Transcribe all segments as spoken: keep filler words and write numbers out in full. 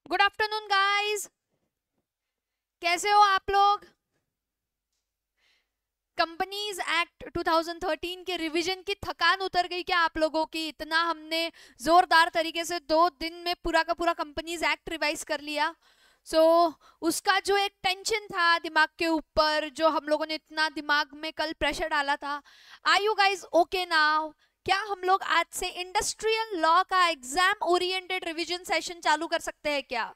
Good afternoon guys, कैसे हो आप लोग। Companies act two thousand thirteen के रिवीजन की थकान उतर गई क्या आप लोगों की? इतना हमने जोरदार तरीके से दो दिन में पूरा का पूरा कंपनीज एक्ट रिवाइज कर लिया। सो so, उसका जो एक टेंशन था दिमाग के ऊपर, जो हम लोगों ने इतना दिमाग में कल प्रेशर डाला था, are you guys okay now? क्या हम लोग आज से इंडस्ट्रियल लॉ का एग्जाम ओरिएंटेड रिवीजन सेशन चालू कर सकते हैं क्या?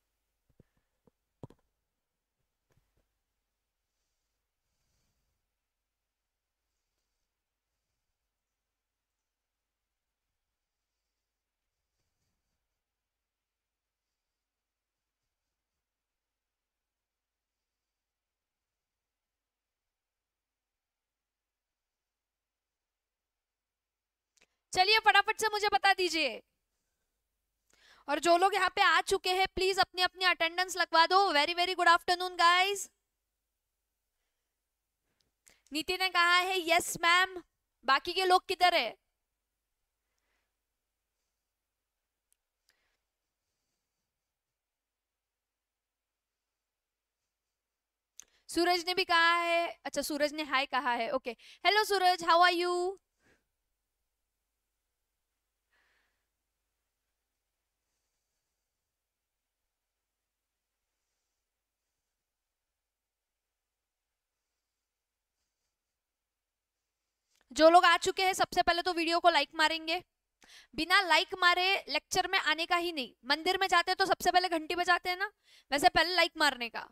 चलिए फटाफट से मुझे बता दीजिए। और जो लोग यहाँ पे आ चुके हैं प्लीज अपनी अपनी अटेंडेंस लगवा दो। Very very good afternoon guys. Niti ने कहा है यस मैम। बाकी के लोग किधर है? सूरज ने भी कहा है। अच्छा, सूरज ने हाय कहा है। Okay, hello Suraj, how are you? जो लोग आ चुके हैं सबसे पहले तो वीडियो को लाइक मारेंगे। बिना लाइक मारे लेक्चर में आने का ही नहीं। मंदिर में जाते हैं तो सबसे पहले घंटी बजाते हैं ना, वैसे पहले लाइक मारने का।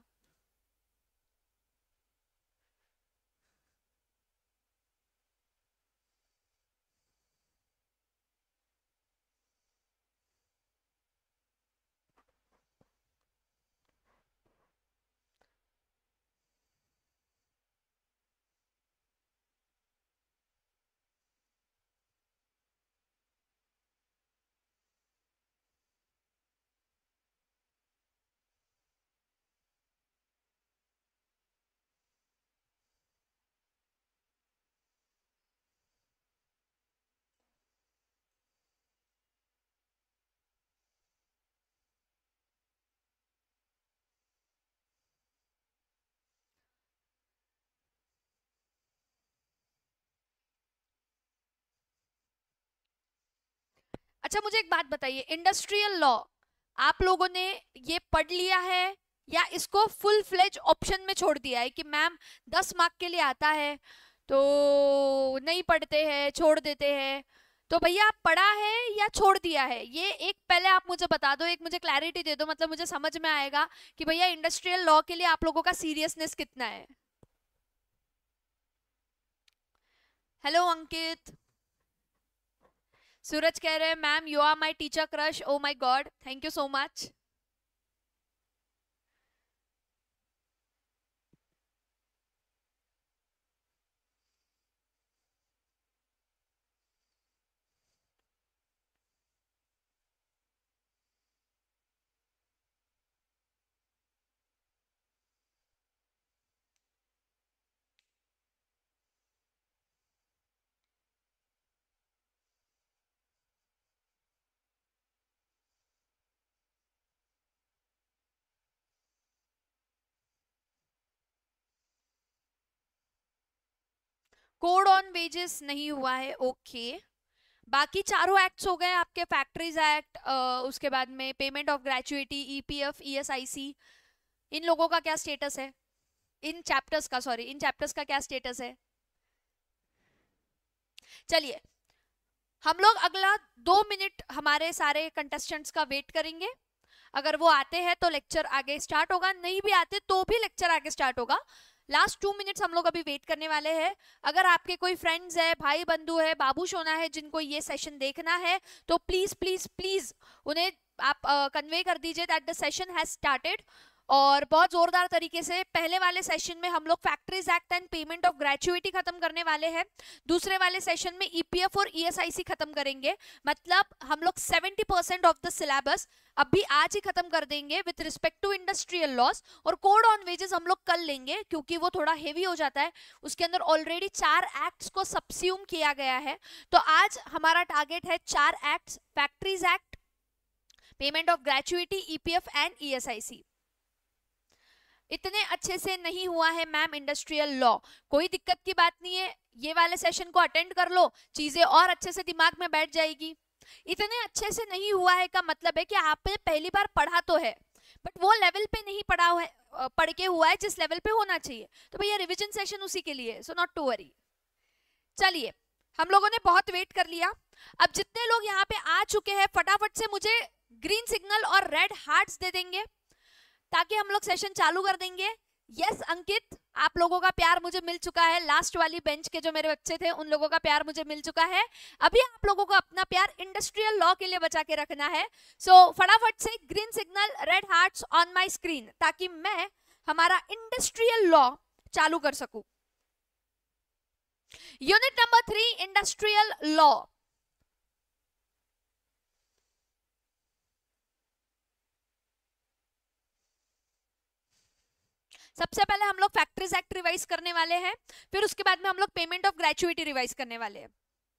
अच्छा, मुझे एक बात बताइए, इंडस्ट्रियल लॉ आप लोगों ने ये पढ़ लिया है या इसको फुल फ्लेज ऑप्शन में छोड़ दिया है कि मैम दस मार्क के लिए आता है तो नहीं पढ़ते हैं, छोड़ देते हैं? तो भैया आप पढ़ा है या छोड़ दिया है, ये एक पहले आप मुझे बता दो, एक मुझे क्लैरिटी दे दो, मतलब मुझे समझ में आएगा कि भैया इंडस्ट्रियल लॉ के लिए आप लोगों का सीरियसनेस कितना है। हेलो अंकित। सूरज कह रहे हैं ma'am you are my teacher crush. Oh my God, thank you so much. Code on wages नहीं हुआ है, ओके। बाकी चारों एक्ट्स हो गए आपके, फैक्ट्रीज एक्ट, उसके बाद में payment of gratuity, EPF, ESIC, इन लोगों का क्या स्टेटस है? इन चैप्टर्स का, सॉरी, इन चैप्टर्स का क्या स्टेटस है? चलिए हम लोग अगला दो मिनट हमारे सारे कंटेस्टेंट्स का वेट करेंगे। अगर वो आते हैं तो लेक्चर आगे स्टार्ट होगा, नहीं भी आते तो भी लेक्चर आगे स्टार्ट होगा। लास्ट टू मिनट्स हम लोग अभी वेट करने वाले हैं। अगर आपके कोई फ्रेंड्स है, भाई बंधु है, बाबू सोना है, जिनको ये सेशन देखना है तो प्लीज प्लीज प्लीज उन्हें आप कन्वे uh, कर दीजिए that the session has started. और बहुत जोरदार तरीके से पहले वाले सेशन में हम लोग factories act and payment of gratuity खत्म करने वाले हैं। दूसरे वाले सेशन में ईपीएफ और ईएसआईसी खत्म करेंगे। मतलब हम लोग seventy percent of the syllabus अभी आज ही खत्म कर देंगे with respect to industrial laws. और कोड ऑन वेजेस हम लोग कल लेंगे क्योंकि वो थोड़ा हेवी हो जाता है, उसके अंदर ऑलरेडी चार एक्ट्स को सबस्यूम किया गया है। तो आज हमारा टारगेट है चार acts, factories act, payment of gratuity, EPF and ESIC. इतने अच्छे से नहीं हुआ है मैम इंडस्ट्रियल लॉ, कोई दिक्कत की बात नहीं है, ये वाले सेशन को अटेंड कर लो, चीजें और अच्छे से दिमाग में बैठ जाएगी। इतने अच्छे से नहीं हुआ है का मतलब है कि आपने पहली बार पढ़ा तो है बट वो लेवल पे नहीं पढ़ा हुआ है, पढ़ के हुआ है जिस लेवल पे होना चाहिए, तो भैया रिवीजन सेशन उसी के लिए, सो नॉट टू वरी। चलिए हम लोगों ने बहुत वेट कर लिया, अब जितने लोग यहाँ पे आ चुके हैं फटाफट से मुझे ग्रीन सिग्नल और रेड हार्ट्स दे देंगे ताकि हम लोग सेशन चालू कर देंगे। यस अंकित, आप लोगों का प्यार मुझे मिल चुका है, लास्ट वाली बेंच के जो मेरे बच्चे थे उन लोगों का प्यार मुझे मिल चुका है। अभी आप लोगों को अपना प्यार इंडस्ट्रियल लॉ के लिए बचा के रखना है। सो so, फटाफट से green signal red hearts on my screen ताकि मैं हमारा इंडस्ट्रियल लॉ चालू कर सकूं। Unit number three industrial law. सबसे पहले हम लोग फैक्ट्रीज एक्ट रिवाइज करने वाले हैं, फिर उसके बाद में हम लोग पेमेंट ऑफ ग्रेचुइटी रिवाइज करने वाले हैं।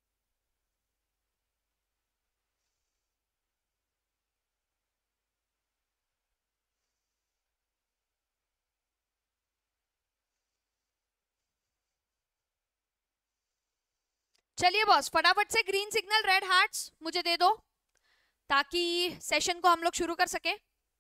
चलिए बॉस फटाफट से ग्रीन सिग्नल रेड हार्ट्स मुझे दे दो ताकि सेशन को हम लोग शुरू कर सके।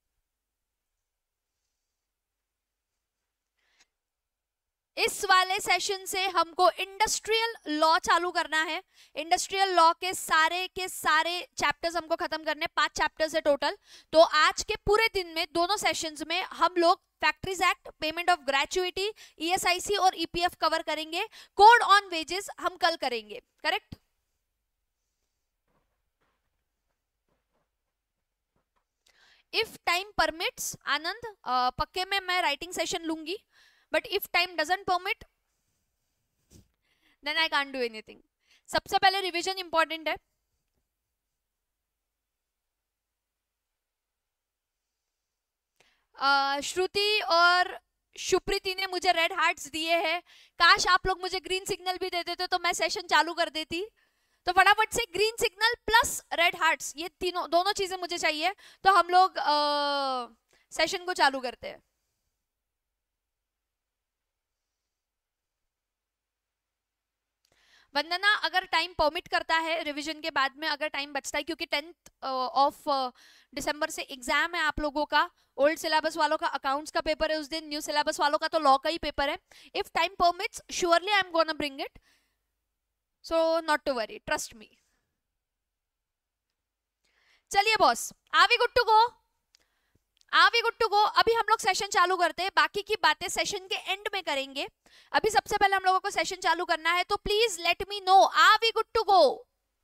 इस वाले सेशन से हमको इंडस्ट्रियल लॉ चालू करना है। इंडस्ट्रियल लॉ के सारे के सारे चैप्टर्स हमको खत्म करने, पांच चैप्टर्स है टोटल। तो आज के पूरे दिन में दोनों सेशंस में हम लोग factories act, payment of gratuity, ESIC और ईपीएफ कवर करेंगे। कोड ऑन वेजेस हम कल करेंगे, correct? If time permits Anand, पक्के में मैं राइटिंग सेशन लूंगी, but if time doesn't permit then I can't do anything. सबसे पहले रिवीजन इंपॉर्टेंट है। श्रुति और शुप्रीति ने मुझे रेड हार्ट्स दिए हैं, काश आप लोग मुझे ग्रीन सिग्नल भी दे देते तो मैं सेशन चालू कर देती। तो फटाफट से green signal plus red hearts, ये तीनों दोनों चीजें मुझे चाहिए, तो हम लोग सेशन को चालू करते हैं। वंदना, अगर टाइम परमिट करता है रिवीजन के बाद में, अगर टाइम बचता है, क्योंकि टेंथ ऑफ दिसंबर से एग्जाम है आप लोगों का, ओल्ड सिलेबस वालों का अकाउंट्स का पेपर है उस दिन, न्यू सिलेबस वालों का तो लॉ का ही पेपर है। If time permits surely I am gonna bring it, so not to worry, trust me. चलिए boss, are we good to go? Are we good to go? अभी हम लोग सेशन चालू करते हैं, बाकी की बातें सेशन के एंड में करेंगे। अभी सबसे पहले हम लोगों को सेशन चालू करना है, तो please let me know, are we good to go?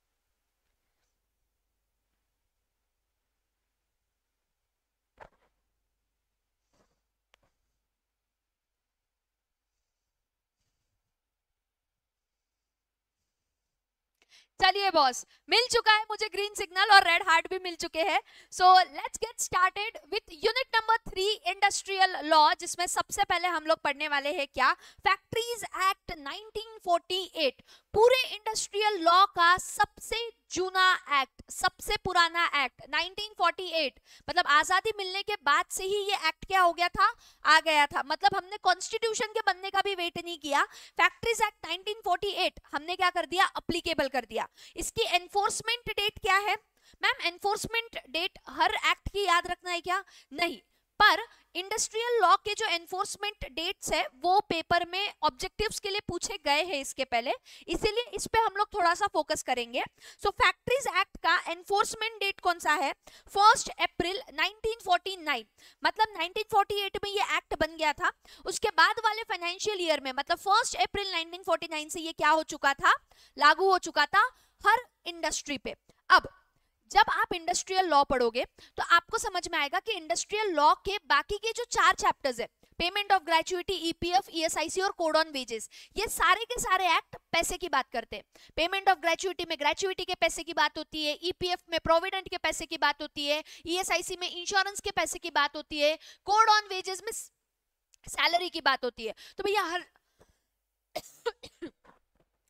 चलिए बॉस, मिल चुका है मुझे ग्रीन सिग्नल और रेड हार्ट भी मिल चुके हैं। So let's get started with unit number three industrial law, जिसमें सबसे पहले हम लोग पढ़ने वाले हैं क्या? Factories act nineteen forty eight, पूरे इंडस्ट्रियल लॉ का सबसे जूना एक्ट, सबसे पुराना एक्ट नाइनटीन फोर्टी एट। मतलब आजादी मिलने के बाद से ही ये एक्ट क्या हो गया था? आ गया था। मतलब हमने कॉन्स्टिट्यूशन के बनने का भी वेट नहीं किया, factories act nineteen forty eight हमने क्या कर दिया? अप्लीकेबल कर दिया। इसकी एनफोर्समेंट डेट क्या है? मैम एनफोर्समेंट डेट हर एक्ट की याद रखना है क्या? नहीं, पर इंडस्ट्रियल लॉ के जो एनफोर्समेंट डेट्स है वो पेपर में ऑब्जेक्टिव्स के लिए पूछे गए हैं इसके पहले, इसीलिए इस पे हम लोग थोड़ा सा फोकस करेंगे। सो फैक्ट्रीज एक्ट का एनफोर्समेंट डेट कौन सा है? First April nineteen forty nine. मतलब नाइनटीन फोर्टी एट में ये एक्ट बन गया था, उसके बाद वाले फाइनेंशियल ईयर में, मतलब first April nineteen forty nine से ये क्या हो चुका था? लागू हो चुका था हर इंडस्ट्री पे। अब जब आप इंडस्ट्रियल लॉ पढ़ोगे तो आपको समझ में आएगा कि इंडस्ट्रियल लॉ के बाकी के जो चार चैप्टर्स है, payment of gratuity, EPF, ESIC और कोड ऑन वेजेस, ये सारे के सारे एक्ट पैसे की बात करते हैं। पेमेंट ऑफ ग्रेचुइटी में ग्रेचुइटी के पैसे की बात होती है, ईपीएफ में प्रोविडेंट के पैसे की बात होती है, ईएसआईसी में इंश्योरेंस के पैसे की बात होती है, कोड ऑन वेजेस में सैलरी की बात होती है। तो भैया हर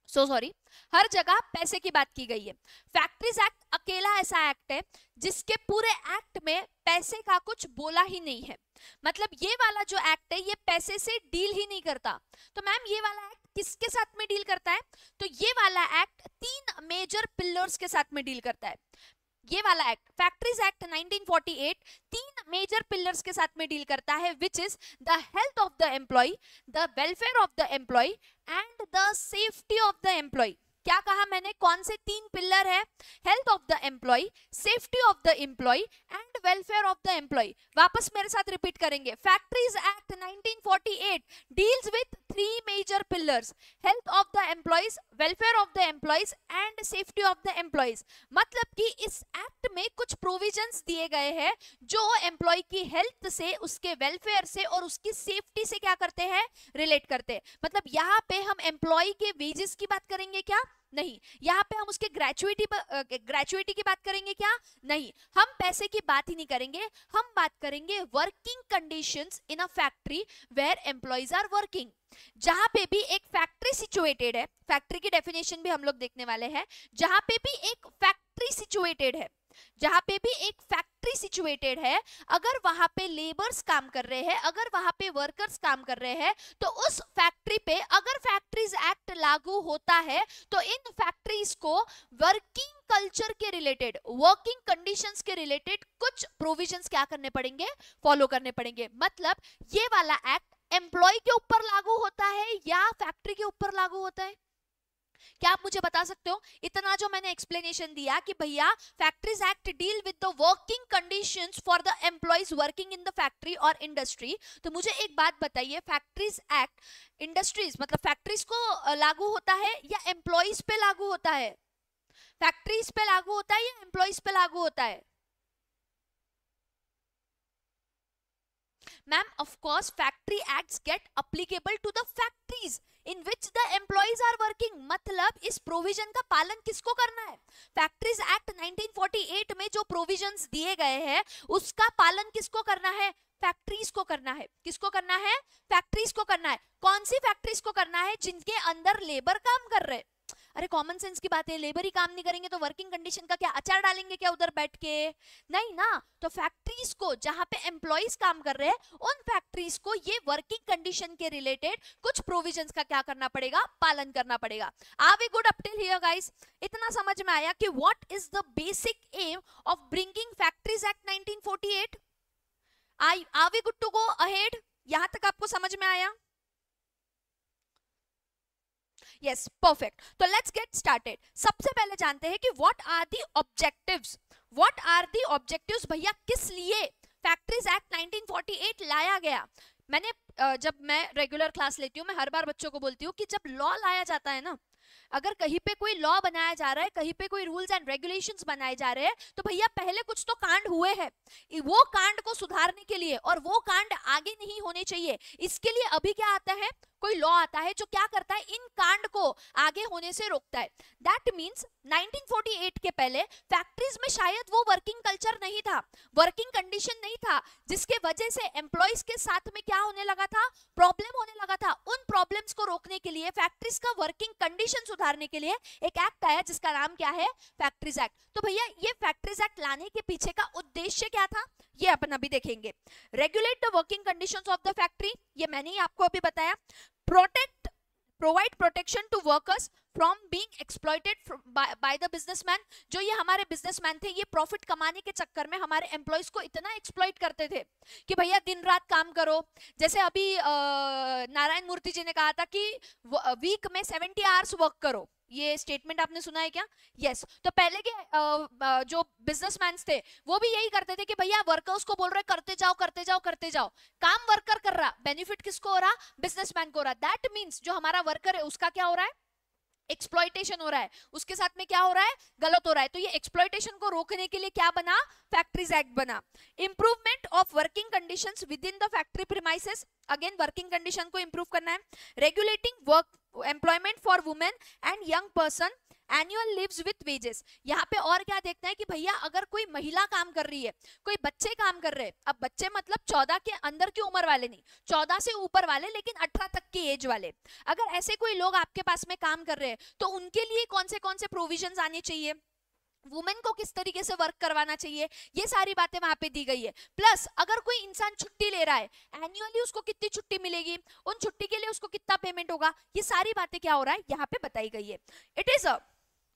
सो so सॉरी, हर जगह पैसे की बात की गई है। फैक्ट्रीज एक्ट अकेला ऐसा एक्ट है जिसके पूरे एक्ट में पैसे का कुछ बोला ही नहीं है। मतलब ये वाला जो एक्ट है ये पैसे से डील ही नहीं करता। तो मैम ये वाला एक्ट किसके साथ में डील करता है? तो ये वाला एक्ट तीन मेजर पिलर्स के साथ में डील करता है। ये वाला act factories act nineteen forty eight तीन मेजर पिलर्स के साथ में डील करता है, which is the health of the employ, the welfare of the employ and the safety of the employ. क्या कहा मैंने? कौन से तीन पिलर है? Health of the employ, safety of the employ and welfare of the employ. वापस मेरे साथ रिपीट करेंगे। Factories act nineteen forty eight deals with three major pillars, health of the employees, welfare of the employees and safety of the employees. मतलब कि इस act में कुछ provisions दिए गए हैं जो एम्प्लॉय की हेल्थ से, उसके वेलफेयर से और उसकी सेफ्टी से क्या करते हैं? रिलेट करते हैं। मतलब यहाँ पे हम एम्प्लॉय के वेजेस की बात करेंगे क्या? नहीं। यहाँ पे हम उसके ग्रेचुइटी ग्रेचुइटी की बात करेंगे क्या? नहीं। हम पैसे की बात ही नहीं करेंगे, हम बात करेंगे working conditions in a factory where employees are working. जहां पे भी एक फैक्ट्री सिचुएटेड है, फैक्ट्री की डेफिनेशन भी हम लोग देखने वाले हैं, जहां पे भी एक फैक्ट्री सिचुएटेड है, जहां पे भी एक फैक्ट्री सिचुएटेड है, अगर वहां पे लेबर्स काम कर रहे हैं, अगर वहां पे वर्कर्स काम कर रहे हैं, तो उस फैक्ट्री पे अगर फैक्ट्रीज एक्ट लागू होता है तो इन फैक्ट्रीज को वर्किंग कल्चर के रिलेटेड, वर्किंग कंडीशंस के रिलेटेड कुछ प्रोविजंस क्या करने पड़ेंगे? फॉलो करने पड़ेंगे। मतलब ये वाला एक्ट एम्प्लॉय के ऊपर लागू होता है या फैक्ट्री के ऊपर लागू होता है? क्या आप मुझे बता सकते हो? इतना जो मैंने एक्सप्लेनेशन दिया कि भैया factories act deal with the working conditions for the employees working in the factory और इंडस्ट्री, तो मुझे एक बात बताइए, फैक्ट्रीज एक्ट इंडस्ट्रीज मतलब फैक्ट्रीज को लागू होता है या एम्प्लॉयज पे लागू होता है? फैक्ट्रीज पे लागू होता है या एम्प्लॉयज पे लागू होता है? Ma'am of course factory acts get applicable to the factories in which the employees are working. मतलब इस प्रोविजन का पालन किसको करना है? Factories act nineteen forty eight में जो प्रोविजंस दिए गए हैं उसका पालन किसको करना है? फैक्ट्रीज को करना है। किसको करना है? फैक्ट्रीज को करना है। कौन सी फैक्ट्रीज को करना है? जिनके अंदर लेबर काम कर रहे हैं। अरे कॉमन सेंस की बात है, लेबर ही काम नहीं करेंगे तो वर्किंग कंडीशन का क्या अचार डालेंगे क्या उधर बैठ के? नहीं ना। तो फैक्ट्रीज को जहां पे एम्प्लॉयज काम कर रहे हैं उन फैक्ट्रीज को ये वर्किंग कंडीशन के रिलेटेड कुछ प्रोविजंस का क्या करना पड़ेगा? पालन करना पड़ेगा। Are we good up till here guys? इतना समझ में आया कि what is the basic aim of bringing factories act nineteen forty eight? Are we good to go ahead? यहां तक आपको समझ में आया? Yes, perfect. तो लेट्स गेट स्टार्टेड। सबसे पहले जानते हैं कि what are the objectives. What are the objectives भैया, किस लिए factories act nineteen forty eight लाया गया? मैंने जब मैं रेगुलर क्लास लेती हूँ, मैं हर बार बच्चों को बोलती हूँ कि जब लॉ लाया जाता है ना, अगर कहीं पे कोई लॉ बनाया जा रहा है, कहीं पे कोई रूल्स एंड रेगुलेशंस बनाए जा रहे हैं, तो भैया पहले कुछ तो कांड हुए हैं। वो कांड को सुधारने के लिए, और वो कांड आगे नहीं होने चाहिए, इसके लिए अभी क्या आता है? कोई लॉ आता है जो क्या करता है? इन कांड को आगे होने से रोकता है। That means nineteen forty eight के पहले फैक्ट्रीज में शायद वो वर्किंग कल्चर नहीं था, वर्किंग कंडीशन नहीं था, जिसके वजह से एम्प्लॉयज के साथ में क्या होने लगा था? प्रॉब्लम होने लगा था। उन प्रॉब्लम्स को रोकने के लिए, फैक्ट्रीज का वर्किंग कंडीशन सुधारने के लिए एक एक्ट आया जिसका नाम क्या है? Factories act. तो भैया ये फैक्ट्रीज एक्ट लाने के पीछे का उद्देश्य क्या था, ये अपन अभी देखेंगे। Regulate the working conditions of the factory, ये मैंने ही आपको अभी बताया। Protect provide protection to workers from being exploited by the businessman. जो ये हमारे बिजनेसमैन थे, ये प्रॉफिट कमाने के चक्कर में हमारे एम्प्लॉयज को इतना एक्सप्लॉइट करते थे कि भैया दिन रात काम करो। जैसे अभी नारायण मूर्ति जी ने कहा था कि वीक में सेवेंटी आवर्स वर्क करो, ये स्टेटमेंट आपने सुना है क्या? Yes yes. तो पहले के आ, जो बिजनेसमैन थे वो भी यही करते थे कि भैया वर्कर्स को बोल रहे करते जाओ करते जाओ करते जाओ। काम वर्कर कर रहा, बेनिफिट किसको हो रहा? बिजनेसमैन को हो रहा। दैट मींस जो हमारा वर्कर है उसका क्या हो रहा है? एक्सप्लॉइटेशन हो रहा है, उसके साथ में क्या हो रहा है? गलत हो रहा है। तो ये एक्सप्लॉइटेशन को रोकने के लिए क्या बना? फैक्ट्रीज एक्ट बना। Improvement of working conditions within the factory premises, again working condition को इंप्रूव करना है। Regulating work employment for women and young person annual leaves with wages. यहाँ पे और क्या देखना है कि भैया अगर कोई महिला काम कर रही है, कोई बच्चे काम कर रहे हैं, अब बच्चे मतलब चौदह के अंदर की उम्र वाले नहीं, चौदह से ऊपर वाले लेकिन अठारह तक की एज वाले, अगर ऐसे कोई लोग आपके पास में काम कर रहे हैं तो उनके लिए कौन से कौन से प्रोविजंस आने चाहिए, वुमेन को किस तरीके से वर्क करवाना चाहिए, ये सारी बातें वहां पे दी गई है। प्लस अगर कोई इंसान छुट्टी ले रहा है एनुअली उसको कितनी छुट्टी मिलेगी, उन छुट्टी के लिए उसको कितना पेमेंट होगा, ये सारी बातें क्या हो रहा है यहाँ पे बताई गई है। It is a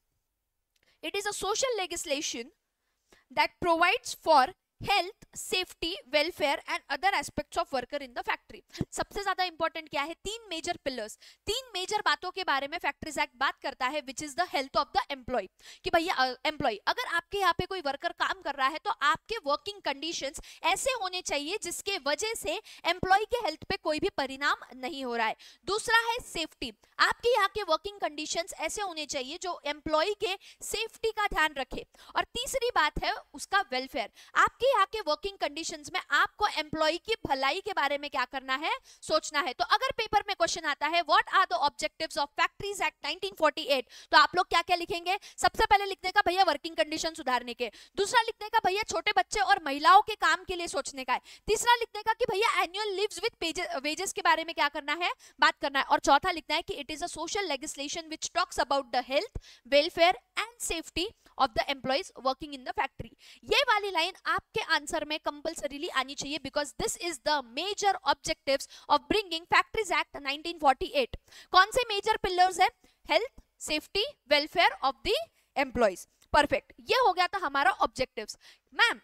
It is a social legislation that provides for health, safety, welfare and other aspects of worker in the factory। सबसे ज्यादा इंपॉर्टेंट क्या है, तीन मेजर पिलर्स, तीन मेजर बातों के बारे में फैक्ट्रीज एक्ट बात करता है, which is the health of the employ. कि भैया एम्प्लॉय अगर आपके यहाँ पे कोई वर्कर काम कर रहा है तो आपके वर्किंग कंडीशंस ऐसे होने चाहिए जिसके वजह से एम्प्लॉय के हेल्थ पे कोई भी परिणाम नहीं हो रहा है। दूसरा है सेफ्टी, आपके यहाँ के वर्किंग कंडीशंस ऐसे होने चाहिए जो एम्प्लॉय के सेफ्टी का ध्यान रखे। और तीसरी बात है उसका वेलफेयर, आपके यहाँ के वर्किंग कंडीशंस में आपको एम्प्लॉय की भलाई के बारे में क्या करना है, सोचना है। तो अगर पेपर में क्वेश्चन आता है what are the objectives of factories act nineteen forty eight, तो आप लोग क्या क्या लिखेंगे, सबसे पहले लिखने का भैया वर्किंग कंडीशन सुधारने के, दूसरा लिखने का भैया छोटे बच्चे और महिलाओं के काम के लिए सोचने का है, तीसरा लिखने का कि भैया एनुअल लीव्स विद वेजेस के बारे में क्या करना है, बात करना है, और चौथा लिखना है कि it is a social legislation which talks about the health, welfare and safety of the employees working in the factory. ये वाली लाइन आपके आंसर में कंपल्सरीली आनी चाहिए because this is the major objectives of bringing factories act nineteen forty eight. कौन से major pillars है, health, safety, welfare of the employees. Perfect, ये हो गया था हमारा ऑब्जेक्टिव्स। मैम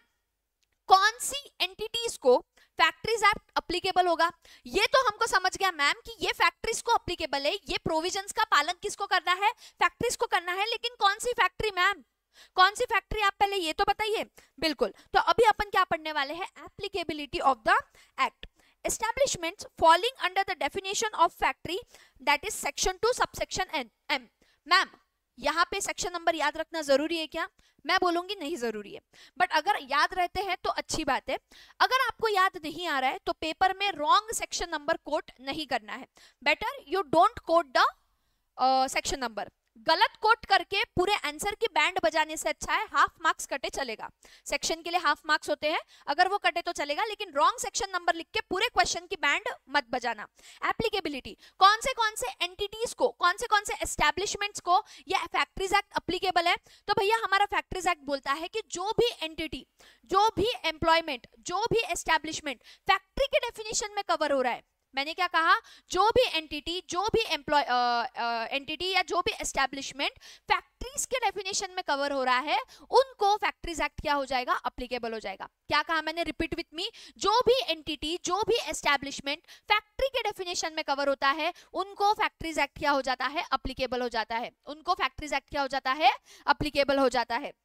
कौन सी एंटिटीज को फैक्ट्रीज एक्ट अप्लीकेबल होगा, ये तो हमको समझ गया मैम कि ये फैक्ट्रीज को अप्लीकेबल है, ये प्रोविजंस का पालन किसको करना है, फैक्ट्रीज को करना है, लेकिन कौन सी फैक्ट्री मैम, कौन सी फैक्ट्री, आप पहले ये तो बताइए। बिल्कुल, तो अभी अपन क्या पढ़ने वाले हैं, applicability of the act. Establishments falling under the definition of factory that is section two subsection n m। Ma'am यहाँ पे सेक्शन नंबर याद रखना जरूरी है क्या, मैं बोलूंगी नहीं जरूरी है, बट अगर याद रहते हैं तो अच्छी बात है। अगर आपको याद नहीं आ रहा है तो पेपर में रॉन्ग सेक्शन नंबर कोट नहीं करना है, better you don't quote the section number. गलत कोट करके पूरे आंसर की बैंड बजाने से अच्छा है हाफ मार्क्स कटे चलेगा, सेक्शन के लिए हाफ मार्क्स होते हैं, अगर वो कटे तो चलेगा, लेकिन रॉन्ग सेक्शन नंबर लिख के पूरे क्वेश्चन की बैंड मत बजाना। एप्लीकेबिलिटी, कौन से कौन से एंटिटीज को, कौन से कौन से एस्टैब्लिशमेंट्स को ये फैक्ट्रीज एक्ट अप्लीकेबल है, तो भैया हमारा फैक्ट्रीज एक्ट बोलता है कि जो भी एंटिटी, जो भी एम्प्लॉयमेंट, जो भी एस्टैब्लिशमेंट फैक्ट्री के डेफिनेशन में कवर हो रहा है, मैंने क्या कहा, जो भी एंटिटी, जो भी एम्प्लॉय एंटिटी या जो भी एस्टैब्लिशमेंट फैक्ट्रीज के डेफिनेशन में कवर हो रहा है, उनको फैक्ट्रीज एक्ट क्या हो जाएगा, अप्लीकेबल हो जाएगा। क्या कहा मैंने, रिपीट विथ मी, जो भी एंटिटी, जो भी एस्टैब्लिशमेंट फैक्ट्री के डेफिनेशन में कवर होता है, उनको फैक्ट्रीज एक्ट क्या हो जाता है, अप्लीकेबल हो जाता है, उनको फैक्ट्रीज एक्ट क्या हो जाता है, अप्लीकेबल हो जाता है।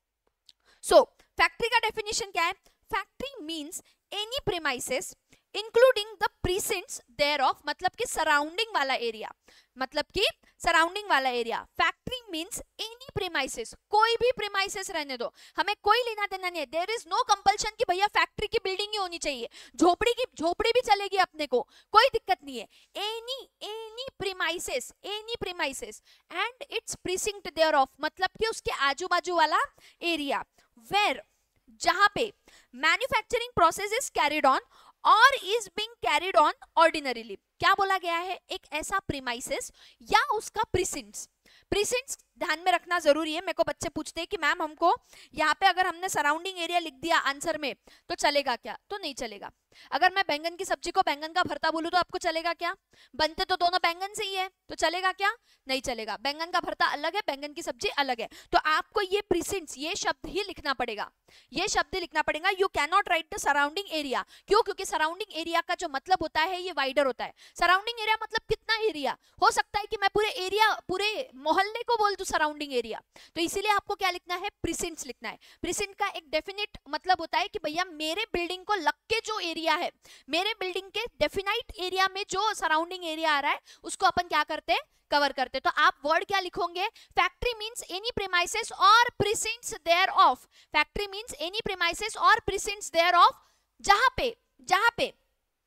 सो फैक्ट्री का डेफिनेशन क्या है, factory means any premises including the precincts thereof, मतलब कि सराउंडिंग वाला एरिया, मतलब कि सराउंडिंग वाला area. Factory means any premises, कोई भी प्रीमाइसेस रहने दो, हमें कोई लेना देना नहीं है। देयर इज नो कंपल्शन कि भैया फैक्ट्री की बिल्डिंग ही होनी चाहिए, झोपड़ी की झोपड़ी भी चलेगी अपने को, कोई दिक्कत नहीं है। Any any premises, any premises and its precinct thereof, मतलब कि उसके आजू बाजू वाला एरिया, वेयर, जहां पे manufacturing process is carried on और is being carried on ordinarily. क्या बोला गया है, एक ऐसा प्रीमाइसेस या उसका प्रीसिंट्स। प्रीसिंट्स ध्यान में रखना जरूरी है, मेरे को बच्चे पूछते हैं कि मैम हमको यहाँ पे अगर हमने सराउंडिंग एरिया लिख दिया आंसर में तो चलेगा क्या, तो नहीं चलेगा। अगर मैं बैंगन की सब्जी को बैंगन का भरता बोलूं तो आपको चलेगा क्या, बनते तो दोनों बैंगन से ही है, तो चलेगा क्या, नहीं चलेगा। बैंगन का भरता अलग है, बैंगन की सब्जी अलग है, तो आपको ये प्रीसिंट्स, ये शब्द ही लिखना पड़ेगा, ये शब्द लिखना पड़ेगा। You can not write the surrounding area, क्यों, क्योंकि सराउंडिंग एरिया का जो मतलब होता है ये वाइडर होता है। सराउंडिंग एरिया मतलब कितना एरिया, हो सकता है कि मैं पूरे एरिया, पूरे मोहल्ले को बोल दूं सराउंडिंग एरिया, तो इसीलिए आपको क्या लिखना है, प्रीसिंट्स लिखना है। प्रीसिंट का एक डेफिनेट मतलब होता है कि भैया मेरे बिल्डिंग को लग के जो एरिया है, मेरे बिल्डिंग के डेफिनाइट एरिया में जो सराउंडिंग एरिया आ रहा है उसको अपन क्या करते हैं, कवर करते। तो आप वर्ड क्या लिखोगे, फैक्ट्री मींस एनी प्रीमाइसेस और precincts thereof, factory means any premises और प्रीसिंट्स देयर ऑफ, जहां पे, जहां पे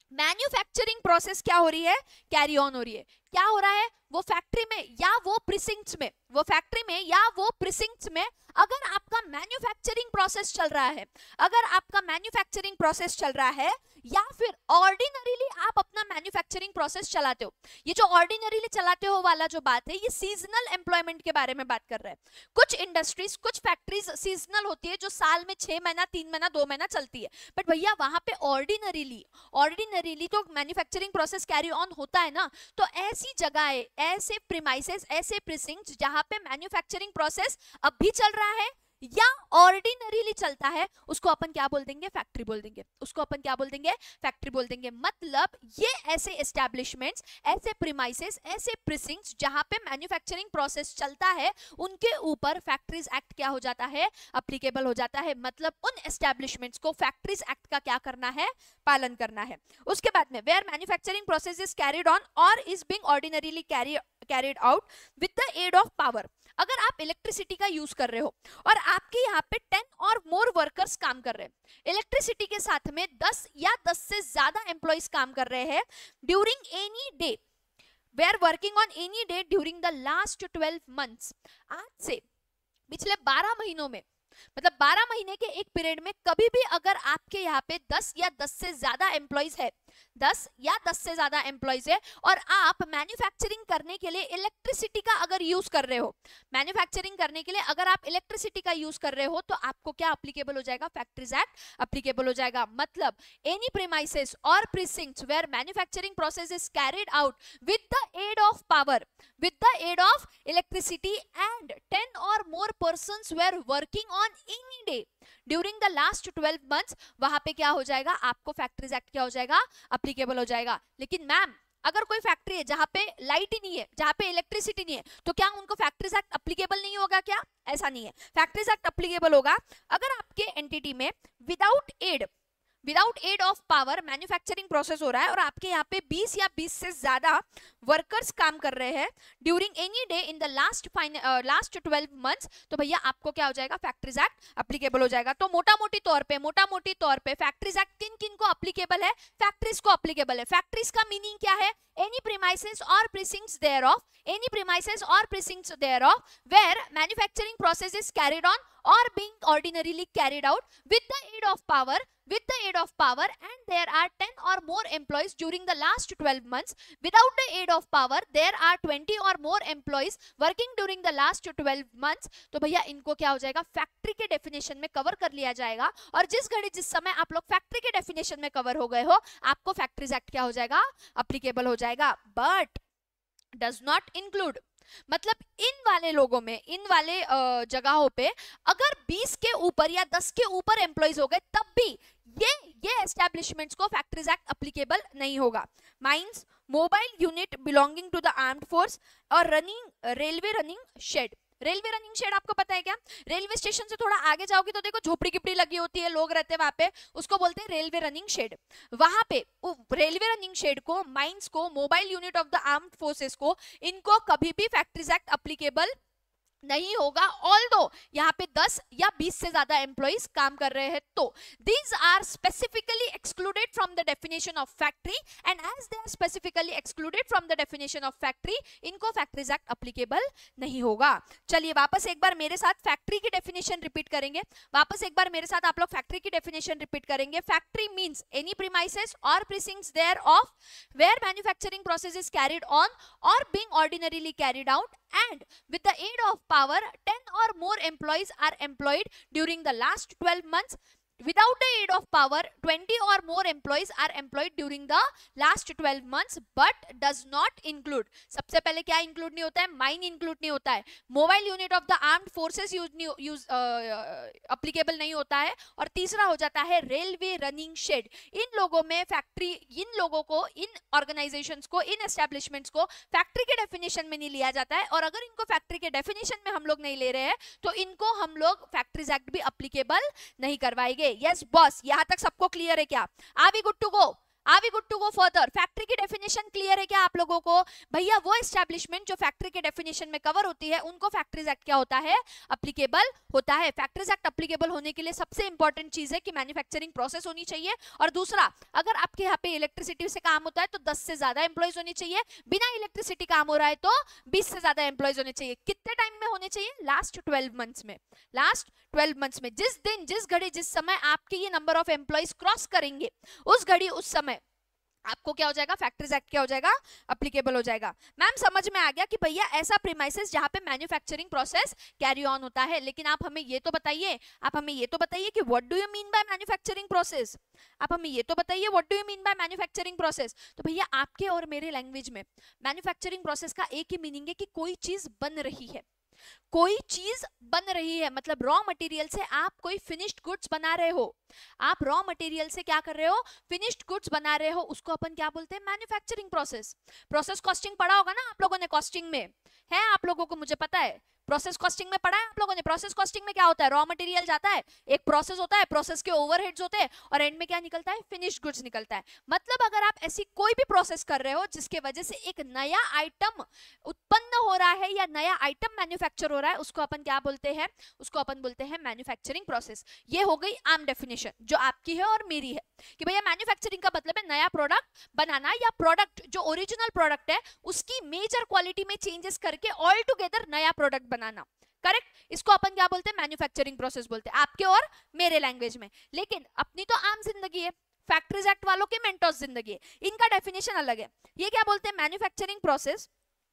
मैन्युफैक्चरिंग प्रोसेस क्या हो रही है, कैरी ऑन हो रही है। क्या हो रहा है, वो फैक्ट्री में या वो प्रिसिंक्ट्स में, वो फैक्ट्री में या वो प्रिसिंक्ट्स में अगर आपका मैन्युफैक्चरिंग प्रोसेस चल रहा है, अगर आपका मैन्युफैक्चरिंग प्रोसेस चल रहा है या फिर ऑर्डिनरीली आप अपना मैन्युफैक्चरिंग प्रोसेस चलाते हो, ये जो ऑर्डिनरीली चलाते हो वाला जो बात है, ये सीजनल एम्प्लॉयमेंट के बारे में बात कर रहे हैं। कुछ इंडस्ट्रीज, कुछ फैक्ट्रीज सीजनल होती है जो साल में छह महीना, तीन महीना, दो महीना चलती है, बट भैया वहां पे ऑर्डिनरीली ऑर्डिनरीली तो मैन्युफैक्चरिंग प्रोसेस कैरी ऑन होता है ना। तो ऐसी जगह, ऐसे प्रीमाइसेस, ऐसे प्रिसिंक्ट्स जहां पे मैन्युफैक्चरिंग प्रोसेस अब भी चल रहा है या ऑर्डिनरीली चलता है, उसको अपन क्या बोल देंगे, फैक्ट्री बोल देंगे। उसको अपन क्या बोल देंगे, फैक्ट्री बोल देंगे। मतलब ये ऐसे एस्टैब्लिशमेंट्स, ऐसे प्रीमाइसेस, ऐसे प्रिसिंक्ट्स जहां पे मैन्युफैक्चरिंग प्रोसेस चलता है, उनके ऊपर फैक्ट्रीज एक्ट क्या हो जाता है, अप्लीकेबल हो जाता है। मतलब उन एस्टैब्लिशमेंट्स को फैक्ट्रीज एक्ट का क्या करना है, पालन करना है। उसके बाद में where manufacturing process is carried on और is being ordinarily carried out with the aid of power. अगर आप इलेक्ट्रिसिटी का यूज कर रहे हो और आपके यहाँ पे टेन और मोर वर्कर्स काम कर रहे हैं, इलेक्ट्रिसिटी के साथ में दस या दस से ज्यादा एम्प्लॉइज काम कर रहे हैं during any day, we are working on any day during the last twelve months. आज से पिछले बारह महीनों में, मतलब बारह महीने के एक पीरियड में कभी भी अगर आपके यहाँ पे दस या दस से ज्यादा एम्प्लॉइज है, दस या दस से ज्यादा एम्प्लॉइज है और आप मैन्युफैक्चरिंग करने के लिए इलेक्ट्रिसिटी का अगर यूज कर रहे हो, मैन्युफैक्चरिंग करने के लिए अगर आप इलेक्ट्रिसिटी का यूज कर रहे हो, तो आपको क्या अप्लीकेबल हो जाएगा, फैक्ट्रीज एक्ट अप्लीकेबल हो जाएगा। मतलब एनी प्रीमाइसेस और precincts where manufacturing process is carried out with the aid of power, with the aid of electricity and ten और more persons were working on any day during the last twelve months, वहां पे क्या हो जाएगा, आपको factories act क्या हो जाएगा, अप्लीकेबल हो जाएगा। लेकिन मैम अगर कोई फैक्ट्री है जहां पे लाइट ही नहीं है, जहां पे इलेक्ट्रिसिटी नहीं है, तो क्या उनको फैक्ट्रीज एक्ट अप्लीकेबल नहीं होगा क्या? ऐसा नहीं है, फैक्ट्रीज एक्ट अप्लीकेबल होगा अगर आपके एंटिटी में without aid without aid of power manufacturing process हो रहा है और आपके यहाँ पे बीस या बीस से ज्यादा वर्कर्स काम कर रहे हैं during any day in the last last twelve months, तो भैया आपको क्या हो जाएगा, फैक्ट्रीज एक्ट अप्लीकेबल हो जाएगा। तो मोटा मोटी तौर पे मोटा मोटी तौर पे फैक्ट्रीज एक्ट किन किन को अप्लीकेबल है, फैक्ट्रीज को अप्लीकेबल है। फैक्ट्रीज का मीनिंग क्या है, any premises or precincts thereof, any premises or precincts thereof where manufacturing process is carried on or being ordinarily carried out with the aid of power, with the aid of power and there are ten or more employees during the last twelve months, without the aid of power there are twenty or more employees working during the last twelve months, तो भैया इनको क्या हो जाएगा, factory के definition में cover कर लिया जाएगा। और जिस घड़ी जिस समय आप लोग फैक्ट्री के डेफिनेशन में कवर हो गए हो, आपको फैक्ट्रीज एक्ट क्या हो जाएगा, अप्लीकेबल हो जाएगा। बट डज नॉट इंक्लूड, मतलब इन वाले लोगों में, इन वाले जगहों पे अगर बीस के ऊपर या दस के ऊपर एम्प्लॉइज हो गए, तब भी ये ये एस्टैब्लिशमेंट्स को फैक्ट्रीज एक्ट अप्लीकेबल नहीं होगा। Mines mobile unit belonging to the armed force और running railway running shed. Railway running shed आपको पता है क्या, रेलवे स्टेशन से थोड़ा आगे जाओगे तो देखो झोपड़ी गिपड़ी लगी होती है, लोग रहते हैं वहां पे, उसको बोलते हैं रेलवे रनिंग शेड। वहां पे रेलवे रनिंग शेड को, माइंस को, mobile unit of the armed forces को, इनको कभी भी फैक्ट्रीज एक्ट अप्लीकेबल नहीं होगा, ऑल्दो यहाँ पे दस या बीस से ज्यादा एम्प्लॉइज काम कर रहे हैं। तो these are specifically excluded from the definition of factory and as they are specifically excluded from the definition of factory, इनको फैक्ट्रीज एक्ट अप्लीकेबल नहीं होगा। चलिए वापस एक बार मेरे साथ फैक्ट्री की डेफिनेशन रिपीट करेंगे, वापस एक बार मेरे साथ आप लोग फैक्ट्री की डेफिनेशन रिपीट करेंगे। फैक्ट्री मीन्स एनी प्रीमाइसेस और precincts thereof where manufacturing process is carried on और being ordinarily carried out and with the aid of power ten or more employees are employed during the last twelve months, without the aid of power twenty or more employees are employed during the last twelve months but does not include, सबसे पहले क्या include नहीं होता है, mine include नहीं होता है, mobile unit of the armed forces use use applicable नहीं होता है, और तीसरा हो जाता है रेलवे रनिंग शेड। इन लोगों में फैक्ट्री, इन लोगों को, इन ऑर्गेनाइजेशंस को, इन एस्टैब्लिशमेंट्स को फैक्ट्री के डेफिनेशन में नहीं लिया जाता है, और अगर इनको फैक्ट्री के डेफिनेशन में हम लोग नहीं ले रहे हैं तो इनको हम लोग फैक्ट्रीज एक्ट भी अप्लीकेबल नहीं करवाएंगे। यस बॉस, यहां तक सबको क्लियर है क्या? Are we good to go? Are we good to go further? Factory की डेफिनेशन क्लियर है क्या आप लोगों को? भैया वो एस्टैब्लिशमेंट जो फैक्ट्री के डेफिनेशन में कवर होती है उनको फैक्ट्रीज एक्ट क्या होता है? अप्लीकेबल होता है। फैक्ट्रीज एक्ट अप्लीकेबल होने के लिए सबसे इंपॉर्टेंट चीज है कि मैन्युफैक्चरिंग प्रोसेस होनी चाहिए, और दूसरा अगर आपके यहाँ पे इलेक्ट्रिसिटी से काम होता है तो दस से ज्यादा एम्प्लॉइज होनी चाहिए, बिना इलेक्ट्रिसिटी काम हो रहा है तो बीस से ज्यादा एम्प्लॉइज होने चाहिए। कितने टाइम में होने चाहिए? लास्ट ट्वेल्व मंथ्स में। लास्ट ट्वेल्व मंथ्स में जिस दिन, जिस घड़ी, जिस समय आपके ये नंबर ऑफ एम्प्लॉइज क्रॉस करेंगे उस घड़ी, उस समय आपको क्या हो जाएगा? फैक्ट्रीज एक्ट क्या हो जाएगा? अप्लीकेबल हो जाएगा। मैम समझ में आ गया कि भैया ऐसा प्रीमाइसेस जहां पे मैन्युफैक्चरिंग प्रोसेस कैरी ऑन होता है। लेकिन आप हमें ये तो बताइए, आप हमें ये तो बताइए कि what do you mean by manufacturing process? आप हमें ये तो बताइए what do you mean by manufacturing process? तो भैया आपके और मेरे लैंग्वेज में मैन्युफैक्चरिंग प्रोसेस का एक ही मीनिंग है कि कोई चीज बन रही है, कोई चीज बन रही है। मतलब रॉ मटेरियल से आप कोई फिनिश्ड गुड्स बना रहे हो, आप रॉ मटेरियल से क्या कर रहे हो? फिनिश्ड गुड्स बना रहे हो, उसको अपन क्या बोलते हैं? Manufacturing process. प्रोसेस कॉस्टिंग पढ़ा होगा ना आप लोगों ने, कॉस्टिंग में है आप लोगों को, मुझे पता है प्रोसेस कॉस्टिंग में पढ़ा है आप लोगों ने। प्रोसेस कॉस्टिंग में क्या होता है? रॉ मटेरियल जाता है, एक प्रोसेस होता है, प्रोसेस के ओवरहेड्स होते हैं, और एंड में क्या निकलता है? फिनिश्ड गुड्स निकलता है। मतलब अगर आप ऐसी कोई भी प्रोसेस कर रहे हो जिसके वजह से एक नया आइटम उत्पन्न हो रहा है या नया आइटम मैन्युफैक्चर हो रहा है, उसको अपन क्या बोलते हैं? उसको अपन बोलते हैं मैन्युफैक्चरिंग प्रोसेस। ये हो गई आम डेफिनेशन जो आपकी है और मेरी है कि भैया मैन्युफैक्चरिंग का मतलब है नया प्रोडक्ट बनाना, या प्रोडक्ट जो ओरिजिनल प्रोडक्ट है उसकी मेजर क्वालिटी में चेंजेस करके ऑल टुगेदर नया प्रोडक्ट बनाना। करेक्ट? इसको अपन क्या बोलते हैं? मैन्युफैक्चरिंग प्रोसेस बोलते हैं, आपके और मेरे लैंग्वेज में। लेकिन अपनी तो आम जिंदगी है, फैक्ट्रीज एक्ट वालों की मेंटोस जिंदगी है, इनका डेफिनेशन अलग है। ये क्या बोलते हैं? Manufacturing process,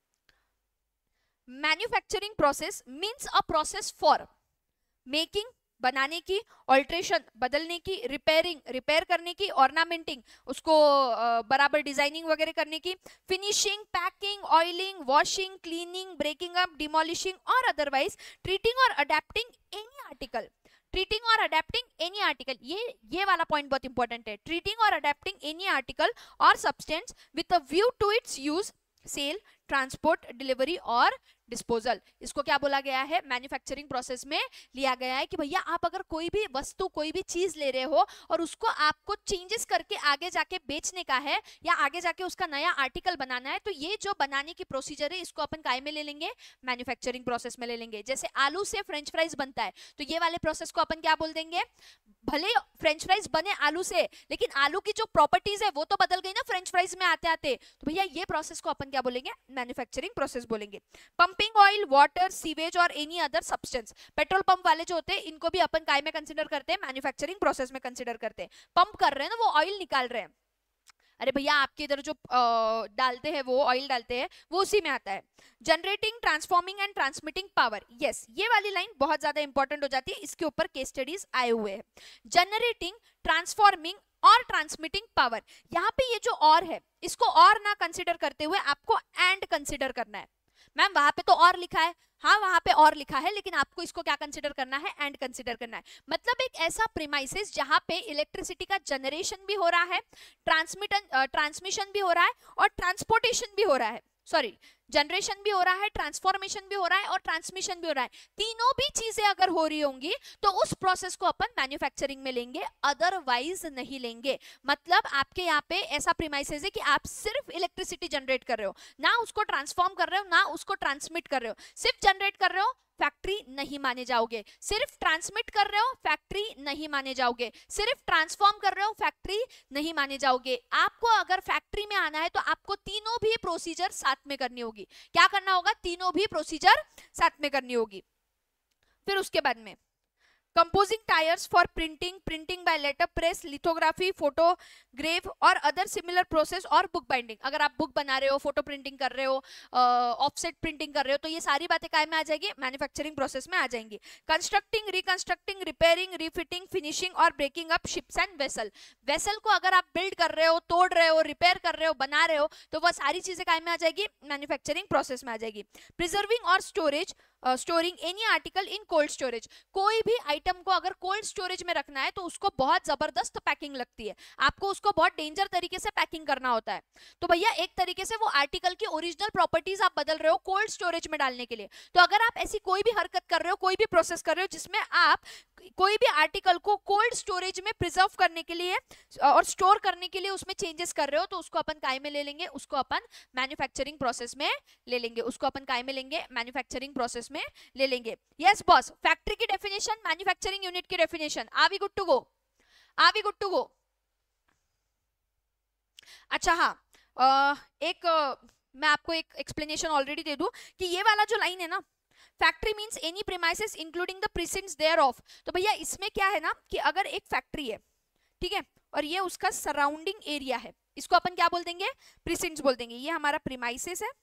manufacturing process means a process for making, बनाने की, ऑल्ट्रेशन, बदलने की, रिपेयरिंग, रिपेयर करने की, ऑर्नामेंटिंग, उसको बराबर डिजाइनिंग वगैरह करने की, finishing, packing, oiling, washing, cleaning, breaking up, demolishing और अदरवाइज ट्रीटिंग और अडेप्टिंग एनी आर्टिकल। ट्रीटिंग और अडेप्टिंग एनी आर्टिकल, ये ये वाला पॉइंट बहुत इंपॉर्टेंट है। ट्रीटिंग और अडेप्टिंग एनी आर्टिकल और substance with a view to its use, sale, transport, delivery और डिस्पोजल। इसको क्या बोला गया है? मैन्युफैक्चरिंग प्रोसेस में लिया गया है कि भैया आप अगर कोई भी वस्तु, कोई भी चीज ले रहे हो और उसको आपको चेंजेस करके आगे जाके बेचने का है या आगे जाके उसका नया आर्टिकल बनाना है, तो ये जो बनाने की प्रोसीजर है इसको अपन काय में ले लेंगे? मैन्युफैक्चरिंग प्रोसेस में ले लेंगे। जैसे आलू से फ्रेंच फ्राइज बनता है तो ये वाले प्रोसेस को अपन क्या बोल देंगे? भले फ्रेंच फ्राइज बने आलू से, लेकिन आलू की जो प्रॉपर्टीज है वो तो बदल गई ना फ्रेंच फ्राइज में आते आते, तो भैया ये प्रोसेस को अपन क्या बोलेंगे? मैन्युफैक्चरिंग प्रोसेस बोलेंगे। पंपिंग ऑयल, वाटर, सीवेज और any other substance, petrol pump वाले जो होते हैं इनको भी अपन काय में कंसीडर करते हैं? मैन्युफैक्चरिंग प्रोसेस में कंसीडर करते हैं। पंप कर रहे हैं ना, वो ऑयल निकाल रहे हैं। अरे भैया आपके इधर जो आ, डालते हैं वो ऑयल डालते हैं वो उसी में आता है। Generating, transforming and transmitting power, yes ये वाली लाइन बहुत ज्यादा इंपॉर्टेंट हो जाती है, इसके ऊपर केस स्टडीज आए हुए हैं। जनरेटिंग, ट्रांसफॉर्मिंग और ट्रांसमिटिंग पावर, यहाँ पे ये जो और है इसको और ना कंसिडर करते हुए आपको एंड कंसिडर करना है। मैम वहां पे तो और लिखा है, हाँ वहां पे और लिखा है, लेकिन आपको इसको क्या कंसिडर करना है? एंड कंसिडर करना है। मतलब एक ऐसा प्रीमाइसेस जहां पे इलेक्ट्रिसिटी का जनरेशन भी हो रहा है, ट्रांसमिटन ट्रांसमिशन भी हो रहा है और ट्रांसपोर्टेशन भी हो रहा है। सॉरी, जनरेशन भी हो रहा है, ट्रांसफॉर्मेशन भी हो रहा है और ट्रांसमिशन भी हो रहा है। तीनों भी चीजें अगर हो रही होंगी तो उस प्रोसेस को अपन मैन्युफैक्चरिंग में लेंगे, अदरवाइज नहीं लेंगे। मतलब आपके यहाँ पे ऐसा प्रीमाइसेस है कि आप सिर्फ इलेक्ट्रिसिटी जनरेट कर रहे हो, ना उसको ट्रांसफॉर्म कर रहे हो, ना उसको ट्रांसमिट कर रहे हो, सिर्फ जनरेट कर रहे हो, फैक्ट्री नहीं माने जाओगे। सिर्फ ट्रांसमिट कर रहे हो, फैक्ट्री नहीं माने जाओगे। सिर्फ ट्रांसफॉर्म कर रहे हो, फैक्ट्री नहीं माने जाओगे। आपको अगर फैक्ट्री में आना है तो आपको तीनों भी प्रोसीजर साथ में करनी होगी। क्या करना होगा? तीनों भी प्रोसीजर साथ में करनी होगी। फिर उसके बाद में composing tyres for printing, printing by letter press, lithography, photogravure और अदर सिमिलर प्रोसेस और बुक बाइंडिंग। अगर आप बुक बना रहे हो, फोटो प्रिंटिंग कर रहे हो, ऑफसेट प्रिंटिंग कर रहे हो, तो ये सारी बातें काय में आ जाएगी? मैन्युफैक्चरिंग प्रोसेस में आ जाएंगी। Constructing, reconstructing, repairing, refitting, finishing और breaking up ships and vessel. Vessel को अगर आप बिल्ड कर रहे हो, तोड़ रहे हो, रिपेयर कर रहे हो, बना रहे हो, तो वह सारी चीजें काय में आ जाएगी? मैन्युफैक्चरिंग प्रोसेस में आ जाएगी। प्रिजर्विंग और storage, storing any article in cold storage. कोई भी आइटम को अगर कोल्ड स्टोरेज में रखना है तो उसको बहुत जबरदस्त पैकिंग लगती है, आपको उसको बहुत डेंजर तरीके से पैकिंग करना होता है। तो भैया एक तरीके से वो आर्टिकल की ओरिजिनल प्रॉपर्टीज आप बदल रहे हो कोल्ड स्टोरेज में डालने के लिए। तो अगर आप ऐसी कोई भी हरकत कर रहे हो, कोई भी प्रोसेस कर रहे हो जिसमें आप कोई भी आर्टिकल को कोल्ड स्टोरेज में प्रिजर्व करने के लिए और स्टोर करने के लिए उसमें चेंजेस कर रहे हो तो उसको अपन काय में ले लेंगे, उसको अपन मैन्युफैक्चरिंग प्रोसेस में ले लेंगे, उसको अपन काय में लेंगे, मैन्युफैक्चरिंग प्रोसेस में ले लेंगे। यस बॉस, फैक्ट्री की डेफिनेशन, मैन्युफैक्चरिंग यूनिट की definition, are we good to go, are we good to go? अच्छा हाँ, आ, एक आ, मैं आपको एक एक्सप्लेनेशन ऑलरेडी दे दूं कि ये वाला जो लाइन है ना, factory means any premises including the precincts thereof, तो भैया इसमें क्या है ना कि अगर एक फैक्ट्री है, ठीक है, और ये उसका सराउंडिंग एरिया है, इसको अपन क्या बोल देंगे? प्रीसिंट्स बोल देंगे। ये हमारा प्रीमाइसेस है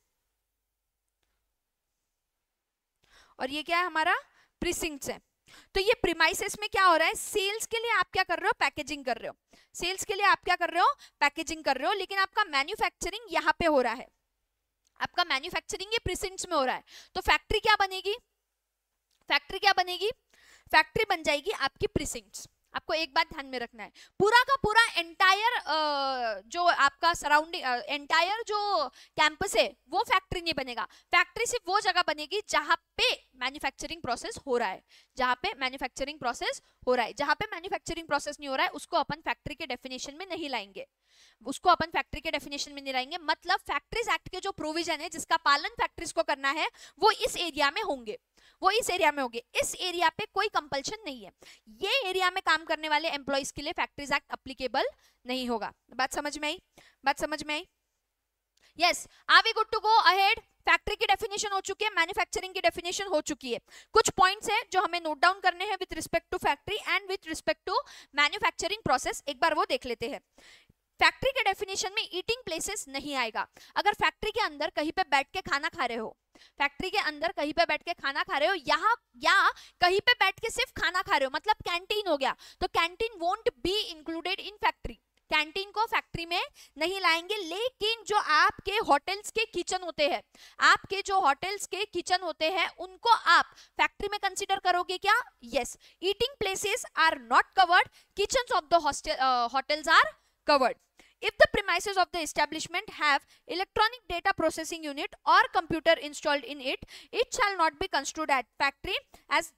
और ये क्या है? हमारा प्रीसिंट्स है। तो ये प्रीमाइसेस में क्या हो रहा है? सेल्स के लिए आप क्या कर रहे हो? पैकेजिंग कर रहे हो। सेल्स के लिए आप क्या कर रहे हो? पैकेजिंग कर रहे हो, लेकिन आपका मैन्युफैक्चरिंग यहाँ पे हो रहा है, आपका मैन्युफैक्चरिंग ये प्रीसिंट्स में हो रहा है। तो फैक्ट्री क्या बनेगी? फैक्ट्री क्या बनेगी? फैक्ट्री बन जाएगी आपकी प्रीसिंट्स। आपको एक बात ध्यान में रखना है, पूरा का पूरा एंटायर जो आपका सराउंडिंग एंटायर जो कैंपस है वो फैक्ट्री नहीं बनेगा। फैक्ट्री सिर्फ वो जगह बनेगी जहां पे मैन्युफैक्चरिंग प्रोसेस हो रहा है, जहां पे मैन्युफैक्चरिंग प्रोसेस हो रहा है। जहां पे मैन्युफैक्चरिंग प्रोसेस नहीं हो रहा है उसको अपन फैक्ट्री के डेफिनेशन में नहीं लाएंगे, उसको अपन फैक्ट्री के डेफिनेशन में नहीं लाएंगे। मतलब फैक्ट्रीज एक्ट के जो प्रोविजन है जिसका पालन फैक्ट्रीज को करना है वो इस एरिया में होंगे, वो इस एरिया में होंगे। इस एरिया पे कोई कंपल्शन नहीं है, ये एरिया में काम करने वाले एम्प्लॉइज के लिए फैक्ट्रीज एक्ट एप्लीकेबल नहीं होगा। बात समझ में आई? बात समझ में आई? Yes, are we good to go ahead? Factory की डेफिनेशन हो चुकी है, मैन्युफैक्चरिंग की डेफिनेशन हो चुकी है। कुछ पॉइंट्स हैं जो हमें नोट डाउन करने हैं with respect to factory and with respect to manufacturing process, एक बार वो देख लेते हैं। फैक्ट्री के डेफिनेशन में ईटिंग प्लेसेस नहीं आएगा। अगर फैक्ट्री के अंदर कहीं पे बैठ के खाना खा रहे हो, फैक्ट्री के अंदर कहीं पे बैठ के खाना खा रहे हो, यहाँ या कहीं पे बैठ के सिर्फ खाना खा रहे हो, मतलब कैंटीन हो गया, तो canteen won't be included in factory. Canteen को फैक्ट्री में नहीं लाएंगे। लेकिन जो आपके होटल्स के किचन होते हैं, आपके जो होटल्स के किचन होते हैं उनको आप फैक्ट्री में कंसीडर करोगे क्या? Yes. Eating places are not covered, kitchens of the hotels are covered. If the premises of the establishment have electronic data processing unit or computer installed in it, it shall not be construed as factory as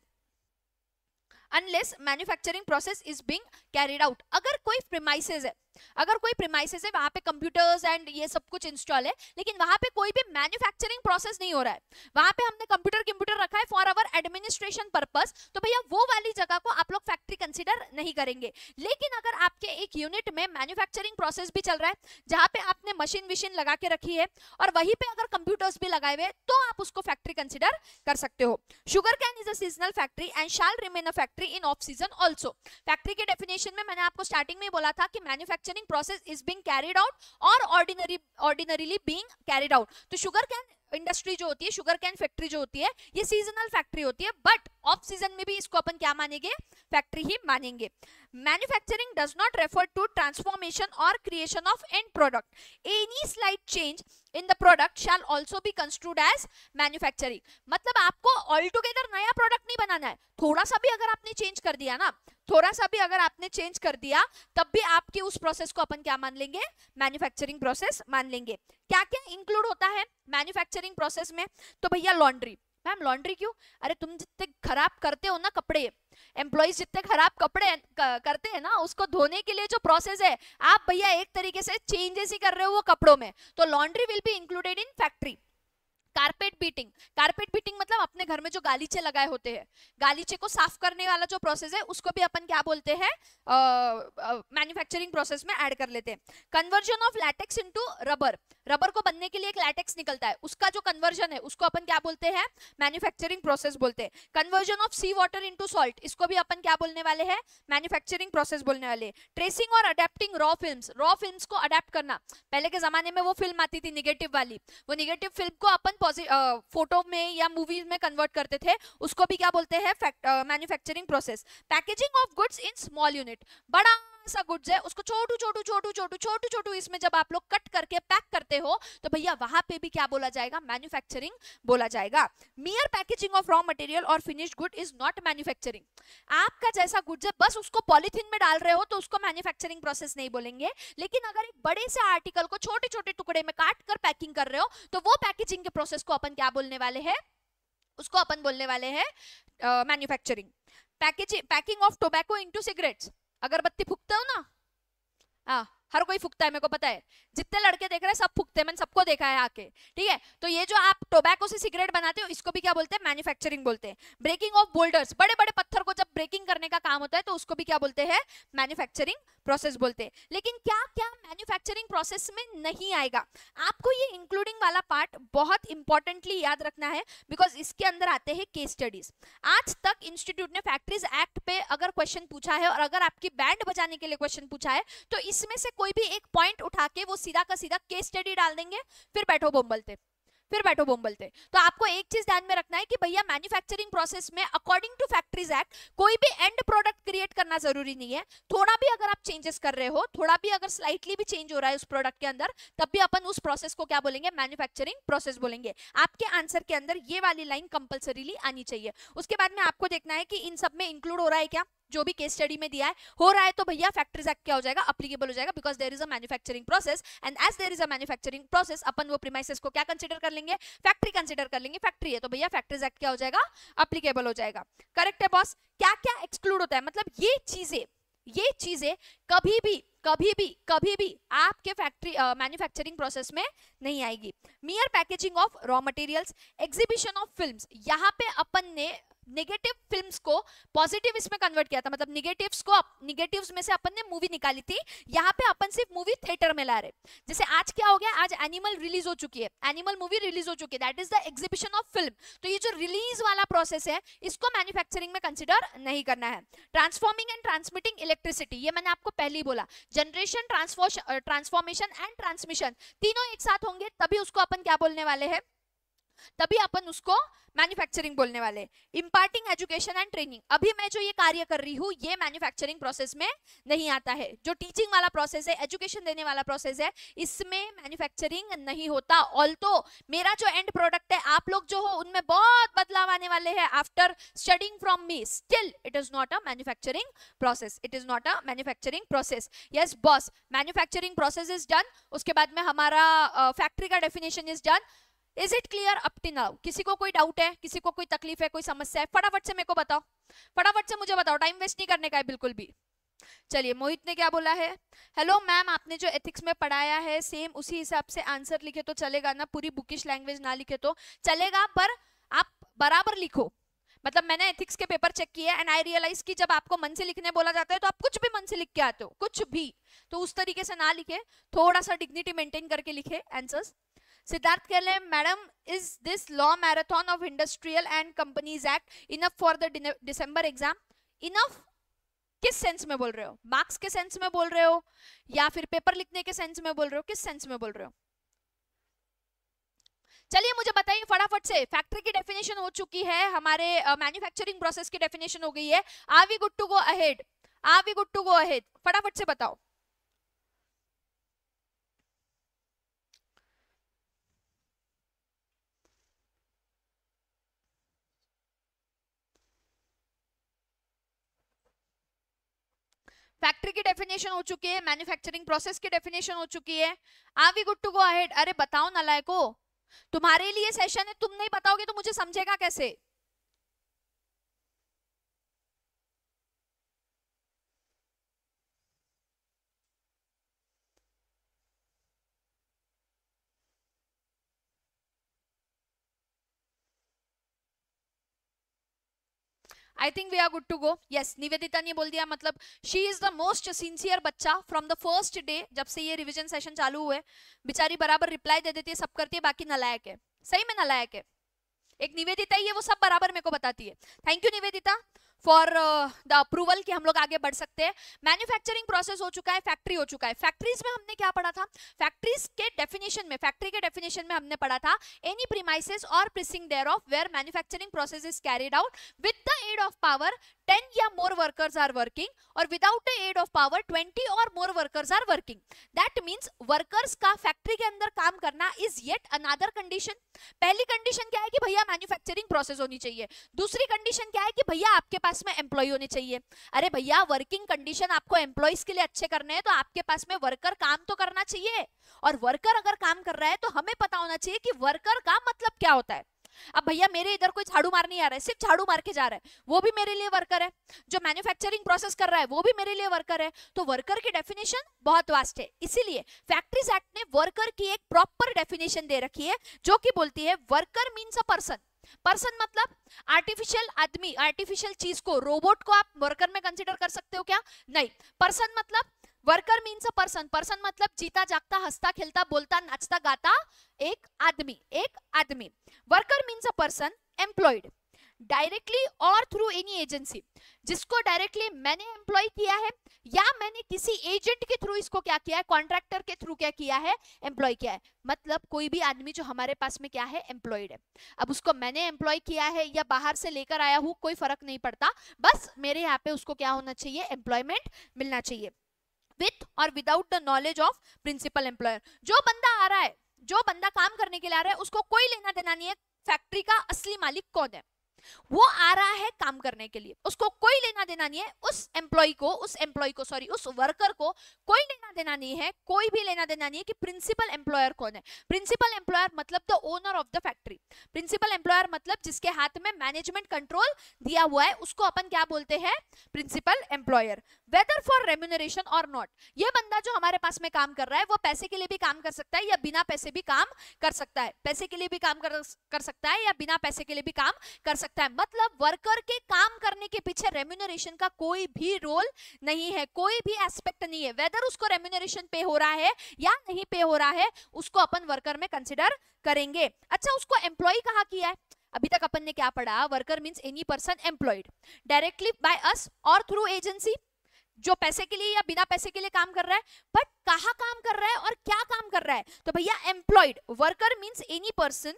unless manufacturing process is being carried out. अगर कोई premises है, अगर कोई premises है वहां पे computers and ये सब कुछ इंस्टॉल है, लेकिन वहां पे कोई भी मैन्युफैक्चरिंग प्रोसेस नहीं हो रहा है, वहां पे हमने कंप्यूटर कंप्यूटर रखा है फॉर आवर एडमिनिस्ट्रेशन पर्पस, तो भैया वो वाली जगह को आप लोग फैक्ट्री कंसीडर नहीं करेंगे। लेकिन अगर आपके एक यूनिट में मैन्युफैक्चरिंग प्रोसेस भी चल रहा है, जहां पे आपने मशीन विशीन लगा के रखी है और वहीं पे अगर कंप्यूटर्स भी लगाए हुए, तो आप उसको फैक्ट्री कंसीडर कर सकते हो। Sugar cane is a seasonal factory and shall remain a factory in off season also. Factory के डेफिनेशन में मैंने आपको स्टार्टिंग में बोला था कि manufacturing process is being carried out or ordinary ordinarily being carried out। तो शुगर कैन इंडस्ट्री जो होती है, शुगर कैन फैक्ट्री जो होती है, ये सीजनल फैक्ट्री होती है, बट ऑफ सीजन में भी इसको अपन क्या मानेंगे? फैक्ट्री ही मानेंगे। Manufacturing does not refer to transformation और creation of end product. Any slight change in the product shall also be construed as manufacturing. मतलब आपको ऑल टुगेदर नया प्रोडक्ट नहीं बनाना है, थोड़ा सा भी अगर आपने चेंज कर दिया ना, थोड़ा सा भी अगर आपने चेंज कर दिया, तब भी आपके उस प्रोसेस को अपन क्या मान लेंगे? मैन्युफैक्चरिंग प्रोसेस मान लेंगे। क्या क्या इंक्लूड होता है मैन्युफैक्चरिंग प्रोसेस में? तो भैया लॉन्ड्री। मैम लॉन्ड्री क्यों? अरे तुम जितने खराब करते हो ना कपड़े, एम्प्लॉइज जितने खराब कपड़े करते हैं ना, उसको धोने के लिए जो प्रोसेस है, आप भैया एक तरीके से चेंजेस ही कर रहे हो वो कपड़ों में, तो laundry will be included in factory. Carpet beating, carpet beating मतलब अपने घर में जो गालीचे लगाए होते हैं, गालीचे को साफ करने वाला जो प्रोसेस है उसको भी अपन क्या बोलते हैं? मैन्युफैक्चरिंग प्रोसेस में ऐड कर लेते हैं। Conversion of latex into rubber, rubber को बनने के लिए एक लैटेक्स निकलता है, उसका जो कन्वर्जन है उसको अपन क्या बोलते हैं? मैन्युफैक्चरिंग प्रोसेस बोलते हैं। Conversion of sea water into salt, इसको भी अपन क्या बोलने वाले हैं? मैन्युफैक्चरिंग प्रोसेस बोलने वाले हैं। ट्रेसिंग और adapting raw films, raw films को अडेप्ट करना, पहले के जमाने में वो फिल्म आती थी निगेटिव वाली, वो निगेटिव फिल्म को अपन फोटो uh, में या मूवीज में कन्वर्ट करते थे, उसको भी क्या बोलते हैं? Manufacturing process. Packaging of goods in small unit, बड़ा सा गुड्स है उसको छोटू छोटू छोटू छोटू छोटू छोटू इसमें जब आप लोग कट करके पैक करते हो, तो भैया वहां पे भी क्या बोला जाएगा? मैन्युफैक्चरिंग बोला जाएगा। Mere packaging of raw material और finished good is not manufacturing. आपका जैसा गुड्स है बस उसको पॉलीथीन में डाल रहे हो तो उसको मैन्युफैक्चरिंग प्रोसेस नहीं बोलेंगे। लेकिन अगर एक बड़े से आर्टिकल को छोटे छोटे टुकड़े में काट कर पैकिंग कर रहे हो, तो वो पैकेजिंग के प्रोसेस को अपन क्या बोलने वाले हैं? उसको अपन बोलने वाले हैं manufacturing. Packaging packing of tobacco into cigarettes, अगरबत्ती फूकते हो ना, हाँ हर कोई फूकता है, मेरे को पता है, जितने लड़के देख रहे हैं सब फूकते हैं, मैंने सबको देखा है आके, ठीक है। तो ये जो आप टोबैको से सिगरेट बनाते हो इसको भी क्या बोलते हैं, मैन्युफैक्चरिंग बोलते हैं। ब्रेकिंग ऑफ बोल्डर्स, बड़े बड़े पत्थर को जब ब्रेकिंग करने का काम होता है तो उसको भी क्या बोलते हैं, मैन्युफैक्चरिंग प्रोसेस बोलते हैं। लेकिन क्या क्या मैन्युफैक्चरिंग प्रोसेस में नहीं आएगा, आपको ये इंक्लूडिंग वाला पार्ट बहुत इंपॉर्टेंटली याद रखना है, बिकॉज इसके अंदर आते हैं केस स्टडीज। आज तक इंस्टीट्यूट ने फैक्ट्रीज एक्ट पे अगर क्वेश्चन पूछा है और अगर आपकी बैंड बजाने के लिए क्वेश्चन पूछा है तो इसमें से कोई भी एक पॉइंट उठा के वो सीधा का सीधा केस स्टडी डाल देंगे, फिर बैठो बम बोलते फिर बैठो बम बोलते। तो आपको एक चीज ध्यान में रखना है कि भैया मैन्युफैक्चरिंग प्रोसेस में अकॉर्डिंग टू फैक्ट्रीज एक्ट कोई भी एंड प्रोडक्ट क्रिएट करना जरूरी नहीं है। थोड़ा भी अगर आप चेंजेस कर रहे हो, थोड़ा भी अगर स्लाइटली भी चेंज हो रहा है उस प्रोडक्ट के अंदर, तब भी अपन उस प्रोसेस को क्या बोलेंगे, मैन्युफैक्चरिंग प्रोसेस बोलेंगे। आपके आंसर के अंदर ये वाली लाइन कंपल्सरीली आनी चाहिए। उसके बाद में आपको देखना है कि इन सब में इंक्लूड हो रहा है क्या, जो भी केस स्टडी में दिया है हो रहा है, तो भैया फैक्ट्रीज एक्ट क्या हो जाएगा, एप्लीकेबल हो जाएगा, because there is a manufacturing process and as there is a manufacturing process अपन वो प्रीमाइसेस को क्या कंसीडर कर लेंगे, फैक्ट्री कंसीडर कर लेंगे। फैक्ट्री है तो भैया फैक्ट्रीज एक्ट क्या हो जाएगा, एप्लीकेबल हो जाएगा। करेक्ट है बॉस। क्या क्या एक्सक्लूड होता है, मतलब ये चीजें ये चीजें कभी भी कभी भी कभी भी आपके फैक्ट्री मैन्युफैक्चरिंग प्रोसेस में नहीं आएगी। Mere packaging of raw materials, exhibition of films, यहाँ पे अपन ने नेगेटिव फिल्म्स को पॉजिटिव इसमें कन्वर्ट किया था, मतलब निगेटिव्स को निगेटिव्स में से अपन ने मूवी निकाली थी, यहाँ पे अपन सिर्फ मूवी थिएटर में ला रहे। जैसे आज क्या हो गया, आज एनिमल रिलीज हो चुकी है, एनिमल मूवी रिलीज हो चुकी है, that is the exhibition of film. तो ये जो रिलीज वाला प्रोसेस है इसको मैन्युफैक्चरिंग में कंसिडर नहीं करना है। ट्रांसफॉर्मिंग एंड ट्रांसमिटिंग इलेक्ट्रिसिटी, ये मैंने आपको पहले ही बोला, जनरेशन, ट्रांसफॉर्मेशन एंड ट्रांसमिशन तीनों एक साथ होंगे तभी उसको अपन क्या बोलने वाले हैं, तभी अपन उसको मैन्युफैक्चरिंग बोलने वाले। इंपार्टिंग एजुकेशन एंड ट्रेनिंग, अभी मैं जो ये कार्य कर रही हूँ ये मैन्युफैक्चरिंग प्रोसेस में नहीं आता है। जो टीचिंग वाला प्रोसेस है, एजुकेशन देने वाला प्रोसेस है, इसमें मैन्युफैक्चरिंग नहीं होता। ऑल्दो मेरा जो एंड प्रोडक्ट है, आप लोग जो हो उनमें बहुत बदलाव आने वाले हैं after studying from me, still it is not a manufacturing process, it is not a manufacturing process. Yes boss, manufacturing process is done. उसके बाद में हमारा फैक्ट्री uh, का definition is done. Is it clear up till now? किसी को कोई doubt है, किसी को कोई तकलीफ है, कोई समस्या है, फटाफट से मेरे को बताओ, फटाफट से मुझे बताओ, टाइम वेस्ट नहीं करने का है बिल्कुल भी। चलिए मोहित ने क्या बोला है, हेलो मैम, आपने जो एथिक्स में पढ़ाया है सेम उसी हिसाब से आंसर लिखे तो चलेगा ना, पूरी बुकिश लैंग्वेज ना लिखे तो चलेगा, पर आप बराबर लिखो। मतलब मैंने एथिक्स के पेपर चेक किए एंड आई रियलाइज कि जब आपको मन से लिखने बोला जाता है तो आप कुछ भी मन से लिख के आते हो, कुछ भी, तो उस तरीके से ना लिखे, थोड़ा सा डिग्निटी मेंटेन करके लिखे आंसर्स। सिद्धार्थ कह रहे madam, is this law marathon of industrial and companies act enough for the December exam? Enough किस सेंस में बोल रहे हो, मार्क्स के सेंस में बोल रहे हो या फिर पेपर लिखने के सेंस में बोल रहे हो, किस सेंस में बोल रहे हो? चलिए मुझे बताइए फटाफट से। फैक्ट्री की डेफिनेशन हो चुकी है, हमारे मैन्युफैक्चरिंग प्रोसेस की डेफिनेशन हो गई है। Are we good to go ahead? Are we good to go ahead? फटाफट से बताओ। फैक्ट्री की डेफिनेशन हो चुकी है, मैन्युफैक्चरिंग प्रोसेस की डेफिनेशन हो चुकी है। Are we good to go ahead? अरे बताओ नालायको, तुम्हारे लिए सेशन है, तुम नहीं बताओगे तो मुझे समझेगा कैसे? I think we are good to go. Yes, Nivedita ने बोल दिया, मतलब she is the most sincere बच्चा फ्रॉम द फर्स्ट डे, जब से ये रिवीजन सेशन चालू हुए, बेचारी बराबर रिप्लाई दे देती है, सब करती है, बाकी नलायक है, सही में नलायक है। एक निवेदिता ही है, वो सब बराबर मेरे को बताती है। Thank you Nivedita for the approval कि हम लोग आगे बढ़ सकते हैं। मैन्युफैक्चरिंग प्रोसेस हो चुका है, फैक्ट्री हो चुका है। फैक्ट्रीज में हमने क्या पढ़ा था? फैक्ट्रीज के डेफिनेशन में, फैक्ट्री के डेफिनेशन में हमने पढ़ा था एनी प्रीमाइसेस और precincts thereof where manufacturing process is carried out with the aid of power ten या मोर वर्कर्स आर वर्किंग और without the aid of power twenty और more workers are working. That means workers का factory के अंदर काम करना is yet another condition. पहली condition क्या है कि भैया मैन्युफैक्चरिंग प्रोसेस होनी चाहिए। दूसरी कंडीशन क्या है कि भैया आपके पास में एम्प्लॉय होने चाहिए। अरे भैया, वर्किंग कंडीशन आपको एम्प्लॉयज के लिए अच्छे करने हैं तो आपके पास में वर्कर काम तो करना चाहिए, और वर्कर अगर काम कर रहा है तो हमें पता होना चाहिए कि वर्कर का मतलब क्या होता है। अब भैया मेरे इधर कोई झाड़ू मारने आ रहा है, सिर्फ झाड़ू मार के जा रहा है, वो भी मेरे लिए वर्कर है। जो मैन्युफैक्चरिंग प्रोसेस कर रहा है वो भी मेरे लिए वर्कर है। तो वर्कर की डेफिनेशन बहुत वास्ट है, इसीलिए फैक्ट्रीज एक्ट ने वर्कर की एक प्रॉपर डेफिनेशन दे रखी है जो कि बोलती है worker means a person. Person मतलब आर्टिफिशियल आदमी, आर्टिफिशियल चीज को, रोबोट को आप वर्कर में कंसीडर कर सकते हो क्या? नहीं। पर्सन मतलब worker means a person, person मतलब जीता जागता हंसता खेलता बोलता नाचता गाता एक आदमी, एक आदमी। Worker means a person employed directly और थ्रू एनी एजेंसी, जिसको डायरेक्टली मैंने एम्प्लॉय किया है या मैंने किसी एजेंट के थ्रू इसको क्या किया है, कॉन्ट्रैक्टर के थ्रू क्या किया है, एम्प्लॉय किया है। मतलब कोई भी आदमी जो हमारे पास में क्या है, एम्प्लॉयड है। अब उसको मैंने एम्प्लॉय किया है या बाहर से लेकर आया हूं, कोई फर्क नहीं पड़ता, बस मेरे यहाँ पे उसको क्या होना चाहिए, एम्प्लॉयमेंट मिलना चाहिए विथ और without the knowledge of principal employer. जो बंदा आ रहा है, जो बंदा काम करने के लिए आ रहा है, उसको कोई लेना देना नहीं है फैक्ट्री का असली मालिक कौन है। वो आ रहा है काम करने के लिए, उसको कोई लेना देना नहीं है उस एम्प्लॉय को, उस एम्प्लॉय को सॉरी उस वर्कर को कोई लेना देना नहीं है, कोई भी लेना देना नहीं है कि प्रिंसिपल एम्प्लॉयर कौन है। प्रिंसिपल एम्प्लॉयर मतलब the owner of the factory. Principal employer मतलब जिसके हाथ में मैनेजमेंट कंट्रोल दिया हुआ है, उसको अपन क्या बोलते हैं, principal employer. Whether for remuneration or not, ये बंदा जो हमारे पास में काम कर रहा है वो पैसे के लिए भी काम कर सकता है या बिना पैसे भी काम कर सकता है, पैसे के लिए भी काम कर, कर सकता है या बिना पैसे के लिए भी काम कर सकता है। मतलब वर्कर के काम करने के पीछे रेम्यूनरेशन का कोई भी रोल नहीं है, कोई भी एस्पेक्ट नहीं है। वेदर उसको रेम्यूनरेशन पे हो रहा है या नहीं पे हो रहा है, उसको अपन वर्कर में कंसिडर करेंगे। अच्छा, उसको एम्प्लॉय कहाँ किया है? अभी तक अपन ने क्या पढ़ा, worker means any person employed directly by us or through agency, जो पैसे के लिए या बिना पैसे के लिए काम कर रहा है। बट कहाँ काम कर रहा है और क्या काम कर रहा है? तो भैया employed, worker means any person,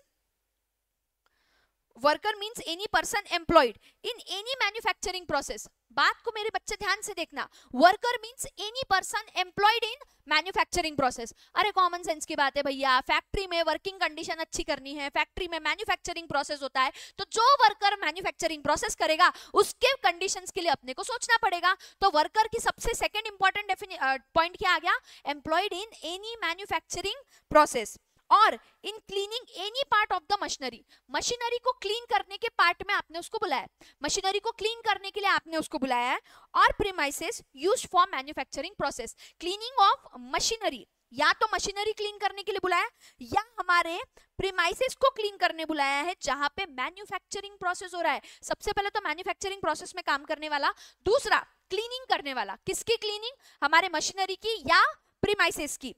worker means any person employed in any manufacturing process. बात को मेरे बच्चे ध्यान से देखना, worker means any person employed in manufacturing process. अरे कॉमन सेंस की बात है भैया, फैक्ट्री में वर्किंग कंडीशन अच्छी करनी है, फैक्ट्री में मैन्युफैक्चरिंग प्रोसेस होता है, तो जो वर्कर मैन्युफैक्चरिंग प्रोसेस करेगा उसके कंडीशंस के लिए अपने को सोचना पड़ेगा। तो वर्कर की सबसे सेकंड इंपॉर्टेंट पॉइंट क्या आ गया, employed in any manufacturing process or in cleaning any part of the machinery. Machinery को क्लीन करने के पार्ट में आपने उसको बुलाया, मशीनरी को क्लीन करने के लिए आपने उसको बुलाया है। और premises used for manufacturing process, cleaning of machinery, या तो मशीनरी क्लीन करने के लिए बुलाया या हमारे प्रीमाइसेस को क्लीन करने बुलाया है जहां पे मैन्युफैक्चरिंग प्रोसेस हो रहा है। सबसे पहले तो मैन्युफैक्चरिंग प्रोसेस में काम करने वाला, दूसरा क्लीनिंग करने वाला। किसकी क्लीनिंग? हमारे मशीनरी की या प्रीमाइसेस की।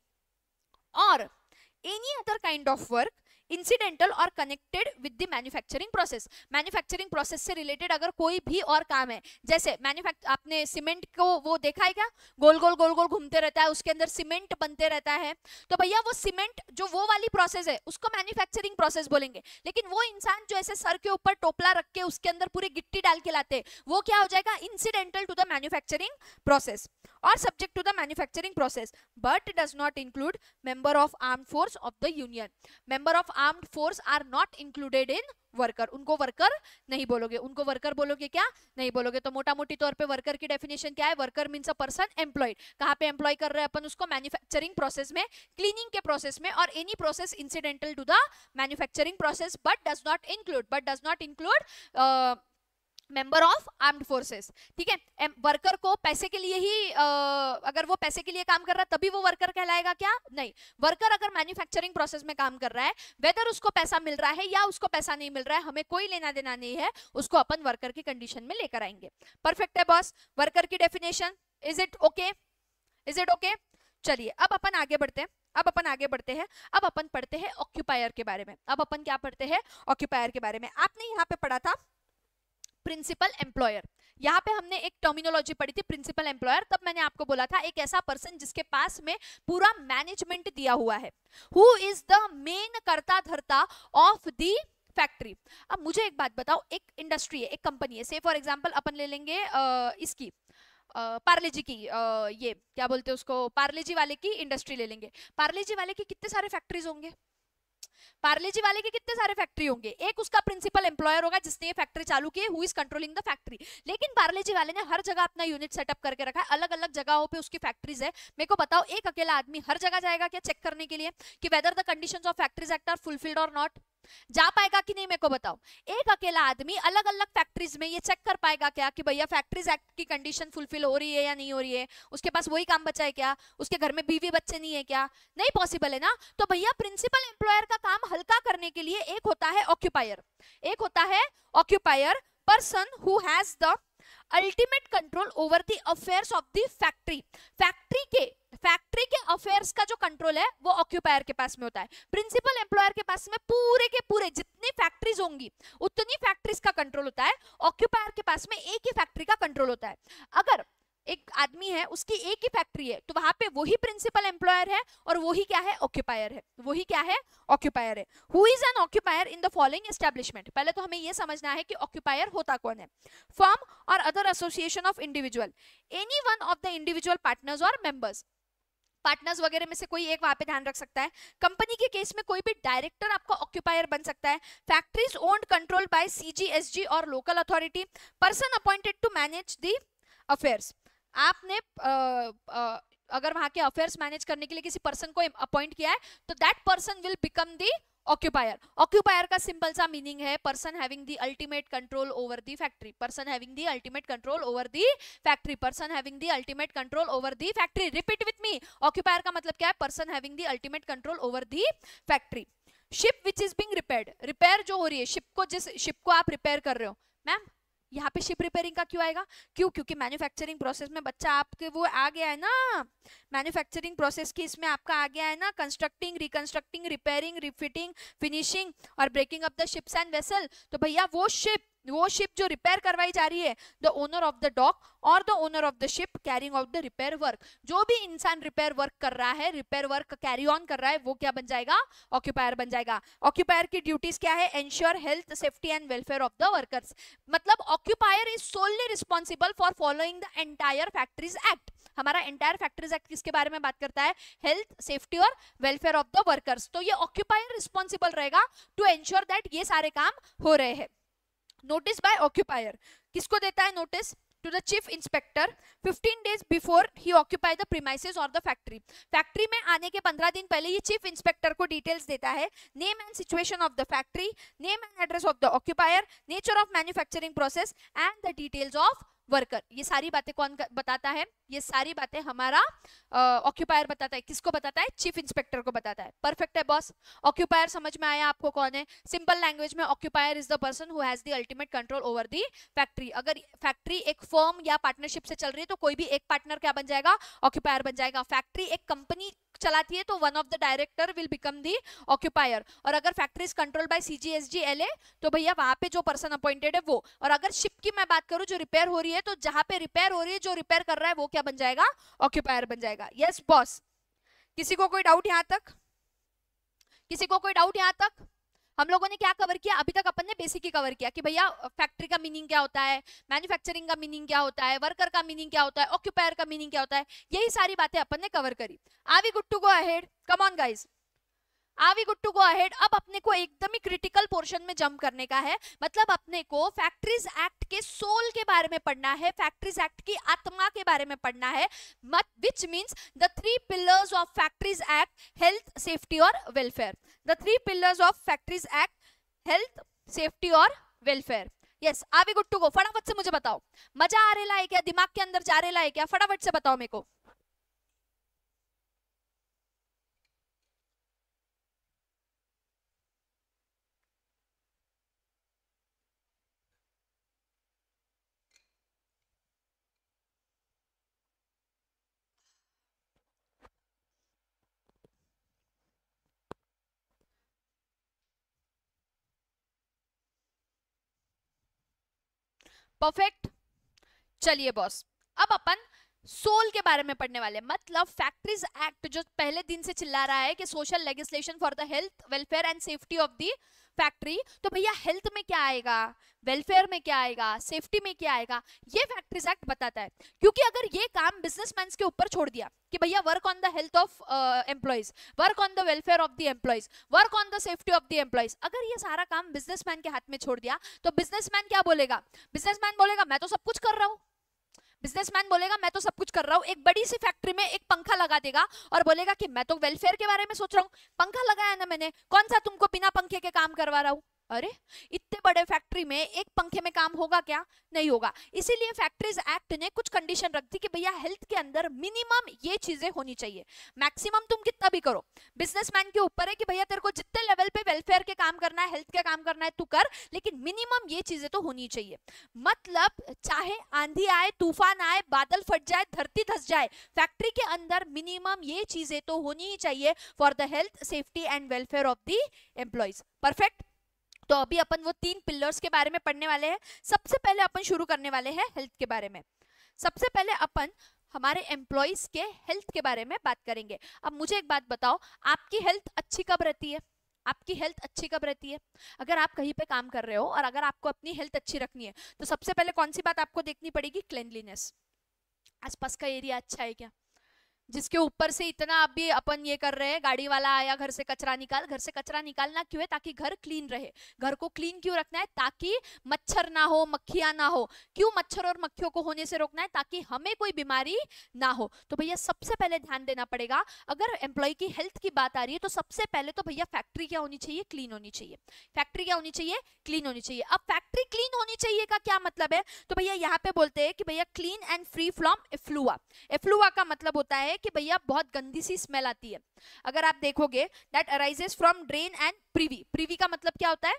और any other kind of work incidental और connected with the manufacturing process, manufacturing process से रिलेटेड अगर कोई भी और काम है, जैसे मैन्युफैक्चर, आपने सीमेंट को वो देखा है क्या, गोल गोल गोल गोल घूमते रहता है, उसके अंदर सीमेंट बनते रहता है, तो भैया वो सीमेंट जो वो वाली प्रोसेस है उसको मैन्युफैक्चरिंग प्रोसेस बोलेंगे। लेकिन वो इंसान जो ऐसे सर के ऊपर टोपला रख के उसके अंदर पूरी गिट्टी डाल के लाते, वो क्या हो जाएगा, incidental to the manufacturing process or subject to the manufacturing process, but does not include member of armed force of the union. Member of armed force are not included in worker, उनको worker नहीं बोलोगे, उनको worker बोलोगे क्या, नहीं बोलोगे। तो मोटा मोटी तौर पे वर्कर की डेफिनेशन क्या है, worker means a person employed. कहां पे एम्प्लॉय कर रहे हैं अपन उसको, मैन्युफैक्चरिंग प्रोसेस में, क्लीनिंग के प्रोसेस में, और any process incidental to the manufacturing process but does not include, but does not include member of armed forces. ठीक है, वर्कर को पैसे के लिए ही आ, अगर वो पैसे के लिए काम कर रहा है तभी वो वर्कर कहलाएगा क्या, नहीं। वर्कर अगर मैन्युफैक्चरिंग प्रोसेस में काम कर रहा है, वेदर उसको पैसा मिल रहा है या उसको पैसा नहीं मिल रहा है, हमें कोई लेना देना नहीं है, उसको अपन वर्कर की कंडीशन में लेकर आएंगे। परफेक्ट है बॉस, वर्कर की definition, is it okay, is it okay. चलिए अब अपन आगे बढ़ते हैं, अब अपन आगे बढ़ते हैं, अब अपन पढ़ते हैं ऑक्यूपायर के बारे में। अब अपन क्या पढ़ते हैं, ऑक्यूपायर के बारे में। आपने यहाँ पे पढ़ा था प्रिंसिपल एम्प्लॉयर, यहाँ पे हमने एक टर्मिनोलॉजी पढ़ी थी प्रिंसिपल एम्प्लॉयर। तब मैंने आपको बोला था एक ऐसा पर्सन जिसके पास में पूरा मैनेजमेंट दिया हुआ है, हु इज द मेन कर्ता धर्ता ऑफ द फैक्ट्री। अब मुझे एक बात बताओ, एक इंडस्ट्री है, एक कंपनी है, से फॉर एग्जांपल अपन ले लेंगे आ, इसकी पार्ले जी की, आ, ये क्या बोलते हैं उसको, पार्ले जी वाले की इंडस्ट्री ले लेंगे। पार्ले जी वाले की कितने सारे फैक्ट्रीज होंगे, पार्ले जी वाले के कितने सारे फैक्ट्री होंगे, एक उसका प्रिंसिपल एम्प्लॉयर होगा जिसने ये फैक्ट्री चालू की है, who is controlling the factory. लेकिन पार्ले जी वाले ने हर जगह अपना यूनिट सेटअप करके रखा है, अलग अलग जगहों पे उसकी फैक्ट्रीज है। मेरे को बताओ एक अकेला आदमी हर जगह जाएगा क्या चेक करने के लिए कि whether the conditions of factories act are fulfilled or not? जा पाएगा कि नहीं मेरे को बताओ। एक अकेला आदमी अलग अलग फैक्ट्रीज में ये चेक कर पाएगा क्या कि भैया फैक्ट्रीज एक्ट की कंडीशन फुलफिल हो रही है या नहीं हो रही है, उसके पास वही काम बचा है क्या, उसके घर में बीवी बच्चे नहीं है क्या, नहीं पॉसिबल है ना। तो भैया प्रिंसिपल एम्प्लॉयर का काम हल्का करने के लिए एक होता है ऑक्यूपायर, एक होता है occupier, person who has the ultimate control over the affairs of the factory. Factory के फैक्ट्री के अफेयर्स का जो कंट्रोल है वो ऑक्यूपायर के पास में होता है। प्रिंसिपल एम्प्लॉयर के पास में पूरे के पूरे जितनी फैक्ट्रीज होंगी उतनी फैक्ट्रीज का कंट्रोल होता है, ऑक्यूपायर के पास में एक ही फैक्ट्री का कंट्रोल होता है। अगर एक आदमी है उसकी एक ही फैक्ट्री है तो वहां पे वही प्रिंसिपल एम्प्लॉयर है और वही क्या है ऑक्यूपायर है, वही क्या है ऑक्यूपायर है। Who is an occupier in the following establishment. पहले तो हमें यह समझना है कि ऑक्यूपायर होता कौन है। Firm or other association of individual, any one of the individual partners or members, partners वगैरह में से कोई एक वहां पे ध्यान रख सकता है। कंपनी के केस में कोई भी डायरेक्टर आपका ऑक्यूपायर बन सकता है। Factories owned control by CG SG or local authority, person appointed to manage the affairs. आपने आ, आ, अगर वहां के अफेयर्स मैनेज करने के लिए किसी पर्सन को अपॉइंट किया है तो that person will become the occupier. Occupier का सिंपल सा मीनिंग है person having the ultimate control over the factory, person having the ultimate control over the factory, person having the ultimate control over the factory. Repeat with me, occupier का मतलब क्या है, person having the ultimate control over the factory. Ship which is being repaired, repair जो हो रही है ship को, जिस शिप को आप रिपेयर कर रहे हो, मैम यहाँ पे शिप रिपेयरिंग का क्यों आएगा, क्यों, क्योंकि मैन्युफैक्चरिंग प्रोसेस में बच्चा आपके वो आ गया है ना, मैन्युफैक्चरिंग प्रोसेस की इसमें आपका आ गया है ना, constructing, reconstructing, repairing, refitting, finishing और breaking up the ships and vessel. तो भैया वो शिप वो शिप जो रिपेयर करवाई जा रही है, the owner of the dock or the owner of the ship carrying out the repair work, जो भी इंसान रिपेयर वर्क कर रहा है, रिपेयर वर्क कैरी ऑन कर रहा है, वो क्या बन जाएगा, ऑक्यूपायर बन जाएगा। ऑक्यूपायर की ड्यूटीज क्या है, ensure health, safety and welfare of the workers. मतलब occupier is solely responsible for following the entire factories act. हमारा एंटायर फैक्ट्रीज एक्ट किसके बारे में बात करता है, हेल्थ, सेफ्टी और वेलफेयर ऑफ द वर्कर्स। तो ये ऑक्यूपायर रिस्पॉन्सिबल रहेगा टू एंश्योर दैट ये सारे काम हो रहे हैं। नोटिस बाय ऑक्यूपायर, किसको देता है notice, to the chief inspector fifteen days before he occupy the premises or the factory। Factory में आने के पंद्रह दिन पहले ये चीफ इंस्पेक्टर को डिटेल्स देता है, name and situation of the factory, name and address of the occupier, nature of manufacturing process and the details of worker. ये सारी बातें कौन बताता है, ये सारी बातें हमारा ऑक्यूपायर uh, बताता है। किसको बताता है, चीफ इंस्पेक्टर को बताता है। परफेक्ट है बॉस, ऑक्यूपायर समझ में आया आपको कौन है। सिंपल लैंग्वेज में occupier is the person who has the ultimate control over the factory. अगर फैक्ट्री एक फर्म या पार्टनरशिप से चल रही है तो कोई भी एक पार्टनर क्या बन जाएगा, ऑक्यूपायर बन जाएगा। फैक्ट्री एक कंपनी चलाती है तो one of the director will become the occupier. और अगर factory is control by CG SG LA तो भैया वहां पे जो पर्सन अपॉइंटेड है वो। और अगर शिप की मैं बात करूं जो रिपेयर हो रही है तो जहां पे रिपेयर हो रही है जो रिपेयर कर रहा है वो क्या बन जाएगा, ऑक्यूपायर बन जाएगा। यस बॉस, किसी को कोई डाउट यहां तक, किसी को कोई डाउट यहां तक। हम लोगों ने क्या कवर किया अभी तक, अपन ने बेसिक ही कवर किया कि भैया फैक्ट्री का मीनिंग क्या होता है, मैन्युफैक्चरिंग का मीनिंग क्या होता है, वर्कर का मीनिंग क्या होता है, ऑक्यूपायर का मीनिंग क्या होता है, यही सारी बातें अपन ने कवर करी। Are we good to go ahead, come on guys, are we good to go ahead. अब अपने को एकदम ही क्रिटिकल पोर्शन में जंप करने का है, मतलब अपने को फैक्ट्रीज एक्ट के सोल के बारे में पढ़ना है, फैक्ट्रीज एक्ट की आत्मा के बारे में पढ़ना है, which means the three pillars of factories act, health, safety और welfare. The three pillars of factories act, health, safety और welfare. Yes, are we good to go. फटाफट से मुझे बताओ, मजा आ रहा है क्या, दिमाग के अंदर जा रहा है क्या, फटाफट से बताओ मेरे को। परफेक्ट, चलिए बॉस, अब अपन सोल के बारे में पढ़ने वाले। मतलब फैक्ट्रीज एक्ट जो पहले दिन से चिल्ला रहा है कि social legislation for the health, welfare and safety of the factory, तो भैया हेल्थ में क्या आएगा, वेलफेयर में क्या आएगा, सेफ्टी में क्या आएगा, ये फैक्ट्रीज एक्ट बताता है। क्योंकि अगर ये काम बिजनेसमैन के ऊपर छोड़ दिया कि भैया work on the health of employees, work on the welfare of the employees, work on the safety of the employees, अगर ये सारा काम बिजनेसमैन के हाथ में छोड़ दिया तो बिजनेसमैन क्या बोलेगा, बिजनेसमैन बोलेगा मैं तो सब कुछ कर रहा हूँ, बिजनेसमैन बोलेगा मैं तो सब कुछ कर रहा हूँ, एक बड़ी सी फैक्ट्री में एक पंखा लगा देगा और बोलेगा कि मैं तो वेलफेयर के बारे में सोच रहा हूँ, पंखा लगाया ना मैंने, कौन सा तुमको बिना पंखे के काम करवा रहा हूँ। अरे इतने बड़े फैक्ट्री में एक पंखे में काम होगा क्या? नहीं होगा। इसीलिए फैक्ट्रीज एक्ट ने कुछ कंडीशन रख दी कि भैया हेल्थ के अंदर मिनिमम ये चीजें होनी चाहिए, मैक्सिमम तुम कितना भी करो, बिजनेसमैन के ऊपर है कि भैया तेरे को जितने लेवल पे वेलफेयर के काम करना है, हेल्थ के काम करना है तू कर, लेकिन मिनिमम ये चीजें तो होनी चाहिए। मतलब चाहे आंधी आए, तूफान आए, बादल फट जाए, धरती धस जाए, फैक्ट्री के अंदर मिनिमम ये चीजें तो होनी ही चाहिए for the health, safety and welfare of the employees. Perfect. तो अभी अपन वो तीन पिलर्स के बारे में पढ़ने वाले हैं। सबसे पहले अपन शुरू करने वाले हैं हेल्थ के बारे में। सबसे पहले अपन हमारे एम्प्लॉइज के हेल्थ के बारे में बात करेंगे। अब मुझे एक बात बताओ, आपकी हेल्थ अच्छी कब रहती है? आपकी हेल्थ अच्छी कब रहती है? अगर आप कहीं पे काम कर रहे हो और अगर आपको अपनी हेल्थ अच्छी रखनी है तो सबसे पहले कौन सी बात आपको देखनी पड़ेगी? क्लीनलीनेस। आसपास का एरिया अच्छा है क्या? जिसके ऊपर से इतना अभी अपन ये कर रहे हैं, गाड़ी वाला आया घर से कचरा निकाल, घर से कचरा निकालना क्यों है? ताकि घर क्लीन रहे। घर को क्लीन क्यों रखना है? ताकि मच्छर ना हो, मक्खियां ना हो। क्यों मच्छर और मक्खियों को होने से रोकना है? ताकि हमें कोई बीमारी ना हो। तो भैया सबसे पहले ध्यान देना पड़ेगा, अगर एम्प्लॉय की हेल्थ की बात आ रही है तो सबसे पहले तो भैया फैक्ट्री क्या होनी चाहिए? क्लीन होनी चाहिए। फैक्ट्री क्या होनी चाहिए? क्लीन होनी चाहिए। अब फैक्ट्री क्लीन होनी चाहिए का क्या मतलब है? तो भैया यहाँ पे बोलते हैं कि भैया clean and free from effluvia. Effluvia का मतलब होता है कि भैया बहुत गंदी सी स्मेल आती है। अगर आप देखोगे that arises from drain and privy. Privy का मतलब क्या होता है?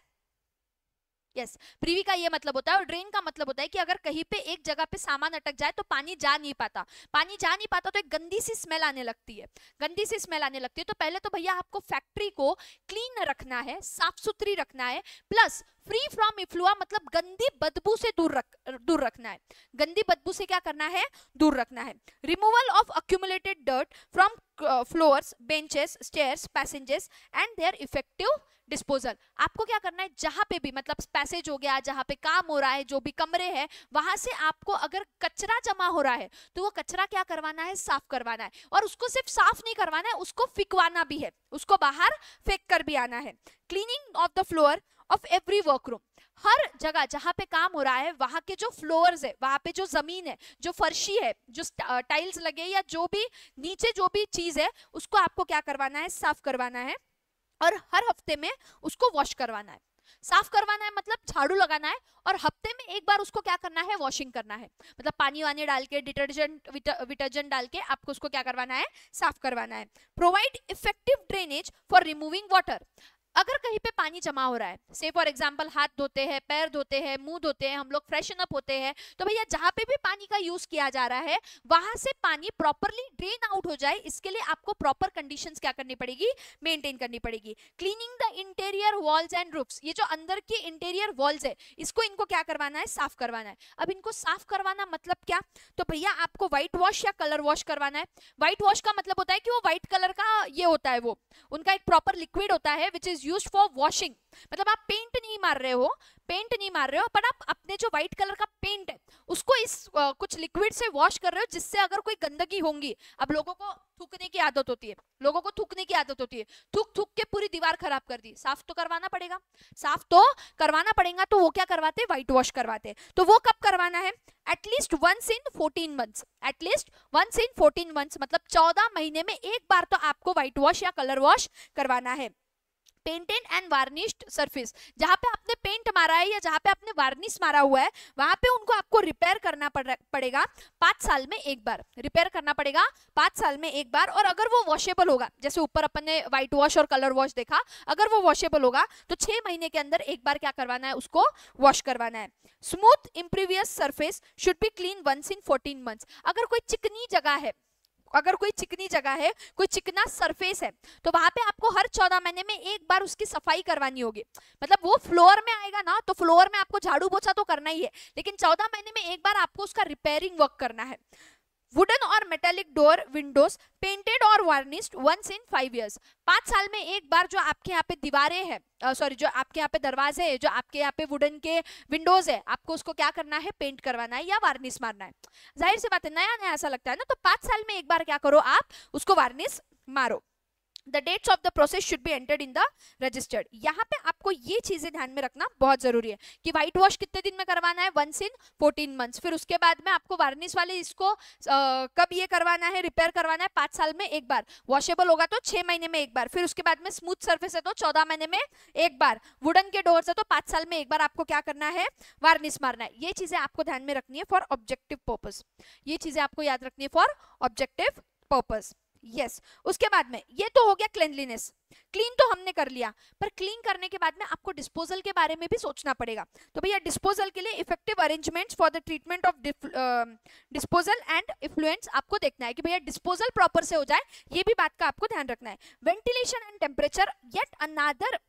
यस yes, प्रीवी का ये मतलब होता है। और ड्रेन का मतलब होता है कि अगर कहीं पे एक जगह पे सामान अटक जाए तो पानी जा नहीं पाता, पानी जा नहीं पाता तो एक गंदी सी स्मेल आने लगती है, गंदी सी स्मेल आने लगती है। तो पहले तो भैया आपको फैक्ट्री को क्लीन रखना है, साफ सुथरी रखना है, प्लस फ्री फ्रॉम इफ्लुआ मतलब गंदी बदबू से दूर रख दूर रखना है। गंदी बदबू से क्या करना है? दूर रखना है। Removal of accumulated dirt from floors, benches, stairs, passages and their effective disposal. आपको क्या करना है? जहां पे भी मतलब पैसेज हो गया, जहां पे काम हो रहा है, जो भी कमरे हैं, वहां से आपको अगर कचरा जमा हो रहा है तो वो कचरा क्या करवाना है? साफ करवाना है। और उसको सिर्फ साफ नहीं करवाना है, उसको फिकवाना भी है, उसको बाहर फेंक कर भी आना है। Cleaning of the floor of every workroom. हर जगह जहां पे काम हो रहा है वहां के जो फ्लोर्स है, वहां पे जो जमीन है, जो फर्शी है, जो टाइल्स लगे या जो भी नीचे जो भी चीज है, उसको आपको क्या करवाना है? साफ करवाना है। और हर हफ्ते में उसको वॉश करवाना है। साफ करवाना है मतलब झाड़ू लगाना है, और हफ्ते में एक बार उसको क्या करना है? वॉशिंग करना है। मतलब पानी वानी डाल के, डिटर्जेंट डिटर्जेंट डाल के आपको उसको क्या करवाना है? साफ करवाना है। Provide effective drainage for removing water. अगर कहीं पे पानी जमा हो रहा है, से फॉर एग्जांपल हाथ धोते हैं, पैर धोते हैं, मुंह धोते हैं, हम लोग फ्रेशन अप होते हैं, तो भैया जहां पे भी पानी का यूज किया जा रहा है वहां से पानी प्रॉपरली ड्रेन आउट हो जाए, इसके लिए आपको प्रॉपर कंडीशंस क्या करनी पड़ेगी? मेंटेन करनी पड़ेगी। Cleaning the interior walls and roofs. ये जो अंदर की इंटीरियर वॉल्स है, इसको इनको क्या करवाना है? साफ करवाना है। अब इनको साफ करवाना मतलब क्या? तो भैया आपको व्हाइट वॉश या कलर वॉश करवाना है। व्हाइट वॉश का मतलब होता है कि वो व्हाइट कलर का ये होता है, वो उनका एक प्रॉपर लिक्विड होता है which is used for washing. मतलब आप पेंट नहीं मार रहे हो, पेंट नहीं मार रहे हो, पर आप अपने जो व्हाइट कलर का पेंट है उसको इस uh, कुछ लिक्विड से वॉश कर रहे हो, जिससे अगर कोई गंदगी होंगी, अब लोगों को थूकने की आदत होती है, लोगों को थूकने की आदत होती है, थूक थूक के पूरी दीवार खराब कर दी, साफ तो करवाना पड़ेगा, साफ तो करवाना पड़ेगा। तो वो क्या करवाते? व्हाइट वॉश करवाते। तो वो कब करवाना है? At least once in fourteen months. At least once in fourteen months मतलब चौदह महीने में एक बार तो आपको व्हाइट वॉश या कलर वॉश करवाना है। Painted and varnished surface. जहां पे आपने पेंट मारा है या जहां पे आपने वार्निश मारा हुआ है, वहां पे उनको आपको रिपेयर करना पड़ेगा पांच साल में एक बार। रिपेयर करना पड़ेगा पांच साल में एक बार। और अगर वो वॉशेबल होगा, जैसे ऊपर अपन ने व्हाइट वॉश और कलर वॉश देखा, अगर वो वॉशेबल होगा तो छह महीने के अंदर एक बार क्या करवाना है? उसको वॉश करवाना है। Smooth impervious surface should be clean once in fourteen months. अगर कोई चिकनी जगह है, अगर कोई चिकनी जगह है, कोई चिकना सरफेस है, तो वहां पे आपको हर चौदह महीने में एक बार उसकी सफाई करवानी होगी। मतलब वो फ्लोर में आएगा ना, तो फ्लोर में आपको झाड़ू पोछा तो करना ही है, लेकिन चौदह महीने में एक बार आपको उसका रिपेयरिंग वर्क करना है। वुडन और metallic door windows painted or varnished once in five years. पांच साल में एक बार जो आपके यहाँ पे दीवारें हैं, सॉरी जो आपके यहाँ पे दरवाजे हैं, जो आपके यहाँ पे वुडन के विंडोज है, आपको उसको क्या करना है? पेंट करवाना है या वार्निश मारना है। जाहिर सी बात है, नया नया ऐसा लगता है ना, तो पांच साल में एक बार क्या करो? आप उसको वार्निश मारो। The dates of the process should be entered in the registered. यहाँ पे आपको ये चीजें ध्यान में रखना बहुत जरूरी है कि व्हाइट वॉश कितने दिन में करवाना है, वंस इन फोर्टीन मंथ्स. फिर उसके बाद में आपको वार्निश वाले इसको आ, कब ये करवाना है, रिपेयर करवाना है, पांच साल में एक बार. वॉशेबल होगा तो छह महीने में एक बार. फिर उसके बाद में स्मूथ सर्फेस है तो चौदह महीने में एक बार. वुडन के डोर्स है तो पांच साल में एक बार आपको क्या करना है, वार्निश मारना है. ये चीजें आपको ध्यान में रखनी है फॉर ऑब्जेक्टिव पर्पस. ये चीजें आपको याद रखनी है for objective purpose. Yes yes. उसके बाद में ये तो हो गया क्लेनलीनेस. क्लीन तो हमने कर लिया, पर क्लीन करने के बाद में आपको डिस्पोजल के बारे में भी सोचना पड़ेगा. तो भैया डिस्पोजल के लिए effective arrangements for the treatment of disposal and effluents आपको देखना है कि भैया डिस्पोजल प्रॉपर से हो जाए. ये भी बात का आपको ध्यान रखना है. Ventilation and temperature yet another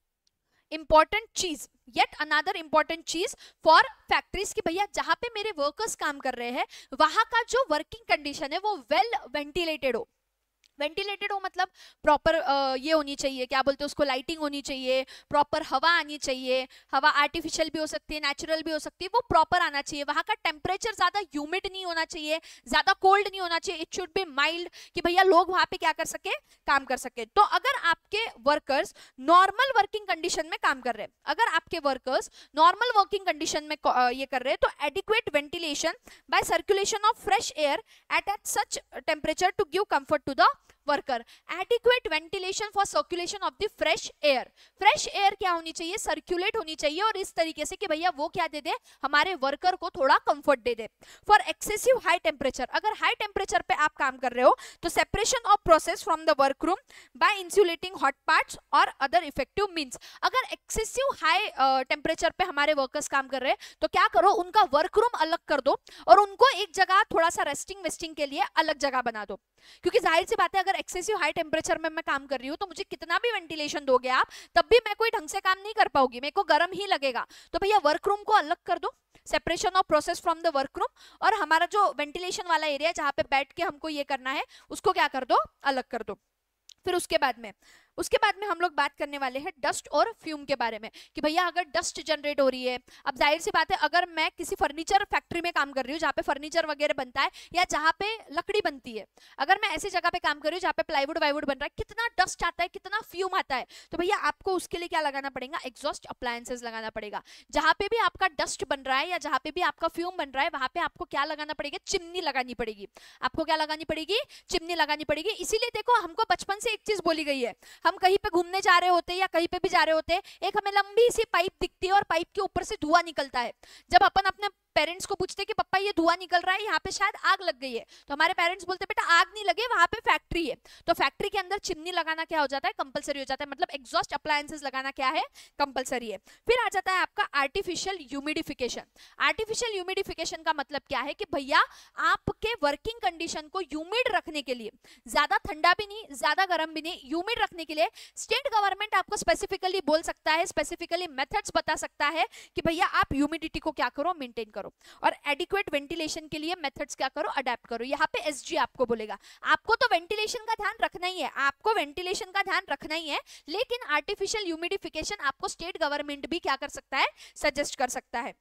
important चीज येट अनदर इंपॉर्टेंट चीज फॉर फैक्ट्रीज कि भैया जहां पे मेरे वर्कर्स काम कर रहे हैं वहां का जो वर्किंग कंडीशन है वो वेल वेंटिलेटेड हो. वेंटिलेटेड हो मतलब प्रॉपर ये होनी चाहिए, क्या बोलते हैं उसको, लाइटिंग होनी चाहिए, प्रॉपर हवा आनी चाहिए. हवा आर्टिफिशियल भी हो सकती है, नेचुरल भी हो सकती है, वो प्रॉपर आना चाहिए. वहां का टेम्परेचर ज्यादा ह्यूमिड नहीं होना चाहिए, ज्यादा कोल्ड नहीं होना चाहिए. इट शुड बी माइल्ड कि भैया लोग वहां पे क्या कर सके, काम कर सके. तो अगर आपके वर्कर्स नॉर्मल वर्किंग कंडीशन में काम कर रहे हैं, अगर आपके वर्कर्स नॉर्मल वर्किंग कंडीशन में ये कर रहे हैं तो adequate ventilation by circulation of fresh air at at such temperature to give comfort to the worker. Adequate ventilation for circulation of the fresh air. Fresh air क्या होनी चाहिए, circulate होनी चाहिए और इस तरीके से कि भैया वो क्या दे दे, हमारे वर्कर को थोड़ा कंफर्ट दे दे. फॉर एक्सेसिव हाई टेम्परेचर, अगर हाई टेम्परेचर पे आप काम कर रहे हो तो separation of process from the work room by insulating hot parts or other effective means. अगर एक्सेसिव हाई टेम्परेचर पे हमारे वर्कर्स काम कर रहे हैं तो क्या करो, उनका वर्क रूम अलग कर दो और उनको एक जगह थोड़ा सा रेस्टिंग वेस्टिंग के लिए अलग जगह बना दो. क्योंकि जाहिर सी बात है अगर एक्सेसिव हाई टेम्परेचर में मैं काम कर रही हूँ तो मुझे कितना भी वेंटिलेशन दोगे आप, तब भी मैं कोई ढंग से काम नहीं कर पाऊंगी, मेरे को गर्म ही लगेगा. तो भैया वर्क रूम को अलग कर दो, separation of process from the work room, और हमारा जो वेंटिलेशन वाला एरिया जहां पे बैठ के हमको ये करना है उसको क्या कर दो, अलग कर दो. फिर उसके बाद में उसके बाद में हम लोग बात करने वाले हैं डस्ट और फ्यूम के बारे में कि भैया अगर डस्ट जनरेट हो रही है, अब जाहिर सी बात है अगर मैं किसी फर्नीचर फैक्ट्री में काम कर रही हूँ जहाँ पे फर्नीचर वगैरह बनता है या जहाँ पे लकड़ी बनती है, अगर मैं ऐसी जगह पे काम कर रही हूँ जहाँ पे प्लाईवुड वाईवुड बन रहा है, कितना डस्ट आता है, कितना फ्यूम आता है, तो भैया आपको उसके लिए क्या लगाना पड़ेगा, एग्जॉस्ट अप्लायंसेस लगाना पड़ेगा. जहाँ पे भी आपका डस्ट बन रहा है या जहाँ पे भी आपका फ्यूम बन रहा है वहां पे आपको क्या लगाना पड़ेगा, चिमनी लगानी पड़ेगी. आपको क्या लगानी पड़ेगी, चिमनी लगानी पड़ेगी. इसीलिए देखो हमको बचपन से एक चीज बोली गई है, हम कहीं पे घूमने जा रहे होते हैं या कहीं पे भी जा रहे होते हैं, एक हमें लंबी सी पाइप दिखती है और पाइप के ऊपर से धुआं निकलता है. जब अपन अपने पेरेंट्स को पूछते कि पापा ये धुआं निकल रहा है, यहाँ पे शायद आग लग गई है, तो हमारे पेरेंट्स बोलते बेटा आग नहीं लगे, वहां पे फैक्ट्री है. तो फैक्ट्री के अंदर चिमनी लगाना क्या हो जाता है, कंपलसरी हो जाता है. मतलब एग्जॉस्ट अप्लायंसेस लगाना क्या है, कंपलसरी है. फिर आ जाता है आपका आर्टिफिशियल ह्यूमिडिफिकेशन. आर्टिफिशियल ह्यूमिडिफिकेशन का मतलब क्या है कि भैया आपके वर्किंग कंडीशन को ह्यूमिड रखने के लिए, ज्यादा ठंडा भी नहीं ज्यादा गर्म भी नहीं, ह्यूमिड रखने के लिए स्टेट गवर्नमेंट आपको स्पेसिफिकली बोल सकता है, स्पेसिफिकली मेथड्स बता सकता है कि भैया आप ह्यूमिडिटी को क्या करो, मेंटेन करो, और एडिक्वेट वेंटिलेशन के लिए मेथड्स क्या करो, अडेप्ट करो. यहाँ पे एसजी आपको बोलेगा. आपको तो वेंटिलेशन का ध्यान रखना ही है, आपको वेंटिलेशन का ध्यान रखना ही है, लेकिन आर्टिफिशियल ह्यूमिडिफिकेशन आपको स्टेट गवर्नमेंट भी क्या कर सकता है, सजेस्ट कर सकता है.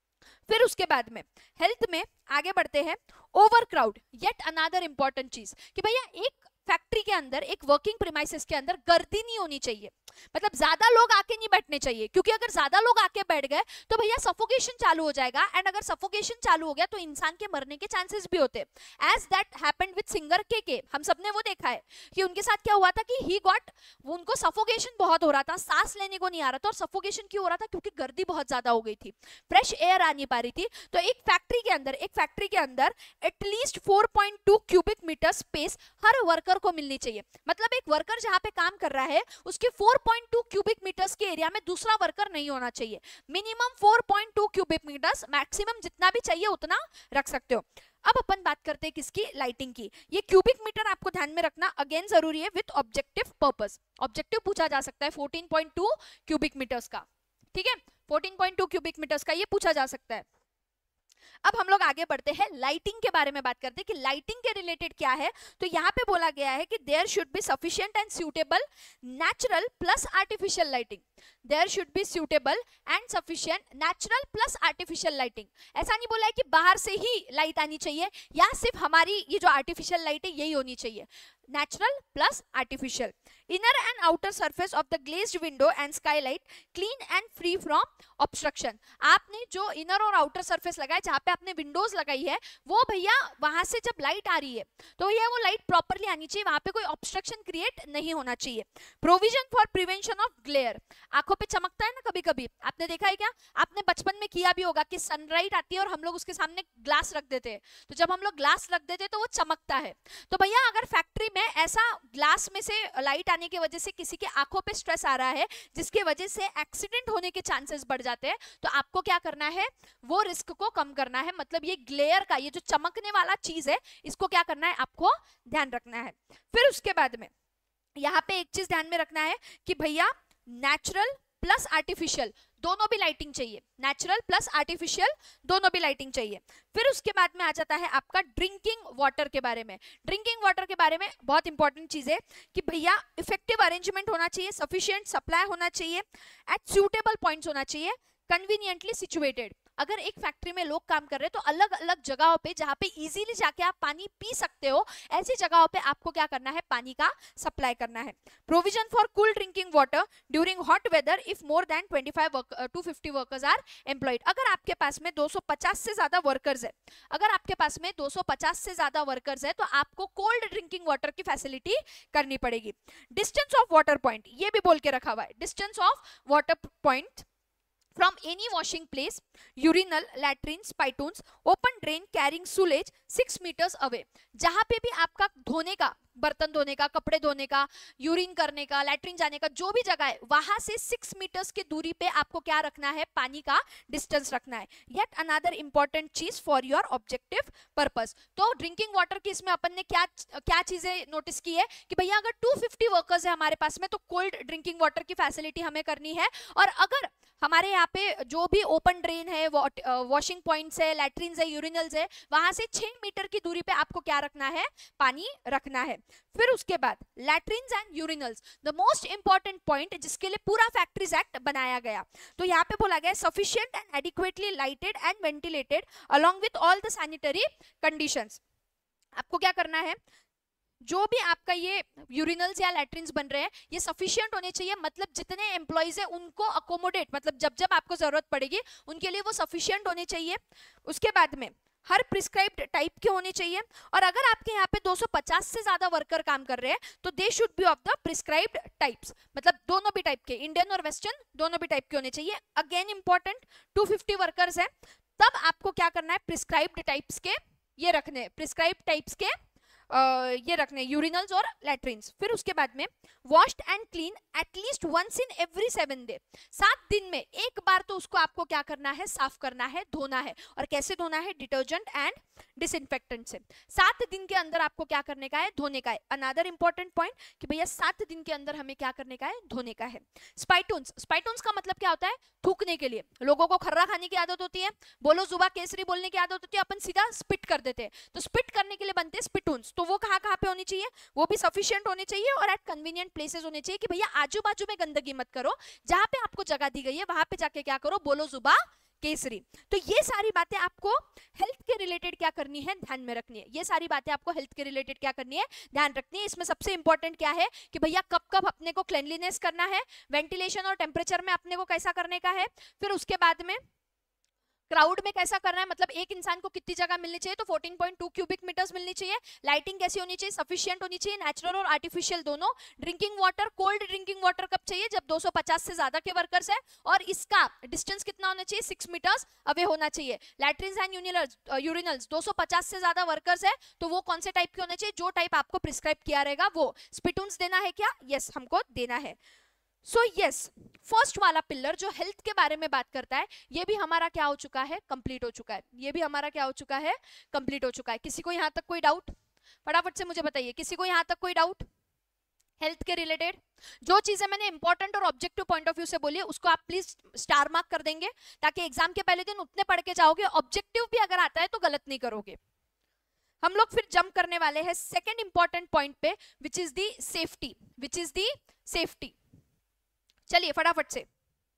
फिर उसके बाद में हेल्थ में आगे बढ़ते हैं. ओवरक्राउड येट अनदर इंपॉर्टेंट चीज कि भैया एक फैक्ट्री के अंदर, एक वर्किंग प्रीमाइसेस के अंदर गर्दी नहीं होनी चाहिए. मतलब ज्यादा लोग आके नहीं बैठने चाहिए, क्योंकि अगर ज्यादा लोग आके बैठ गए तो भैया सफोकेशन चालू हो जाएगा, एंड अगर सफोकेशन चालू हो गया तो इंसान के मरने के चांसेस भी होते हैं. As that happened with singer K K हम सबने वो देखा है कि उनके साथ क्या हुआ था कि ही गॉट, उनको सफोकेशन बहुत हो रहा था, सांस लेने को नहीं आ रहा था. और सफोकेशन क्यों हो रहा था, क्योंकि गर्दी बहुत ज्यादा हो गई थी, फ्रेश एयर आ नहीं पा रही थी. तो एक फैक्ट्री के अंदर एक फैक्ट्री के अंदर at least four point two cubic metre space हर वर्कर को मिलनी चाहिए. मतलब एक वर्कर जहां पे काम कर रहा है उसके four point two cubic metres के एरिया में दूसरा वर्कर नहीं होना चाहिए. Minimum four point two cubic metres, maximum जितना भी चाहिए उतना रख सकते हो. अब अपन बात करते हैं किसकी, लाइटिंग की. ये क्यूबिक मीटर आपको ध्यान में रखना अगेन जरूरी है विद ऑब्जेक्टिव पर्पस. ऑब्जेक्टिव पूछा जा सकता है fourteen point two cubic metres का, ठीक है, fourteen point two cubic metres का ये पूछा जा सकता है. अब हम लोग आगे बढ़ते हैं, लाइटिंग के बारे में बात करते हैं कि लाइटिंग के रिलेटेड क्या है. तो यहाँ पे बोला गया है कि there should be sufficient and suitable natural plus artificial lighting. There should be suitable and sufficient natural plus artificial lighting. ऐसा नहीं बोला है कि बाहर से ही लाइट आनी चाहिए या सिर्फ हमारी ये जो आर्टिफिशियल लाइट है यही होनी चाहिए, natural plus artificial. Inner and outer surface of the glazed window and skylight clean and free from obstruction. आपने जो इनर और आउटर सरफेस लगाया, जहां पे आपने विंडोज लगाई है, वो भैया वहां से जब लाइट आ रही है तो ये वो लाइट प्रॉपरली आनी चाहिए, वहां पे कोई ऑब्स्ट्रक्शन क्रिएट नहीं होना चाहिए। Provision for prevention of glare. आंखों पे चमकता है ना कभी कभी, आपने देखा है क्या? आपने बचपन में किया भी होगा कि सनलाइट आती है और हम लोग उसके सामने ग्लास रख देते हैं, तो जब हम लोग ग्लास रख देते हैं तो वो चमकता है। तो भैया अगर फैक्ट्री में ऐसा ग्लास में से लाइट आने की वजह से किसी के आंखों पे स्ट्रेस आ रहा है जिसकी वजह से एक्सीडेंट होने के चांसेस बढ़ जाते हैं, तो आपको क्या करना है? वो रिस्क को कम करना है। मतलब ये ग्लेयर का, ये जो चमकने वाला चीज है, इसको क्या करना है? आपको ध्यान रखना है। फिर उसके बाद में यहाँ पे एक चीज ध्यान में रखना है कि भैया नेचुरल प्लस आर्टिफिशियल दोनों भी लाइटिंग चाहिए, नेचुरल प्लस आर्टिफिशियल दोनों भी लाइटिंग चाहिए। फिर उसके बाद में आ जाता है आपका ड्रिंकिंग वाटर के बारे में। ड्रिंकिंग वाटर के बारे में बहुत इंपॉर्टेंट चीज है कि भैया इफेक्टिव अरेंजमेंट होना चाहिए, सफिशिएंट सप्लाई होना चाहिए, एट सूटेबल पॉइंट्स होना चाहिए, कन्वीनियंटली सिचुएटेड। अगर एक फैक्ट्री में लोग काम कर रहे हैं तो अलग अलग जगहों पे जहां पे इजीली जाके आप पानी पी सकते हो, ऐसी जगहों पे आपको क्या करना है? पानी का सप्लाई करना है। Provision for cool drinking water during hot weather if more than twenty five to fifty workers are employed. अगर आपके पास में दो सौ पचास से ज्यादा वर्कर्स है, अगर आपके पास में दो सौ पचास से ज्यादा वर्कर्स है तो आपको कोल्ड ड्रिंकिंग वाटर की फैसिलिटी करनी पड़ेगी। डिस्टेंस ऑफ वाटर पॉइंट, ये भी बोल के रखा हुआ है, distance of water point from any washing place, urinal, latrine, spittoons, open drain carrying sewage six meters away। जहां पे भी आपका धोने का, बर्तन धोने का, कपड़े धोने का, यूरिन करने का, लैट्रिन जाने का जो भी जगह है, वहां से सिक्स मीटर्स की दूरी पे आपको क्या रखना है? पानी का डिस्टेंस रखना है। येट अनदर इंपॉर्टेंट चीज फॉर योर ऑब्जेक्टिव पर्पस। तो ड्रिंकिंग वाटर की इसमें अपन ने क्या क्या चीजें नोटिस की है कि भैया अगर टू फिफ्टी वर्कर्स है हमारे पास में तो कोल्ड ड्रिंकिंग वाटर की फैसिलिटी हमें करनी है। और अगर हमारे यहाँ पे जो भी ओपन ड्रेन है, वॉशिंग पॉइंट्स है, लैट्रिन्स है, यूरिनल्स है, वहां से छह मीटर की दूरी पे आपको क्या रखना है? पानी रखना है। फिर उसके बाद latrines and urinals, the most important point जिसके लिए पूरा फैक्ट्रीज एक्ट बनाया गया। तो यहाँ पे बोला गया sufficient and adequately lighted and ventilated along with all the sanitary conditions. आपको क्या करना है? जो भी आपका ये यूरिनल्स या लैट्रिन्स बन रहे हैं ये सफिशिएंट होने चाहिए, मतलब जितने एम्प्लॉइज है उनको अकोमोडेट, मतलब जब जब आपको जरूरत पड़ेगी उनके लिए वो सफिशिएंट होने चाहिए। उसके बाद में हर प्रिस्क्राइब्ड टाइप के होने चाहिए। और अगर आपके यहाँ पे दो सौ पचास से ज्यादा वर्कर काम कर रहे हैं तो they should be of the prescribed types, मतलब दोनों भी टाइप के, इंडियन और वेस्टर्न दोनों भी टाइप के होने चाहिए। Again important, two fifty workers है तब आपको क्या करना है? प्रिस्क्राइब्ड टाइप्स के ये रखने, प्रिस्क्राइब्ड टाइप्स के Uh, ये रखने यूरिनल्स और लैट्रिन्स। फिर उसके बाद में washed and clean at least once in every seven day, सात दिन में एक बार तो उसको आपको क्या करना है? साफ करना है, धोना है। और कैसे धोना है? डिटर्जेंट एंड डिसइंफेक्टेंट से। सात दिन के अंदर आपको क्या करने का है? धोने का है। अनदर इंपॉर्टेंट पॉइंट कि भैया सात दिन के अंदर हमें क्या करने का है? धोने का है। स्पाइटून्स, स्पाइटून्स का मतलब क्या होता है? थूकने के लिए। लोगों को खर्रा खाने की आदत होती है, बोलो जुबा केसरी बोलने की आदत होती है, अपन सीधा स्पिट कर देते हैं, तो स्पिट करने के लिए बनते हैं स्पिटून्स। तो वो कहाँ कहाँ पे होनी चाहिए? वो भी सफिशिएंट होने चाहिए और एट कन्वीनियंट प्लेसेस होने चाहिए कि भैया आजू बाजू में गंदगी मत करो, जहां पे आपको जगह दी गई है वहां पे जाके क्या करो? बोलो जुबा केसरी। तो ये सारी बातें आपको हेल्थ के रिलेटेड क्या करनी है? ध्यान में रखनी है। ये सारी बातें आपको हेल्थ के रिलेटेड क्या करनी है? ध्यान रखनी है। इसमें सबसे इंपॉर्टेंट क्या है कि भैया कब कब अपने को क्लेanलीनेस करना है, वेंटिलेशन और टेम्परेचर में अपने को कैसा करने का है, फिर उसके बाद में क्राउड में कैसा करना है, मतलब एक इंसान को कितनी जगह मिलनी चाहिए, तो fourteen point two cubic metres मिलनी चाहिए। लाइटिंग कैसी होनी चाहिए? सफिशिएंट होनी चाहिए, नेचुरल और आर्टिफिशियल दोनों। Drinking water, cold drinking water कब चाहिए? जब दो सौ पचास से ज्यादा के वर्कर्स है, और इसका डिस्टेंस कितना होना चाहिए? सिक्स मीटर्स अवे होना चाहिए। लैट्रिन्स एंड यूरिनल्स दो सौ पचास से ज्यादा वर्कर्स है तो वो कौन से टाइप के होने चाहिए? जो टाइप आपको प्रिस्क्राइब किया रहेगा वो। स्पिटून्स देना है क्या? यस, हमको देना है। सो यस, फर्स्ट वाला पिलर जो हेल्थ के बारे में बात करता है ये भी हमारा क्या हो चुका है? कंप्लीट हो चुका है। ये भी हमारा क्या हो चुका है? कंप्लीट हो चुका है। किसी को यहाँ तक कोई डाउट? फटाफट से मुझे बताइए, किसी को यहाँ तक कोई डाउट हेल्थ के रिलेटेड? जो चीजें मैंने इंपॉर्टेंट और ऑब्जेक्टिव पॉइंट ऑफ व्यू से बोली है उसको आप प्लीज स्टार मार्क कर देंगे ताकि एग्जाम के पहले दिन उतने पढ़ के जाओगे, ऑब्जेक्टिव भी अगर आता है तो गलत नहीं करोगे। हम लोग फिर जंप करने वाले हैं सेकेंड इंपॉर्टेंट पॉइंट पे, which is the safety, which is the safety. चलिए फटाफट से।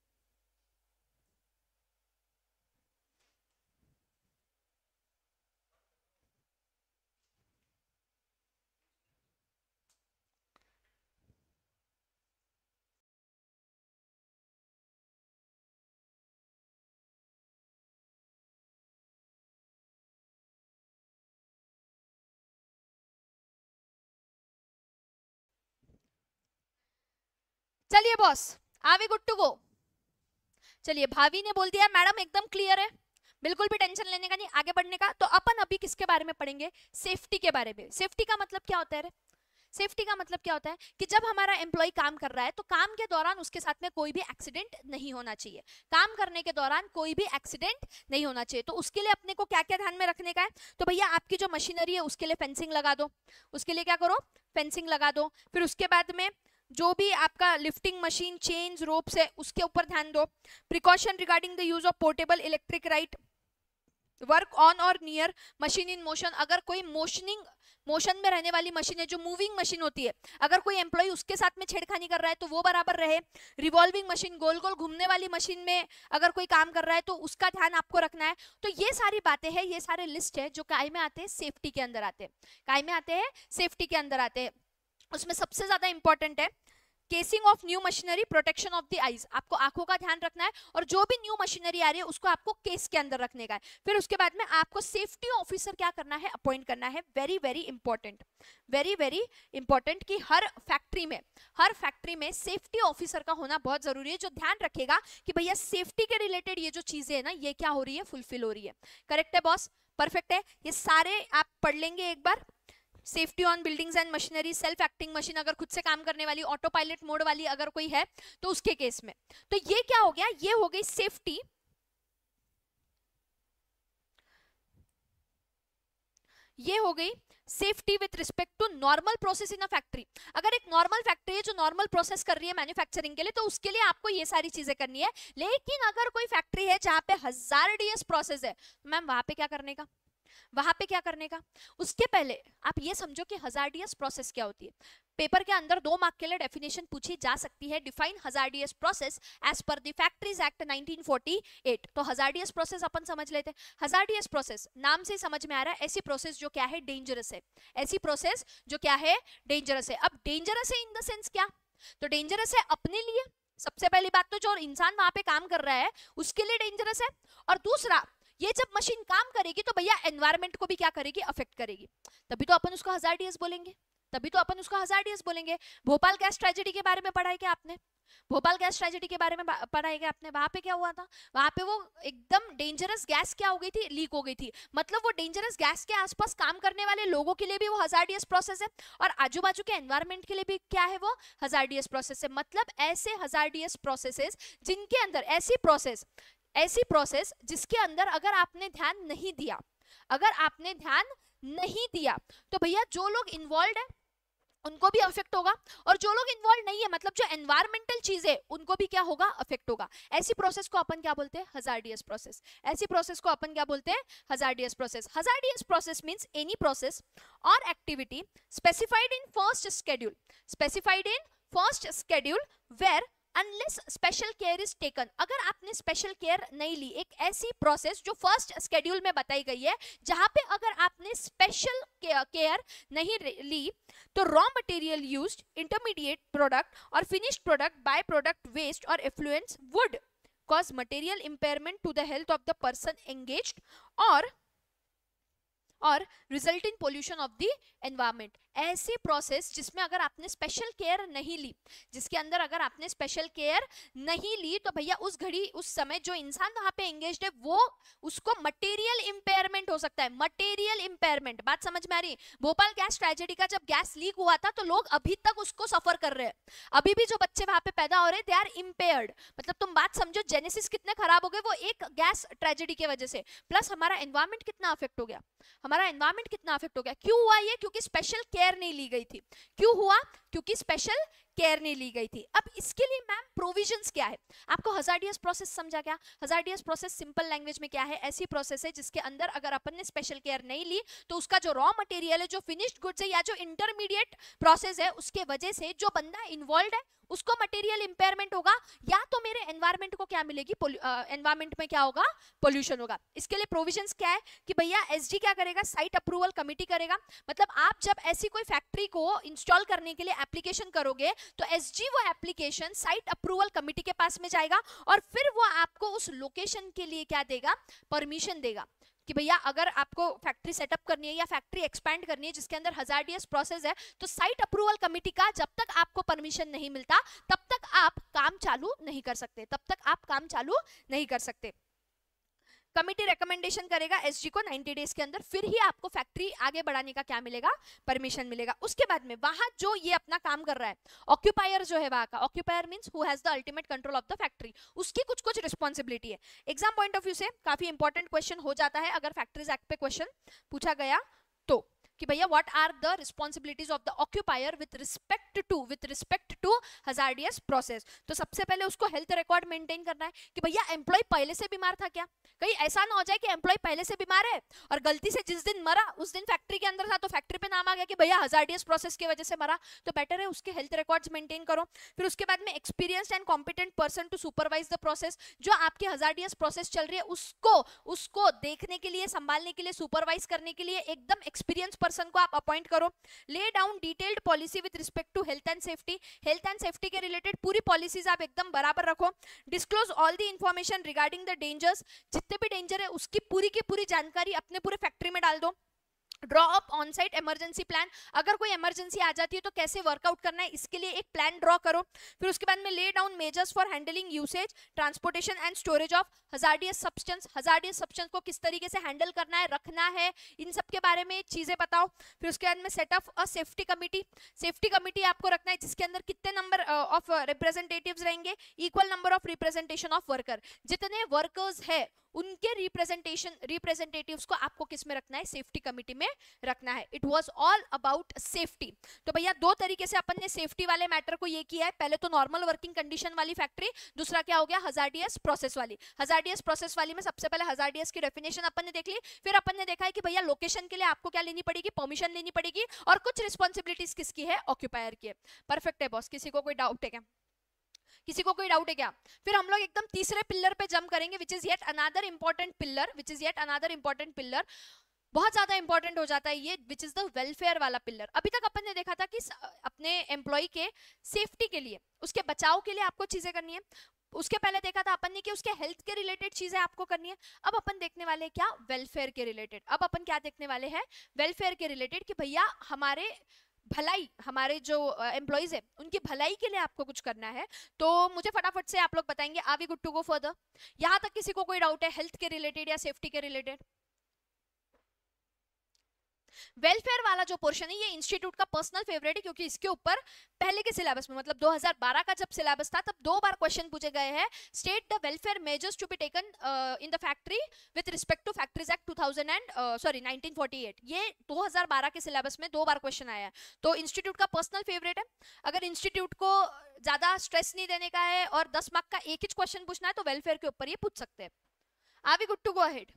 चलिए boss, are we good to go? चलिए भाभी ने बोल दिया मैडम एकदम क्लियर है, बिल्कुल भी टेंशन लेने का नहीं, आगे बढ़ने का। तो अपन अभी किसके बारे में पढ़ेंगे? सेफ्टी के बारे में। सेफ्टी का मतलब क्या होता है रे? सेफ्टी का मतलब क्या होता है कि जब हमारा एम्प्लॉय काम कर रहा है तो काम के दौरान उसके साथ में कोई भी एक्सीडेंट नहीं होना चाहिए। काम करने के दौरान कोई भी एक्सीडेंट नहीं होना चाहिए। तो उसके लिए अपने को क्या क्या ध्यान में रखने का है? तो भैया आपकी जो मशीनरी है उसके लिए फेंसिंग लगा दो, उसके लिए क्या करो? फेंसिंग लगा दो। फिर उसके बाद में जो भी आपका लिफ्टिंग मशीन, चेन्स, रोप्स है उसके ऊपर ध्यान दो। Precaution regarding the use of portable electric right, work on or near machine in motion. अगर कोई मोशनिंग मोशन में रहने वाली मशीन है, जो मूविंग मशीन होती है, अगर कोई एम्प्लॉय उसके साथ में छेड़खानी कर रहा है तो वो बराबर रहे। रिवॉल्विंग मशीन, गोल गोल घूमने वाली मशीन में अगर कोई काम कर रहा है तो उसका ध्यान आपको रखना है। तो ये सारी बातें हैं, ये सारे लिस्ट है जो काय में आते हैं? सेफ्टी के अंदर आते हैं। काय में आते हैं? सेफ्टी के अंदर आते हैं। उसमें सबसे ज्यादा इंपॉर्टेंट है casing of new machinery, protection of the eyes. आपको आंखों का ध्यान रखना है और जो भी न्यू मशीनरी आ रही है उसको आपको केस के अंदर रखने का है। फिर उसके बाद में आपको सेफ्टी ऑफिसर क्या करना है? अपॉइंट करना है। Very very important, very very important कि हर फैक्ट्री में हर फैक्ट्री में सेफ्टी ऑफिसर का होना बहुत जरूरी है, जो ध्यान रखेगा कि भैया सेफ्टी के रिलेटेड ये जो चीजें है ना, ये क्या हो रही है? फुलफिल हो रही है। करेक्ट है बॉस? परफेक्ट है। ये सारे आप पढ़ लेंगे एक बार। Safety on buildings and machinery, self acting machine, अगर खुद से काम करने वाली, ऑटो पायलट मोड वाली अगर कोई है तो उसके केस में। तो ये क्या हो गया? ये हो गई सेफ्टी। ये हो गई safety with respect to normal process in a factory. अगर एक नॉर्मल फैक्ट्री है जो नॉर्मल प्रोसेस कर रही है मैन्युफैक्चरिंग के लिए, तो उसके लिए आपको ये सारी चीजें करनी है। लेकिन अगर कोई फैक्ट्री है जहां पे हजार्डियस प्रोसेस है, मैम वहां पे क्या करने का? वहां पे क्या करने का? उसके पहले आप ये समझो कि हजार्डियस प्रोसेस क्या होती है। पेपर के अंदर दो मार्क के लिए डेफिनेशन पूछी जा सकती है। Define hazardous process as per the factories act nineteen forty eight. तो हजार्डियस प्रोसेस अपन समझ लेते हैं। हजार्डियस प्रोसेस नाम से समझ में आ रहा है ऐसी प्रोसेस जो क्या है? डेंजरस है। ऐसी प्रोसेस जो क्या है? डेंजरस है। अब डेंजरस है इन द सेंस क्या? तो डेंजरस है अपने लिए, सबसे पहली बात तो जो इंसान वहां पे काम कर रहा है उसके लिए डेंजरस है। और दूसरा, ये जब मशीन काम करेगी तो भैया एनवायरनमेंट को भी क्या करेगी? अफेक्ट करेगी। तभी तो अपन उसको हजार्डियस बोलेंगे, तभी तो अपन उसको हजार्डियस बोलेंगे। भोपाल गैस ट्रेजेडी के बारे में पढ़ा है क्या आपने? भोपाल गैस ट्रेजेडी के बारे में पढ़ा है क्या आपने? वहां पे क्या हुआ था? वहां पे वो एकदम डेंजरस गैस क्या हो गई थी? लीक हो गई थी। मतलब वो डेंजरस गैस के आसपास काम करने वाले लोगों के लिए भी वो हजार्डियस प्रोसेस है, और आजू बाजू के एनवायरनमेंट के लिए भी क्या है? वो हजार्डियस प्रोसेस है। मतलब ऐसे हजार्डियस प्रोसेसेस जिनके अंदर, ऐसी प्रोसेस ऐसी प्रोसेस जिसके अंदर अगर आपने ध्यान नहीं दिया, अगर आपने ध्यान नहीं दिया तो भैया जो लोग इन्वॉल्व है उनको भी अफेक्ट होगा, और जो लोग इन्वॉल्व नहीं है, मतलब जो एनवायरमेंटल चीज है, उनको भी क्या होगा? अफेक्ट होगा। ऐसी प्रोसेस को अपन क्या बोलते हैं? Hazardous process. ऐसी प्रोसेस को अपन क्या बोलते हैं? Hazardous process. Hazardous process means any process or activity specified in first schedule, specified in first schedule where unless special care is taken. अगर आपने स्पेशल केयर नहीं ली, एक ऐसी प्रोसेस जो फर्स्ट शेड्यूल में बताई गई है, जहां पे अगर आपने स्पेशल केयर नहीं ली तो raw material used, intermediate product or finished product, by product waste or effluence would cause material impairment to the health of the person engaged or or result in pollution of the environment. ऐसी process जिसमें अगर आपने special care नहीं ली, जिसके अंदर अगर आपने special care नहीं ली, तो भैया उस घड़ी, उस समय जो इंसान वहां पे एंगेज्ड है, वो उसको मटेरियल इंपेयरमेंट हो सकता है। मटेरियल इंपेयरमेंट, बात समझ में आ रही? भोपाल गैस ट्रेजेडी का जब गैस लीक हुआ था तो लोग अभी तक उसको सफर कर रहे हैं। अभी भी जो बच्चे वहां पे पैदा हो रहे हैं, दे आर इंपेयर्ड। मतलब तुम बात समझो, जेनेसिस कितने खराब हो गए वो एक गैस ट्रेजेडी की वजह से। प्लस हमारा एनवायरमेंट कितना अफेक्ट हो गया, हमारा एनवायरमेंट कितना अफेक्ट हो गया। क्यों हुआ ये? क्योंकि स्पेशल केयर नहीं ली गई थी। क्यों हुआ? क्योंकि स्पेशल केयर नहीं ली गई थी। अब इसके लिए मैम प्रोविजंस क्या है? आपको हजार्डियस प्रोसेस समझा क्या? हजार्डियस प्रोसेस सिंपल लैंग्वेज में क्या है? ऐसी प्रोसेस है जिसके अंदर अगर अपन ने स्पेशल केयर नहीं ली तो उसका जो रॉ मटेरियल है, जो फिनिश्ड गुड्स है या जो इंटरमीडिएट प्रोसेस है, उसके वजह से जो बंदा इन्वॉल्व है उसको मटेरियल इंपेयरमेंट होगा, या तो मेरे एनवायरमेंट को क्या मिलेगी, एनवायरमेंट uh, में क्या होगा, पोल्यूशन होगा। इसके लिए प्रोविजंस क्या है कि भैया एसडी क्या करेगा, साइट अप्रूवल कमेटी करेगा। मतलब आप जब ऐसी कोई फैक्ट्री को इंस्टॉल करने के लिए एप्लीकेशन करोगे तो एसजी वो एप्लीकेशन साइट अप्रूवल कमेटी के पास में जाएगा और फिर वो आपको उस लोकेशन के लिए क्या देगा, परमिशन देगा कि भैया अगर आपको फैक्ट्री सेटअप करनी है या फैक्ट्री एक्सपैंड करनी है जिसके अंदर हजार्डियस प्रोसेस है, तो साइट अप्रूवल कमेटी का जब तक आपको परमिशन नहीं मिलता तब तक आप काम चालू नहीं कर सकते, तब तक आप काम चालू नहीं कर सकते। कमिटी रिकमेंडेशन करेगा एसजी को नाइंटी डेज के अंदर, फिर ही आपको फैक्ट्री आगे बढ़ाने का क्या मिलेगा, परमिशन मिलेगा। उसके बाद में वहां जो ये अपना काम कर रहा है, ऑक्यूपायर जो है वहां का, occupier means who has the ultimate control of the factory, उसकी कुछ कुछ रिस्पॉन्सिबिलिटी है। एग्जाम पॉइंट ऑफ व्यू से काफी इंपॉर्टेंट क्वेश्चन हो जाता है अगर फैक्ट्रीज एक्ट पे क्वेश्चन पूछा गया तो, कि भैया what are the responsibilities of the occupier with respect to with respect to hazardous process. तो सबसे पहले उसको हेल्थ रिकॉर्ड मेंटेन करना है कि भैया एम्प्लॉय पहले से बीमार था क्या, कहीं ऐसा ना हो जाए कि एम्प्लॉय पहले से बीमार है और गलती से जिस दिन मरा उस दिन फैक्ट्री के अंदर था तो फैक्ट्री पे नाम आ गया कि भैया हजार्डियस प्रोसेस की वजह से मरा, तो बेटर है उसके हेल्थ रिकॉर्ड्स मेंटेन करो। फिर उसके बाद में experienced and competent person to supervise the process, जो आपकी हजार्डियस प्रोसेस चल रही है उसको उसको देखने के लिए, संभालने के लिए, सुपरवाइज करने के लिए एकदम एक्सपीरियंस पर्सन को आप अपॉइंट करो। Lay down detailed policy with respect to health and safety, health and safety के रिलेटेड पूरी पॉलिसीज आप एकदम बराबर रखो। Disclose all the information regarding the dangers, जितने भी डेंजर है उसकी पूरी की पूरी जानकारी अपने पूरे फैक्ट्री में डाल दो। Draw up on site emergency plan, अगर कोई इमरजेंसी आ जाती है तो कैसे वर्कआउट करना है इसके लिए एक प्लान ड्रॉ करो। फिर उसके बाद में lay down measures for handling usage, transportation and storage of hazardous substance, hazardous substance को किस तरीके से हैंडल करना है, रखना है, इन सब के बारे में चीजें बताओ। फिर उसके बाद में set up a safety committee, safety committee आपको रखना है जिसके अंदर कितने नंबर ऑफ रिप्रेजेंटेटिव्स रहेंगे, equal number of representation of worker, जितने वर्कर्स है उनके रिप्रेजेंटेशन रिप्रेजेंटेटिव्स को आपको किस में रखना है, सेफ्टी कमिटी में रखना है। It was all about safety. तो भैया दो तरीके से अपन ने सेफ्टी वाले मैटर को ये किया है, पहले तो नॉर्मल वर्किंग कंडीशन वाली फैक्ट्री, दूसरा क्या हो गया हजार्डियस प्रोसेस वाली। हजार्डियस प्रोसेस वाली में सबसे पहले हजार्डियस की डेफिनेशन अपन ने देख ली, फिर अपन ने देखा है कि भैया लोकेशन के लिए आपको क्या लेनी पड़ेगी, परमिशन लेनी पड़ेगी, और कुछ रिस्पॉन्सिबिलिटीज किसकी है, ऑक्यूपायर की है। परफेक्ट है बॉस, किसी को कोई डाउट है क्या, किसी को कोई डाउट है क्या? फिर हम लोग एकदम तीसरे पिलर पे जंप करेंगे, which is yet another important pillar, which is yet another important pillar, बहुत ज्यादा इंपॉर्टेंट हो जाता है ये, विच इज द वेलफेयर वाला पिलर। अभी तक अपन ने देखा था कि अपने एम्प्लॉय के सेफ्टी के लिए, उसके बचाव के लिए आपको चीजें करनी है, उसके पहले देखा था अपन ने कि उसके हेल्थ के रिलेटेड चीजें आपको करनी है। अब अपन देखने वाले क्या, वेलफेयर के रिलेटेड। अब अपन क्या देखने वाले हैं, वेलफेयर के रिलेटेड, कि भैया हमारे भलाई, हमारे जो एम्प्लॉइज है उनकी भलाई के लिए आपको कुछ करना है। तो मुझे फटाफट से आप लोग बताएंगे, are we good to go further? यहां तक किसी को कोई डाउट है हेल्थ के रिलेटेड या सेफ्टी के रिलेटेड? वेलफेयर वाला जो पोर्शन है ये इंस्टीट्यूट का पर्सनल फेवरेट है, क्योंकि इसके ऊपर पहले के सिलेबस में, मतलब दो हज़ार बारह का जब सिलेबस था तब दो बार क्वेश्चन पूछे गए हैं। State the welfare measures to be taken in the factory with respect to factories act two thousand and sorry nineteen forty eight, ये दो हज़ार बारह के सिलेबस में दो बार क्वेश्चन आया है। तो इंस्टीट्यूट का पर्सनल फेवरेट है। अगर इंस्टीट्यूट को ज्यादा स्ट्रेस नहीं देने का है और दस मार्क का एक ही क्वेश्चन पूछना है तो वेलफेयर के ऊपर ये पूछ सकते हैं। Are we good to go ahead?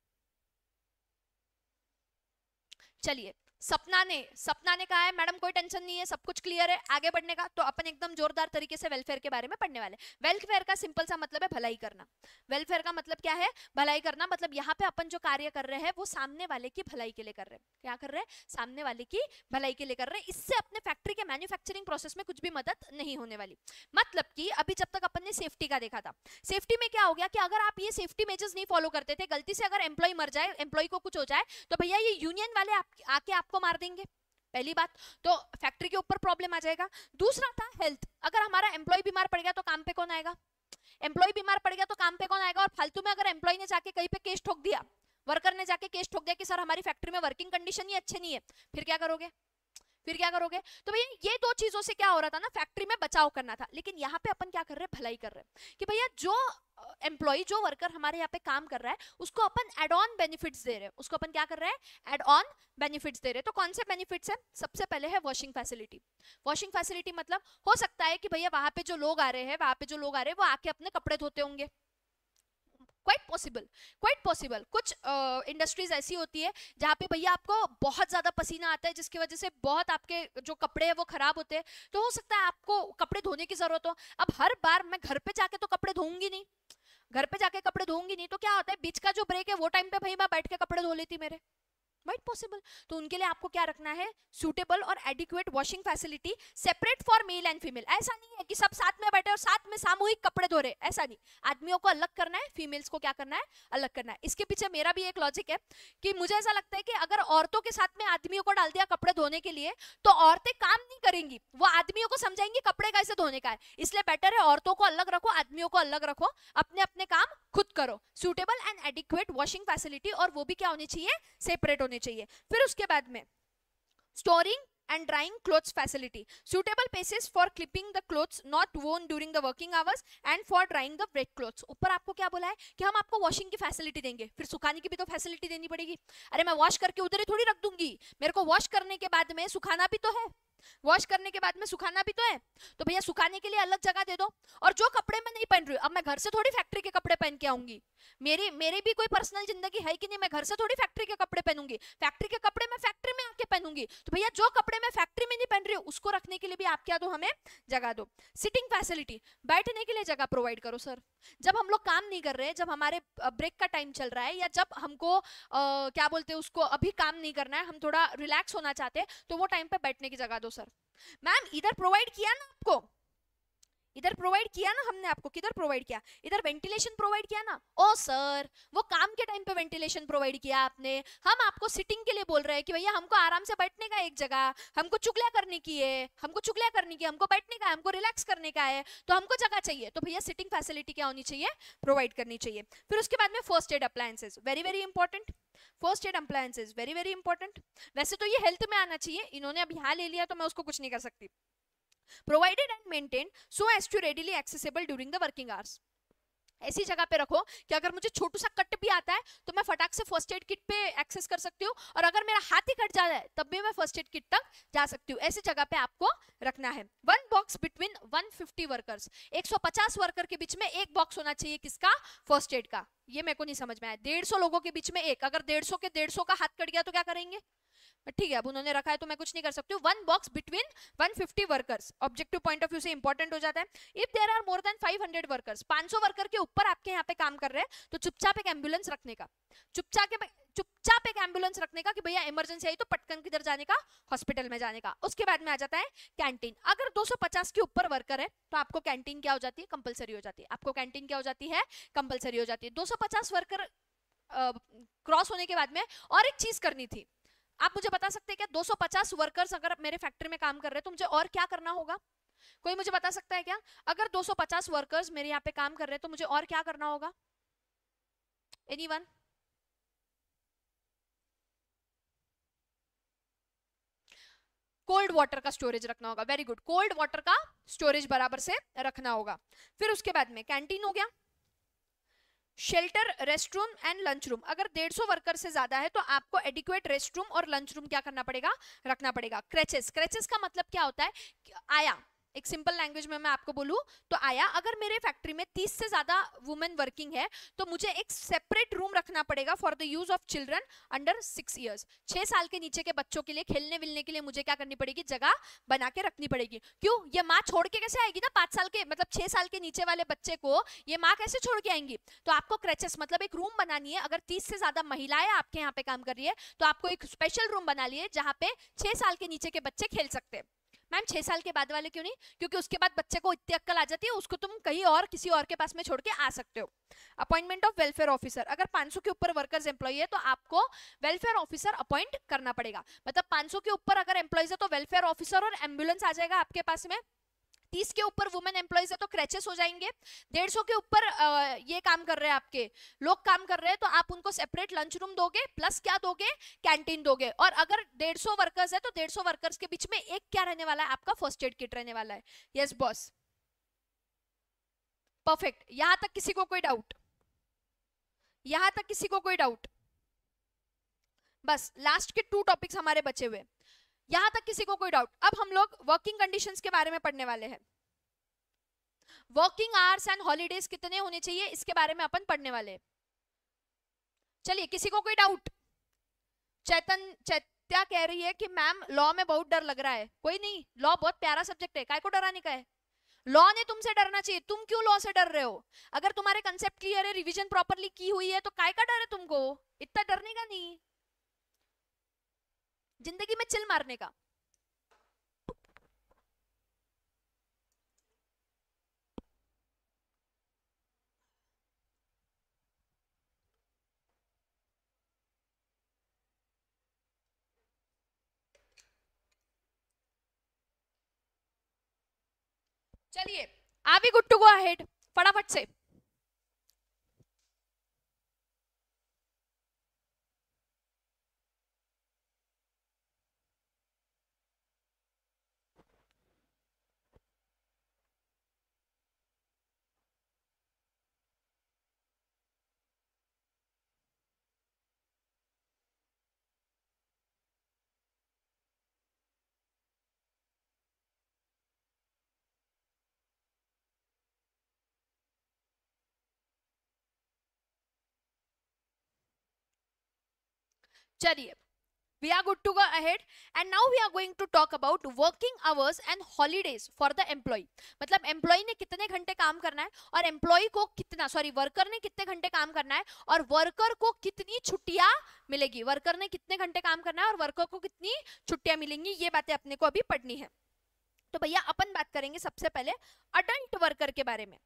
चलिए, सपना ने सपना ने कहा है मैडम कोई टेंशन नहीं है, सब कुछ क्लियर है, आगे बढ़ने का। तो अपन एकदम जोरदार तरीके से वेलफेयर के बारे में पढ़ने वाले। वेलफेयर का सिंपल सा मतलब है भलाई करना। वेलफेयर का मतलब क्या है, भलाई करना। मतलब यहाँ पे अपन जो कार्य कर रहे हैं वो सामने वाले की भलाई के लिए कर रहे हैं। क्या कर रहे हैं, सामने वाले की भलाई के लिए कर रहे हैं। इससे अपने फैक्ट्री के मैन्युफैक्चरिंग प्रोसेस में कुछ भी मदद नहीं होने वाली। मतलब कि अभी जब तक अपन ने सेफ्टी का देखा था, सेफ्टी में क्या हो गया कि अगर आप ये सेफ्टी मेजर्स नहीं फॉलो करते थे, गलती से अगर एम्प्लॉय मर जाए, एम्प्लॉय को कुछ हो जाए, तो भैया ये यूनियन वाले आके आपको मार देंगे, पहली बात तो फैक्ट्री के ऊपर प्रॉब्लम आ जाएगा। दूसरा था हेल्थ, अगर हमारा एम्प्लॉय बीमार पड़ गया तो काम पे कौन आएगा, एम्प्लॉय बीमार पड़ गया तो काम पे कौन आएगा। और फालतू में अगर एम्प्लॉय ने जाके कहीं पे केस ठोक दिया, वर्कर ने जाके केस ठोक दिया कि सर हमारी फैक्ट्री में वर्किंग कंडीशन ही अच्छे नहीं है, फिर क्या करोगे, फिर क्या करोगे? तो भैया ये दो चीजों से क्या हो रहा था ना, फैक्ट्री में बचाव करना था। लेकिन यहाँ पे अपन क्या कर रहे हैं, भलाई कर रहे हैं कि भैया जो एम्प्लॉय, जो वर्कर हमारे यहाँ पे काम कर रहा है, उसको अपन एड ऑन बेनिफिट्स दे रहे हैं। उसको अपन क्या कर रहे हैं, एड ऑन बेनिफिट्स दे रहे हैं। तो कौन से बेनिफिट्स है? सबसे पहले है वॉशिंग फैसिलिटी। वॉशिंग फैसिलिटी मतलब हो सकता है कि भैया वहां पे जो लोग आ रहे हैं, वहां पे जो लोग आ रहे हैं वो आके अपने कपड़े धोते होंगे, क्वाइट पॉसिबल, क्वाइट पॉसिबल। कुछ इंडस्ट्रीज uh, ऐसी होती है जहाँ पे भैया आपको बहुत ज्यादा पसीना आता है, जिसकी वजह से बहुत आपके जो कपड़े हैं वो खराब होते हैं। तो हो सकता है आपको कपड़े धोने की जरूरत हो। अब हर बार मैं घर पे जाके तो कपड़े धोऊंगी नहीं, घर पे जाके कपड़े धोऊंगी नहीं, तो क्या होता है, बीच का जो ब्रेक है वो टाइम पे भाई मैं बैठ के कपड़े धो लेती मेरे, राइट पॉसिबल। तो उनके लिए आपको क्या रखना है, सूटेबल और adequate washing facility, separate for male and female. ऐसा नहीं है कि सब साथ में बैठे और साथ में सामूहिक कपड़े धो रहे, ऐसा नहीं। आदमियों को अलग करना है, फीमेल्स को क्या करना है, अलग करना है। इसके पीछे मेरा भी एक लॉजिक है कि मुझे ऐसा लगता है कि अगर औरतों के साथ में आदमियों को डाल दिया कपड़े धोने के लिए, तो औरतें काम नहीं करेंगी, वो आदमियों को समझाएंगी कपड़े कैसे धोने का है। इसलिए बेटर है औरतों को अलग रखो, आदमियों को अलग रखो, अपने अपने काम खुद करो। Suitable and adequate washing facility, और वो भी क्या होनी चाहिए, सेपरेट होनी चाहिए। फिर उसके बाद में storing and drying clothes facility, suitable places for clipping the clothes not worn during the working hours and for drying the wet clothes। ऊपर आपको क्या बोला है कि हम आपको वॉशिंग की फैसिलिटी देंगे, फिर सुखाने की भी तो फैसिलिटी देनी पड़ेगी। अरे मैं वॉश करके उधर ही थोड़ी रख दूंगी, मेरे को वॉश करने के बाद में सुखाना भी तो है, वॉश करने के बाद में सुखाना भी तो है। तो भैया सुखाने के लिए अलग जगह दे दो। और जो कपड़े मैं नहीं पहन रही हूँ, अब मैं घर से थोड़ी फैक्ट्री के कपड़े पहन के आऊंगी, मेरी मेरी भी कोई पर्सनल जिंदगी है कि नहीं, मैं घर से थोड़ी फैक्ट्री के कपड़े पहनूंगी, फैक्ट्री के कपड़े मैं फैक्ट्री में आके पहनूंगी। तो भैया जो कपड़े मैं फैक्ट्री में नहीं पहन रही हूँ उसको रखने के लिए भी आप क्या दो, हमें जगह दो। सिटिंग फैसिलिटी, बैठने के लिए जगह प्रोवाइड करो सर। जब हम लोग काम नहीं कर रहे, जब हमारे ब्रेक का टाइम चल रहा है, या जब हमको आ, क्या बोलते हैं उसको, अभी काम नहीं करना है, हम थोड़ा रिलैक्स होना चाहते हैं, तो वो टाइम पे बैठने की जगह दो सर। मैम इधर प्रोवाइड किया ना आपको, इधर प्रोवाइड किया ना हमने आपको, किधर प्रोवाइड किया, इधर वेंटिलेशन प्रोवाइड किया ना। ओ सर वो काम के टाइम पे वेंटिलेशन प्रोवाइड किया आपने, हम आपको सिटिंग के लिए बोल रहे हैं कि भैया हमको आराम से बैठने का एक जगह, हमको चुगलियां करने की है, हमको चुगलियां करने की, हमको बैठने का है, हमको रिलैक्स करने का है, तो हमको जगह चाहिए। तो भैया सिटिंग फैसिलिटी क्या होनी चाहिए, प्रोवाइड करनी चाहिए। फिर उसके बाद में first aid appliances, very very important. First aid appliances very very important. वैसे तो ये हेल्थ में आना चाहिए, इन्होंने अब यहाँ ले लिया तो मैं उसको कुछ नहीं कर सकती। Provided and maintained so as to readily accessible during the working hours। ऐसी जगह पे रखो कि अगर मुझे छोटू सा कट भी आता है तो मैं फटाक से फर्स्ट एड किट पे एक्सेस कर सकती हूँ, और अगर मेरा हाथ ही कट जाता है तब भी मैं फर्स्ट एड किट तक जा सकती हूँ। ऐसी जगह पे आपको रखना है। One box between one fifty workers, एक सौ पचास वर्कर के बीच में एक बॉक्स होना चाहिए, किसका, फर्स्ट एड का। ये मेरे को नहीं समझ में आया, डेढ़ सौ लोगों के बीच में एक, अगर डेढ़ सौ के डेढ़ सौ का हाथ कट गया तो क्या करेंगे, ठीक है अब उन्होंने रखा है तो मैं कुछ नहीं कर सकती हूँ। One box between one fifty workers, objective point of view से इंपॉर्टेंट हो जाता है। If there are more than five hundred workers, पाँच सौ वर्कर के ऊपर आपके यहाँ पे काम कर रहे हैं, तो चुपचाप एक एम्बुलेंस रखने का, चुपचाप के चुपचाप एक एम्बुलेंस रखने का कि भैया इमरजेंसी आई तो पटकन किधर जाने का, हॉस्पिटल में जाने का। उसके बाद में आ जाता है कैंटीन। अगर दो सौ पचास के ऊपर वर्कर है तो आपको कैंटीन क्या हो जाती है, कंपलसरी हो जाती है। आपको कैंटीन क्या हो जाती है, कंपलसरी हो जाती है। दो सौ पचास वर्कर क्रॉस होने के बाद में और एक चीज करनी थी, आप मुझे बता सकते हैं क्या, दो सौ पचास वर्कर्स अगर मेरे फैक्ट्री में काम कर रहे हैं तो मुझे और क्या करना होगा, कोई मुझे बता सकता है क्या? अगर दो सौ पचास वर्कर्स मेरे यहाँ पे काम कर रहे हैं तो मुझे और क्या करना होगा, एनीवन? कोल्ड वाटर का स्टोरेज रखना होगा, वेरी गुड, कोल्ड वाटर का स्टोरेज बराबर से रखना होगा। फिर उसके बाद में कैंटीन हो गया, shelter, rest room and lunch room. अगर डेढ़ सौ वर्कर से ज्यादा है तो आपको एडिक्वेट रेस्ट रूम और लंच रूम क्या करना पड़ेगा, रखना पड़ेगा। क्रेचेस, क्रेचेस का मतलब क्या होता है, आया, एक सिंपल लैंग्वेज में मैं आपको बोलूं तो आया, अगर मेरे फैक्ट्री में तीस से ज्यादा वुमेन वर्किंग है तो मुझे एक सेपरेट रूम रखना पड़ेगा for the use of children under six years. छह साल के नीचे के बच्चों के लिए खेलने विलने के लिए मुझे क्या करनी पड़ेगी, जगह बना के रखनी पड़ेगी। क्यों, ये माँ छोड़ के कैसे आएगी ना, पांच साल के मतलब छह साल के नीचे वाले बच्चे को ये माँ कैसे छोड़ के आएंगी। तो आपको क्रेचेस मतलब एक रूम बनानी है। अगर तीस से ज्यादा महिलाएं आपके यहाँ पे काम कर रही है तो आपको एक स्पेशल रूम बना लिए जहाँ पे छह साल के नीचे के बच्चे खेल सकते हैं। मैम छह साल के बाद वाले क्यों नहीं, क्योंकि उसके बाद बच्चे को इतनी अक्ल आ जाती है, उसको तुम कहीं और किसी और के पास में छोड़ के आ सकते हो। अपॉइंटमेंट ऑफ वेलफेयर ऑफिसर, अगर पाँच सौ के ऊपर वर्कर्स एम्प्लॉय है तो आपको वेलफेयर ऑफिसर अपॉइंट करना पड़ेगा। मतलब पाँच सौ के ऊपर अगर एम्प्लॉयज है तो वेलफेयर ऑफिसर और एम्बुलेंस आ जाएगा आपके पास में। तीस के ऊपर वुमेन एम्प्लॉइज है तो क्रैचेस हो जाएंगे, डेढ़ सौ के ऊपर ये काम कर रहे हैं आपके लोग काम कर रहे हैं तो आप उनको सेपरेट लंच रूम दोगे प्लस क्या दोगे, कैंटीन दोगे। और अगर डेढ़ सौ वर्कर्स है तो डेढ़ सौ वर्कर्स के बीच में एक क्या रहने वाला है, आपका फर्स्ट एड किट रहने वाला है। Yes boss, perfect. यहां तक किसी को कोई डाउट? यहां तक किसी को कोई डाउट? बस लास्ट के टू टॉपिक्स हमारे बचे हुए, यहां तक किसी को कोई डाउट? अब हम लोग वर्किंग कंडीशंस के बारे में पढ़ने वाले हैं। वर्किंग आवर्स एंड हॉलीडेज कितने होने चाहिए इसके बारे में अपन पढ़ने वाले हैं। चलिए, किसी को कोई डाउट? चैतन चैत्या कह रही है कि मैम लॉ में बहुत डर लग रहा है। कोई नहीं, लॉ बहुत प्यारा सब्जेक्ट है, काय को डराने का है? लॉ ने तुमसे डरना चाहिए, तुम क्यों लॉ से डर रहे हो? अगर तुम्हारे कंसेप्ट क्लियर है, रिवीजन प्रॉपर्ली की हुई है तो काय का डर है तुमको? इतना डरने का नहीं, जिंदगी में चिल मारने का। चलिए, are we good to go ahead? फटाफट से। चलिए, we are good to go ahead and now we are going to talk about working hours and holidays for the employee। मतलब एम्प्लॉय ने कितने घंटे काम करना है और एम्प्लॉय को कितना, सॉरी वर्कर ने कितने घंटे काम करना है और वर्कर को कितनी छुट्टियां मिलेगी। वर्कर ने कितने घंटे काम करना है और वर्कर को कितनी छुट्टियां मिलेंगी, ये बातें अपने को अभी पढ़नी है। तो भैया अपन बात करेंगे सबसे पहले अडल्ट वर्कर के बारे में।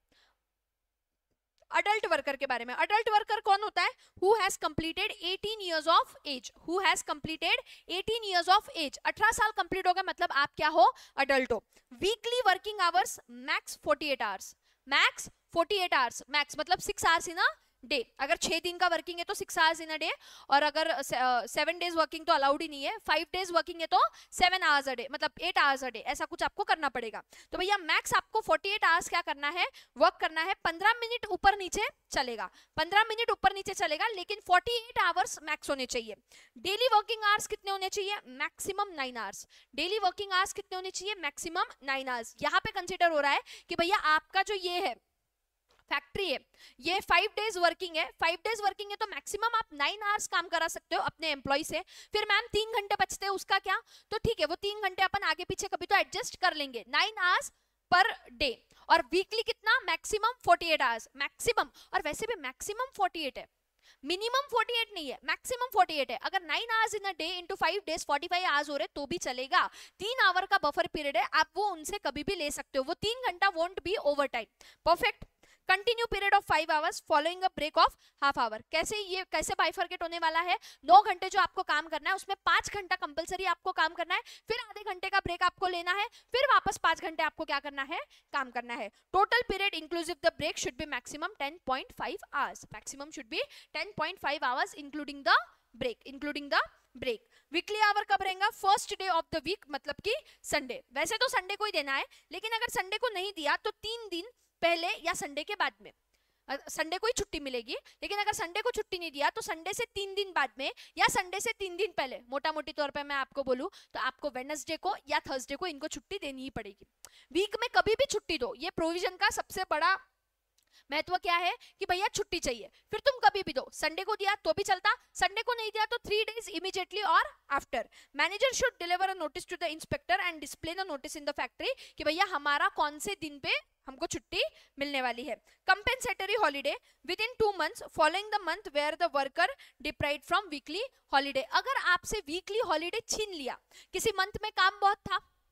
अडल्ट वर्कर के बारे में, अडल्ट वर्कर कौन होता है? Who has completed eighteen years of age. Who has completed eighteen years of age. अठारह साल कंप्लीट हो गया मतलब आप क्या हो? अडल्ट हो। Weekly working hours max forty eight hours. Max forty eight hours, max मतलब six hours in a day. अगर छह दिन का वर्किंग है तो six hours in a day, और अगर सेवन डेज वर्किंग तो अलाउड ही नहीं है। फाइव डेज वर्किंग है तो सेवन आवर्स अ डे, मतलब एट आवर्स अ डे, ऐसा कुछ आपको करना पड़ेगा। तो भैया मैक्स आपको फोर्टी एट आवर्स क्या करना है? वर्क करना है। पंद्रह मिनट ऊपर नीचे चलेगा, पंद्रह मिनट ऊपर नीचे चलेगा, लेकिन फोर्टी एट आवर्स मैक्स होने चाहिए। डेली वर्किंग आवर्स कितने होने चाहिए? Maximum nine hours. Daily working hours कितने होने चाहिए? Maximum nine hours. यहाँ पे कंसिडर हो रहा है कि भैया आपका जो ये है फैक्ट्री है, ये फाइव डेज वर्किंग है, फाइव डेज वर्किंग है तो मैक्सिमम आप नाइन आवर्स काम करा सकते हो अपने एम्प्लॉय से। फिर मैम तीन घंटे बचते हैं, उसका क्या? तो ठीक है, वो तीन घंटे अपन आगे पीछे कभी तो एडजस्ट कर लेंगे। नाइन आवर्स पर डे, और वीकली कितना? Maximum forty eight hours, maximum. और वैसे भी मैक्सिमम फोर्टी एट है, मिनिमम फोर्टी एट नहीं है, मैक्सिमम फोर्टी एट है। अगर nine hours in a day into five days forty five hours हो रहे तो भी चलेगा। तीन आवर का बफर पीरियड है, आप वो उनसे कभी भी ले सकते हो, वो तीन घंटा won't be over time. Perfect. Continue period of five hours following a break of half hour. कैसे ये कैसे बाइफरकेट होने वाला है? नौ घंटे जो आपको काम करना है उसमें पांच घंटा कंपलसरी आपको काम करना है, फिर आधे घंटे का ब्रेक आपको लेना है, फिर वापस पांच घंटे आपको क्या करना है? काम करना है। Total period inclusive the break should be maximum ten point five hours. Maximum should be ten point five hours including the break, including the break. Weekly hour कब रहेगा? First day of the week, मतलब कि Sunday. वैसे तो Sunday को ही देना है, लेकिन अगर संडे को नहीं दिया तो तीन दिन पहले या संडे के बाद में, संडे को ही छुट्टी मिलेगी। लेकिन अगर संडे को छुट्टी नहीं दिया तो संडे से तीन दिन बाद में या संडे से तीन दिन पहले, मोटा मोटी तौर पे मैं आपको बोलूं तो आपको वेडनेसडे को या थर्सडे को इनको छुट्टी देनी ही पड़ेगी। वीक में कभी भी छुट्टी दो, ये प्रोविजन का सबसे बड़ा महत्व क्या है कि भैया छुट्टी चाहिए, फिर तुम कभी भी दो। संडे को दिया तो भी चलता, संडे को नहीं दिया तो थ्री डेज इमीडिएटली और after. Manager should deliver a notice to the inspector and display the notice in the factory कि भैया हमारा कौन से दिन पे हमको छुट्टी मिलने वाली है। Compensatory holiday within two months following the month where the worker deprived from weekly holiday. अगर आपसे वीकली हॉलीडे छीन लिया, किसी मंथ में काम बहुत था,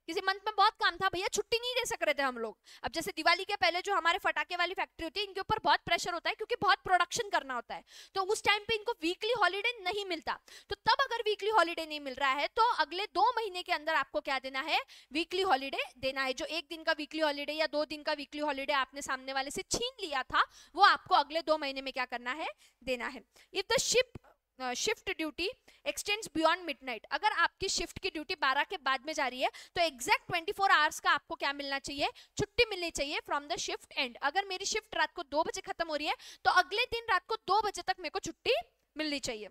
किसी मंथ में बहुत काम था भैया, छुट्टी नहीं दे सक रहे थे हम लोग। अब जैसे दिवाली के पहले जो हमारे फटाके वाली फैक्ट्री होती है, इनके ऊपर बहुत प्रेशर होता है क्योंकि बहुत प्रोडक्शन करना होता है, तो उस टाइम पे इनको वीकली हॉलीडे नहीं मिलता। तो तब अगर वीकली हॉलीडे नहीं मिल रहा है तो अगले दो महीने के अंदर आपको क्या देना है, वीकली हॉलीडे देना है। जो एक दिन का वीकली हॉलीडे या दो दिन का वीकली हॉलीडे आपने सामने वाले से छीन लिया था, वो आपको अगले दो महीने में क्या करना है, देना है। If the ship shift duty extends beyond midnight, अगर आपकी शिफ्ट की ड्यूटी बारह के बाद में जा रही है तो एग्जैक्ट ट्वेंटी फोर आवर्स का आपको क्या मिलना चाहिए, छुट्टी मिलनी चाहिए फ्रॉम द शिफ्ट एंड। अगर मेरी शिफ्ट रात को दो बजे खत्म हो रही है तो अगले दिन रात को दो बजे तक मेरे को छुट्टी मिलनी चाहिए।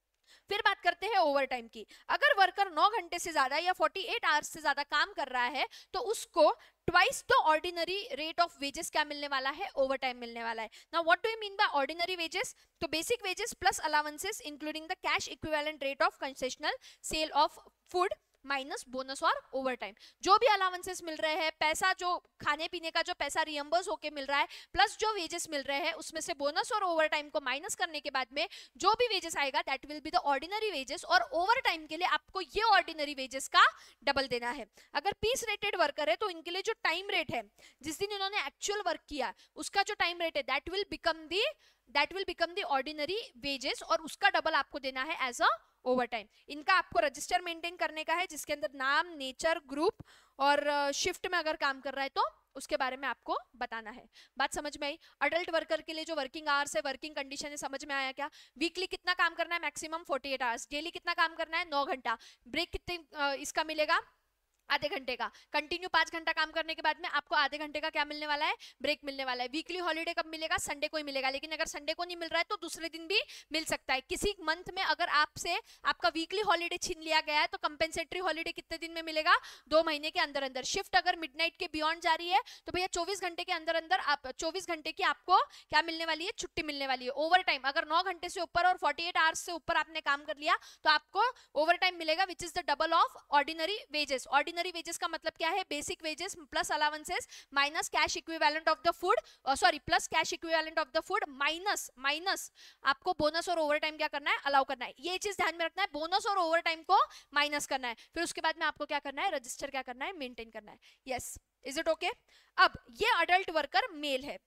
फिर बात करते हैं ओवर टाइम की। अगर वर्कर नौ घंटे से ज्यादा या अड़तालीस आवर्स से ज्यादा काम कर रहा है तो उसको twice the ordinary rate of wages क्या मिलने वाला है, ओवर टाइम मिलने वाला है। Now what do you mean by ordinary wages, तो basic wages plus allowances including the cash equivalent rate of concessional sale of food minus bonus और over time. जो भी अलाउंसेस मिल रहे हैं, पैसा जो खाने पीने का जो पैसा रियम्बर्स होके मिल रहा है, प्लस जो वेजेस मिल रहे हैं उसमें से बोनस और ओवर टाइम को माइनस करने के बाद में जो भी वेजेस आएगा that will be the ordinary wages. और ओवर टाइम के लिए आपको ये ऑर्डिनरी वेजेस का डबल देना है। अगर पीस रेटेड वर्कर है तो इनके लिए जो टाइम रेट है, जिस दिन इन्होंने एक्चुअल वर्क किया उसका जो टाइम रेट है that will become the that will become the ordinary wages, और उसका डबल आपको देना है एज अ ओवर टाइम। इनका आपको रजिस्टर मेंटेन करने का है जिसके अंदर नाम, नेचर, ग्रुप और शिफ्ट में अगर काम कर रहा है तो उसके बारे में आपको बताना है। बात समझ में आई? अडल्ट वर्कर के लिए जो वर्किंग आवर्स है, वर्किंग कंडीशन है, समझ में आया क्या? वीकली कितना काम करना है, मैक्सिमम अड़तालीस आवर्स। डेली कितना काम करना है, नौ घंटा। ब्रेक कितने इसका मिलेगा, आधे घंटे का। कंटिन्यू पांच घंटा काम करने के बाद में आपको आधे घंटे का क्या मिलने वाला है, ब्रेक मिलने वाला है। वीकली हॉलीडे कब मिलेगा, संडे को ही मिलेगा, लेकिन अगर संडे को नहीं मिल रहा है तो दूसरे दिन भी मिल सकता है। किसी मंथ में अगर आपसे आपका वीकली हॉलीडे छीन लिया गया है तो कंपेंसेटरी हॉलीडे कितने दिन में मिलेगा, दो महीने के अंदर अंदर। शिफ्ट अगर मिडनाइट के बियॉन्ड जा रही है तो भैया चौबीस घंटे के अंदर अंदर आप चौबीस घंटे की आपको क्या मिलने वाली है, छुट्टी मिलने वाली है। ओवर टाइम अगर नौ घंटे से ऊपर और अड़तालीस आवर्स से ऊपर आपने काम कर लिया तो आपको ओवर टाइम मिलेगा which is the double of ordinary wages. Ordinary wages का मतलब क्या है, basic wages plus allowances minus cash equivalent of the food, sorry plus cash equivalent of the food minus minus आपको बोनस और over time क्या करना है, allow करना है। ये चीज ध्यान में रखना है, बोनस और ओवर टाइम को माइनस करना है। फिर उसके बाद में आपको क्या करना है, रजिस्टर क्या करना है, मेंटेन करना है। Yes, is it okay? अब ये अडल्ट वर्कर मेल है,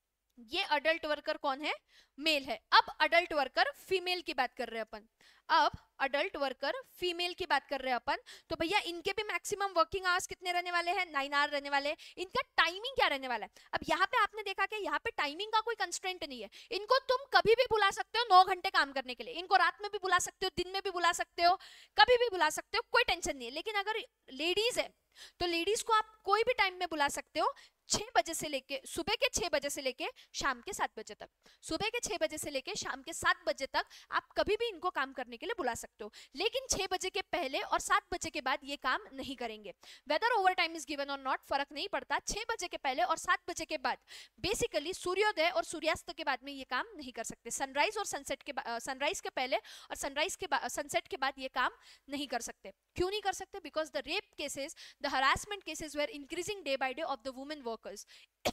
ये अडल्ट वर्कर कौन है, मेल है। अब अडल्ट वर्कर फीमेल की बात कर रहे हैं अपन। अब अडल्ट वर्कर फीमेल की बात कर रहे हैं अपन, तो भैया इनके भी मैक्सिमम वर्किंग आवर्स कितने रहने वाले हैं, नाइन आवर रहने वाले हैं। इनका टाइमिंग क्या रहने वाला है? अब यहाँ पे आपने देखा कि यहाँ पे टाइमिंग का कोई कंस्ट्रेंट नहीं है। इनको तुम कभी भी बुला सकते हो नौ घंटे काम करने के लिए, इनको रात में भी बुला सकते हो, दिन में भी बुला सकते हो, कभी भी बुला सकते हो, कोई टेंशन नहीं है। लेकिन अगर लेडीज है तो लेडीज को आप कोई भी टाइम में बुला सकते हो, छह बजे से लेके सुबह के छह बजे से लेके शाम के सात बजे तक। सुबह के छह बजे से लेके शाम के सात बजे तक आप कभी भी इनको काम करने के लिए बुला सकते हो, लेकिन छह बजे के पहले और सात बजे के बाद ये काम नहीं करेंगे। Whether over time is given or not फर्क नहीं पड़ता, छह बजे के पहले और सात बजे के बाद बेसिकली सूर्योदय और सूर्यास्त के बाद में ये काम नहीं कर सकते। सनराइज और सनसेट के सनराइज के पहले और सनराइज के बाद सनसेट के बाद ये काम नहीं कर सकते। क्यों नहीं कर सकते? Because the rape cases, the harassment cases were increasing day by day of the women workers.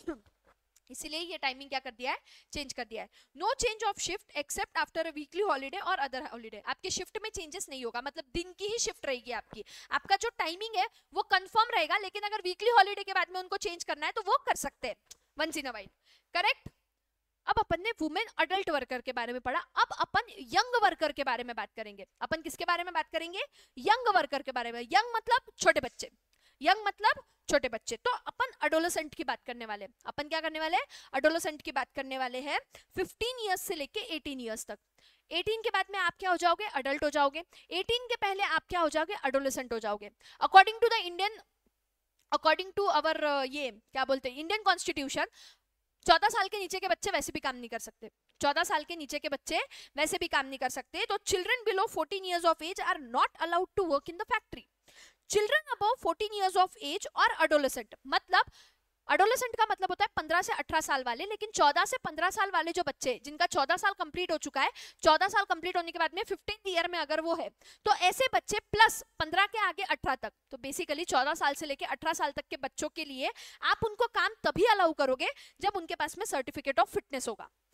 इसीलिए ये टाइमिंग क्या कर दिया है, चेंज कर दिया है। No change of shift except after a weekly holiday और अदर हॉलीडे। आपके शिफ्ट में चेंजेस नहीं होगा, मतलब दिन की ही शिफ्ट रहेगी आपकी। आपका जो टाइमिंग है वो कंफर्म रहेगा, लेकिन अगर वीकली हॉलीडे के बाद में उनको चेंज करना है तो वो कर सकते हैं once in a while. Correct? अब अपन ने वुमेन अडल्ट वर्कर के बारे में पढ़ा, अब अपन यंग वर्कर के बारे में बात करेंगे। अपन किसके बारे में बात करेंगे, यंग वर्कर के बारे में। यंग मतलब छोटे बच्चे, यंग मतलब छोटे बच्चे। तो अपन अडोलेसेंट की बात करने वाले हैं। अपन क्या करने वाले हैं, अडोलेसेंट की बात करने वाले हैं। पंद्रह इयर्स से लेके अठारह इयर्स तक। अठारह के बाद में आप क्या हो जाओगे, अडल्ट हो जाओगे। अठारह के पहले आप क्या हो जाओगे, अडोलेसेंट हो जाओगे। According to the Indian according to our ये क्या बोलते हैं, इंडियन कॉन्स्टिट्यूशन, चौदह साल के नीचे के बच्चे वैसे भी काम नहीं कर सकते। चौदह साल के नीचे के बच्चे वैसे भी काम नहीं कर सकते। तो children below fourteen years of age are not allowed to work in the factory. Children above fourteen years of age और अडोलेसेंट, मतलब अडोलेसेंट का मतलब होता है पंद्रह से अठारह साल वाले, लेकिन चौदह से पंद्रह साल वाले जो बच्चे जिनका चौदह साल कंप्लीट हो चुका है, चौदह साल कंप्लीट होने के बाद में फिफ्टीन ईयर में अगर वो है तो ऐसे बच्चे प्लस पंद्रह के आगे अठारह तक, तो बेसिकली चौदह साल से लेके अठारह साल तक के बच्चों के लिए आप उनको काम तभी अलाउ करोगे जब उनके पास में सर्टिफिकेट ऑफ फिटनेस होगा।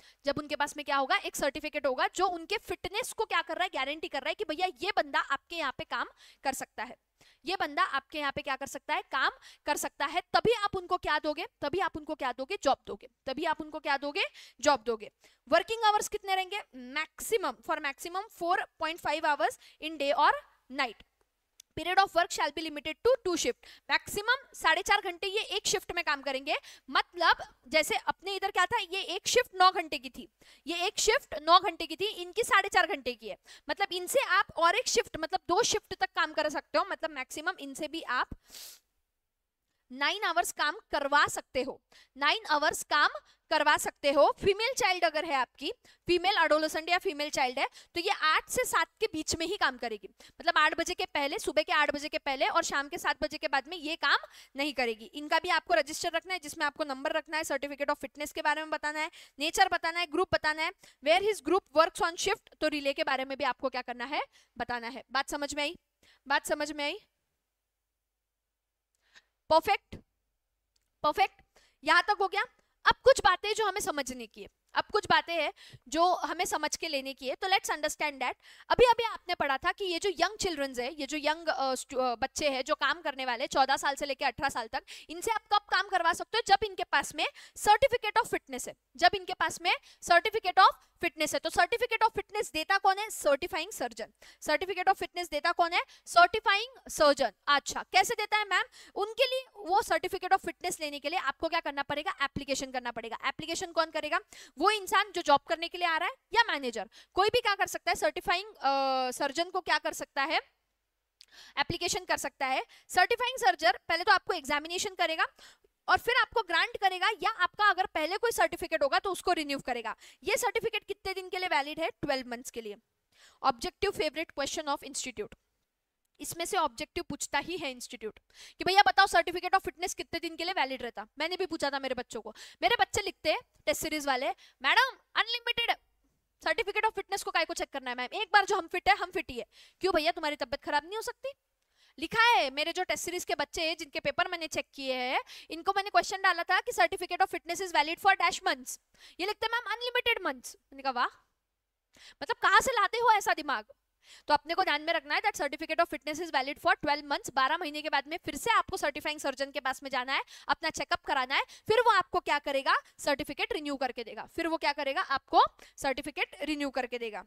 जब उनके पास में क्या होगा, एक सर्टिफिकेट होगा जो उनके फिटनेस को क्या कर रहा है, गारंटी कर रहा है कि भैया ये बंदा आपके यहाँ पे काम कर सकता है, ये बंदा आपके यहाँ पे क्या कर सकता है, काम कर सकता है। तभी आप उनको क्या दोगे, तभी आप उनको क्या दोगे, जॉब दोगे, तभी आप उनको क्या दोगे, जॉब दोगे। वर्किंग आवर्स कितने रहेंगे, maximum for maximum four point five hours in day और night. Period of work shall be limited to two shift, maximum साढ़े चार घंटे ये एक शिफ्ट में काम करेंगे। मतलब जैसे अपने इधर क्या था, ये एक शिफ्ट नौ घंटे की थी, ये एक शिफ्ट नौ घंटे की थी, इनकी साढ़े चार घंटे की है। मतलब इनसे आप और एक शिफ्ट, मतलब दो शिफ्ट तक काम कर सकते हो, मतलब मैक्सिमम इनसे भी आप नाइन आवर्स काम करवा सकते हो, नाइन आवर्स काम करवा सकते हो। फीमेल चाइल्ड अगर है आपकी, फीमेल एडोलेसेंट या फीमेल चाइल्ड है, तो ये आठ से सात के बीच में ही काम करेगी। मतलब आठ बजे के पहले, सुबह के आठ बजे के पहले और शाम के सात बजे के बाद में ये काम नहीं करेगी। इनका भी आपको रजिस्टर रखना है, जिसमें आपको नंबर रखना है, सर्टिफिकेट ऑफ फिटनेस के बारे में बताना है, नेचर बताना है, ग्रुप बताना है, where his group works on shift, तो रिले के बारे में भी आपको क्या करना है, बताना है। बात समझ में आई, बात समझ में आई, परफेक्ट परफेक्ट, यहां तक हो गया। अब कुछ बातें जो हमें समझने की है, अब कुछ बातें हैं जो हमें समझ के लेने की है, तो लेट्स अंडरस्टैंड दैट। अभी अभी आपने पढ़ा था कि ये जो यंग चिल्ड्रंस है, ये जो यंग बच्चे हैं जो काम करने वाले चौदह साल से लेकर अठारह साल तक, इनसे आप कब काम करवा सकते हो, जब इनके पास में सर्टिफिकेट ऑफ फिटनेस है, जब इनके पास में सर्टिफिकेट ऑफ फिटनेस है। तो सर्टिफिकेट ऑफ फिटनेस देता कौन है, certifying surgeon. Certificate of fitness देता कौन है, सर्टिफाइंग सर्जन। अच्छा, कैसे देता है मैम, उनके लिए वो सर्टिफिकेट ऑफ फिटनेस लेने के लिए आपको क्या करना पड़ेगा, एप्लीकेशन करना पड़ेगा। एप्लीकेशन कौन करेगा, वो इंसान जो जॉब करने के लिए आ रहा है या मैनेजर, कोई भी क्या कर सकता है, सर्टिफाइंग सर्जन को क्या कर सकता है, एप्लीकेशन कर सकता है। सर्टिफाइंग सर्जन पहले तो आपको एग्जामिनेशन करेगा और फिर आपको ग्रांट करेगा, या आपका अगर पहले कोई सर्टिफिकेट होगा तो उसको रिन्यू करेगा। ये सर्टिफिकेट कितने दिन के लिए वैलिड है, ट्वेल्व मंथ्स के लिए। Objective favourite question of institute, इसमें से ऑब्जेक्टिव पूछता ही है इंस्टीट्यूट कि भैया बताओ सर्टिफिकेट ऑफ फिटनेस कितने दिन के लिए वैलिड रहता। मैंने भी पूछा था मेरे बच्चों को, मेरे बच्चे लिखते हैं टेस्ट सीरीज वाले, madam unlimited certificate of fitness को काय को चेक करना है मैम, एक बार जो हम फिट है हम फिट ही है। क्यों भैया, तुम्हारी तबियत खराब नहीं हो सकती। लिखा है, मेरे जो टेस्ट सीरीज के बच्चे हैं जिनके पेपर मैंने चेक किए हैं, इनको मैंने क्वेश्चन डाला था कि certificate of fitness is valid for dash months, ये लिखते मैम अनलिमिटेड मंथ्स। मैंने कहा वाह, मतलब कहां से लाते हो ऐसा दिमाग। तो अपने को ध्यान में रखना है that certificate of fitness is valid for twelve months. बारह महीने के बाद में फिर से आपको सर्टिफाइंग सर्जन के पास में जाना है, अपना चेकअप कराना है, फिर वो आपको क्या करेगा, सर्टिफिकेट रिन्यू करके देगा। फिर वो क्या करेगा, आपको सर्टिफिकेट रिन्यू करके देगा।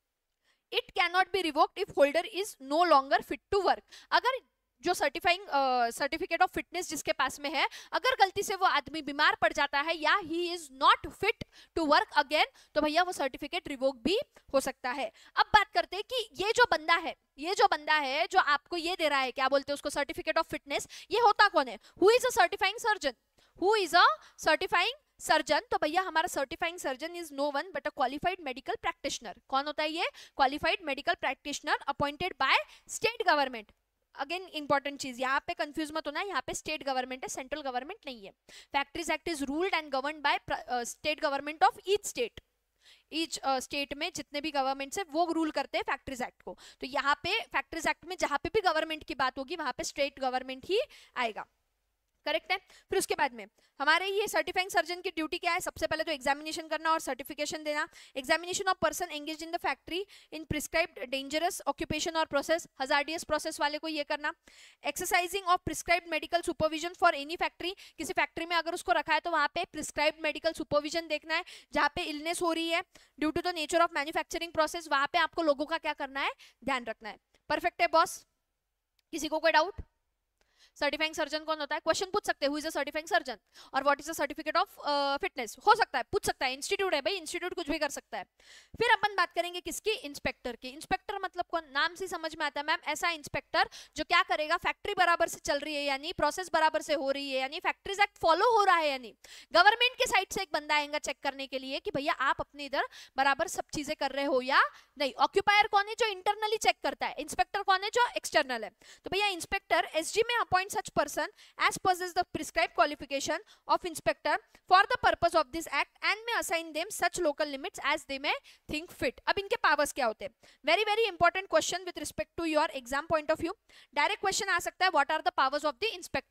It can not be revoked if holder is no longer fit to work. अगर जो सर्टिफाइंग सर्टिफिकेट ऑफ फिटनेस जिसके पास में है, अगर गलती से वो आदमी बीमार पड़ जाता है या he is not fit to work again, तो भैया वो सर्टिफिकेट रिवोक भी हो सकता है। अब बात करते हैं कि ये जो बंदा है, ये जो बंदा है जो आपको ये दे रहा है, क्या बोलते हैं उसको, सर्टिफिकेट ऑफ फिटनेस, ये होता कौन है, who is a certifying surgeon, who is a certifying surgeon. तो भैया हमारा certifying surgeon is no one but a qualified medical practitioner. कौन होता है ये, qualified medical practitioner appointed by state government. Again important चीज, यहाँ पे कंफ्यूज मत होना, यहाँ पे स्टेट गवर्नमेंट है, सेंट्रल गवर्नमेंट नहीं है। Factories act is ruled and governed by state government of each state. Each state में जितने भी गवर्नमेंट्स है वो रूल करते हैं फैक्ट्रीज एक्ट को। तो यहाँ पे फैक्ट्रीज एक्ट में जहाँ पे भी गवर्नमेंट की बात होगी वहां पे स्टेट गवर्नमेंट ही आएगा, करेक्ट है। फिर उसके बाद में हमारे ये सर्टिफाइंग सर्जन की ड्यूटी क्या है, सबसे पहले तो एग्जामिनेशन करना और सर्टिफिकेशन देना। Examination of person engage in the factory in prescribed dangerous occupation और प्रोसेस, हजार्डियस प्रोसेस वाले को ये करना। Exercising of prescribed medical supervision for any factory, किसी फैक्ट्री में अगर उसको रखा है तो वहाँ पे प्रिस्क्राइब्ड मेडिकल सुपरविजन देखना है। जहाँ पे इलनेस हो रही है due to the nature of manufacturing process, वहाँ पे आपको लोगों का क्या करना है, ध्यान रखना है। परफेक्ट है बॉस, किसी को कोई डाउट। सर्टिफाइंग सर्जन कौन होता है, क्वेश्चन पूछ सकते हैं, who is a certifying surgeon और what is the certificate of fitness, हो सकता है, पूछ सकता है, इंस्टीट्यूट है भाई, इंस्टीट्यूट कुछ भी कर सकता है। फिर अपन बात करेंगे किसकी, इंस्पेक्टर की। इंस्पेक्टर मतलब कौन, नाम से समझ में आता है मैम, ऐसा इंस्पेक्टर जो क्या करेगा, फैक्ट्री बराबर से चल रही है यानी प्रोसेस बराबर से हो रही है, यानी फैक्ट्रीज एक्ट फॉलो हो रहा है, यानी गवर्नमेंट के साइड से एक बंदा आएगा चेक करने के लिए कि भैया आप अपने इधर बराबर सब चीजें कर रहे हो या नहीं। ऑक्यूपायर कौन है, जो इंटरनली चेक करता है। इंस्पेक्टर कौन है, जो एक्सटर्नल है। तो भैया इंस्पेक्टर एसजी में appoint such person as possess the prescribed qualification of inspector for the purpose of this act and may assign them such local limits as they may think fit। अब इनके पावर्स क्या होते हैं, very very important question with respect to your exam point of view. Direct question आ सकता है, what are the powers of the inspector.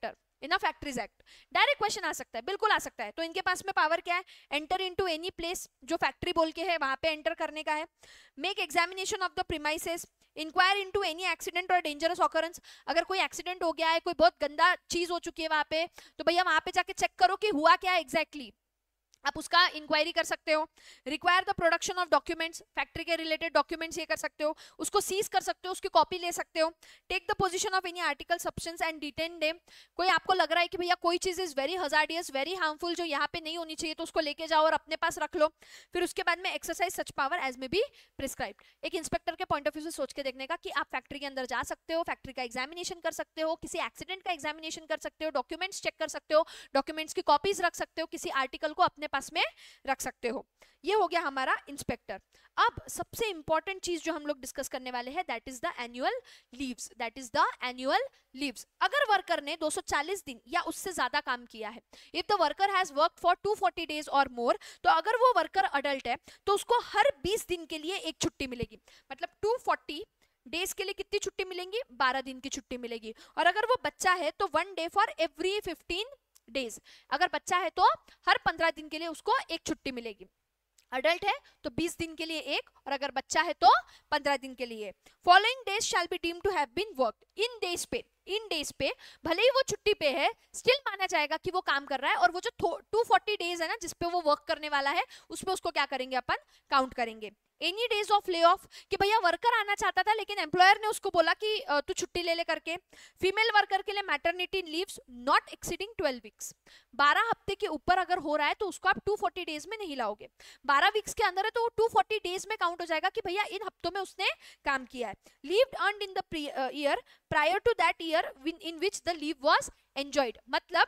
In a factories act? Direct question आ सकता है, बिल्कुल आ सकता है। तो इनके पास में पावर क्या है? एंटर इनटू एनी प्लेस, जो फैक्ट्री बोल के है वहां पे एंटर करने का है। Make examination of the premises, inquire into any accident और डेंजरस ऑकरेंस, अगर कोई एक्सीडेंट हो गया है, कोई बहुत गंदा चीज हो चुकी है वहां पे, तो भैया वहां पे जाके चेक करो कि हुआ क्या एग्जैक्टली, आप उसका इंक्वायरी कर सकते हो। Require the production of documents, factory के रिलेटेड डॉक्यूमेंट्स ये कर सकते हो, उसको सीज कर सकते हो, उसकी कॉपी ले सकते हो। Take the position of any article substance and detain them, कोई आपको लग रहा है कि भैया कोई चीज is very hazardous, very harmful, जो यहाँ पे नहीं होनी चाहिए, तो उसको लेके जाओ और अपने पास रख लो। फिर उसके बाद में exercise such power as may be prescribed, एक इंस्पेक्टर के पॉइंट ऑफ व्यू से सोच के देखने का कि आप फैक्ट्री के अंदर जा सकते हो, फैक्ट्री का एग्जामिनेशन कर सकते हो, किसी एक्सीडेंट का एग्जामिनेशन कर सकते हो, डॉक्यूमेंट्स चेक कर सकते हो, डॉक्यूमेंट्स की कॉपीज रख सकते हो, किसी आर्टिकल को अपने पास में रख सकते हो। ये हो गया हमारा इंस्पेक्टर। अब सबसे इंपॉर्टेंट चीज जो हम लोग डिस्कस करने वाले हैं, that is the annual leaves, that is the annual leaves. अगर वर्कर ने दो सौ चालीस दिन या उससे ज्यादा काम किया है, if the worker has worked for two forty days or more, तो अगर वो वर्कर अडल्ट है तो उसको हर बीस दिन के लिए एक छुट्टी मिलेगी। मतलब टू फोर्टी डेज के लिए कितनी छुट्टी मिलेंगी? बारह दिन की छुट्टी मिलेगी। और अगर वो बच्चा है तो one day for every fifteen days, अगर बच्चा है तो हर पंद्रह दिन के लिए उसको एक छुट्टी मिलेगी। अडल्ट है तो बीस दिन के लिए एक, और अगर बच्चा है तो पंद्रह दिन के लिए। Following days shall be deemed to have been worked in days pay, in days पे भले ही वो छुट्टी पे है, स्टिल माना जाएगा कि वो काम कर रहा है, और वो जो टू फोर्टी डेज है ना जिसपे वो वर्क करने वाला है, उसमें उसको क्या करेंगे अपन? काउंट करेंगे। Any days of lay off, कि भैया वर्कर आना चाहता था लेकिन एम्प्लॉयर ने उसको बोला कि तू छुट्टी ले ले करके। फीमेल वर्कर के लिए maternity leaves not exceeding twelve weeks, बारह हफ्ते के ऊपर अगर हो रहा है तो उसको आप टू फोर्टी डेज में नहीं लाओगे। बारह वीक्स के अंदर है तो वो टू फोर्टी डेज में काउंट हो जाएगा कि भैया इन हफ्तों में उसने काम किया है। Leave earned in the year prior to that year in which the leave was enjoyed, मतलब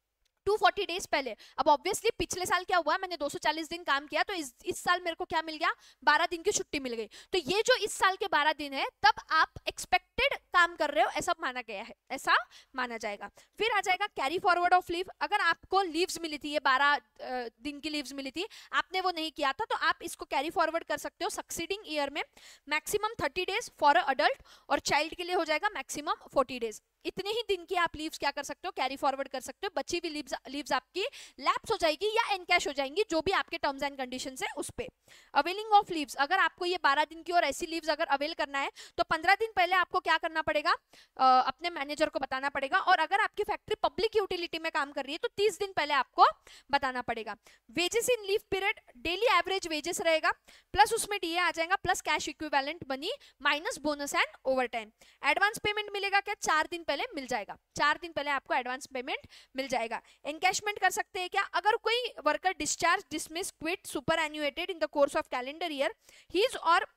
टू फोर्टी डेज पहले। अब ऑब्वियसली पिछले साल क्या हुआ, मैंने दो सौ चालीस दिन काम किया, तो इस इस साल मेरे को क्या मिल गया? बारह दिन की छुट्टी मिल गई। तो ये जो इस साल के बारह दिन है, तब आप एक्सपेक्टेड काम कर रहे हो ऐसा माना गया है, ऐसा माना जाएगा। फिर आ जाएगा कैरी फॉरवर्ड ऑफ लीव, अगर आपको लीव्स मिली थी, ये बारह दिन की लीव्स मिली थी, आपने वो नहीं किया था, तो आप इसको कैरी फॉरवर्ड कर सकते हो सक्सीडिंग ईयर में। Maximum thirty days for a adult, और चाइल्ड के लिए हो जाएगा मैक्सिमम फोर्टी डेज। इतने ही दिन की आप लीव्स क्या कर सकते हो? कैरी फॉरवर्ड कर सकते हो। बची हुई लीव्स लीव्स आपकी लैप्स हो जाएगी या एनकैश हो जाएंगी, जो भी आपके टर्म्स एंड कंडीशंस है उस पे। अवेलिंग ऑफ लीव्स, अगर आपको ये बारह दिन की और ऐसी लीव्स अगर अवेल करना है तो पंद्रह दिन पहले आपको क्या करना पड़ेगा? आ, अपने मैनेजर को बताना पड़ेगा। और अगर आपकी फैक्ट्री पब्लिक यूटिलिटी में काम कर रही है तो तीस दिन पहले आपको बताना पड़ेगा। Wages in leave period, daily average wages रहेगा, प्लस उसमें डीए आ जाएगा, plus cash equivalent money, minus bonus and over time. Advance payment मिलेगा क्या? चार दिन पहले मिल जाएगा, चार दिन पहले आपको एडवांस पेमेंट मिल जाएगा। एनकैशमेंट कर सकते हैं क्या? अगर कोई worker discharge, dismiss, quit, superannuated in the course of calendar year, his और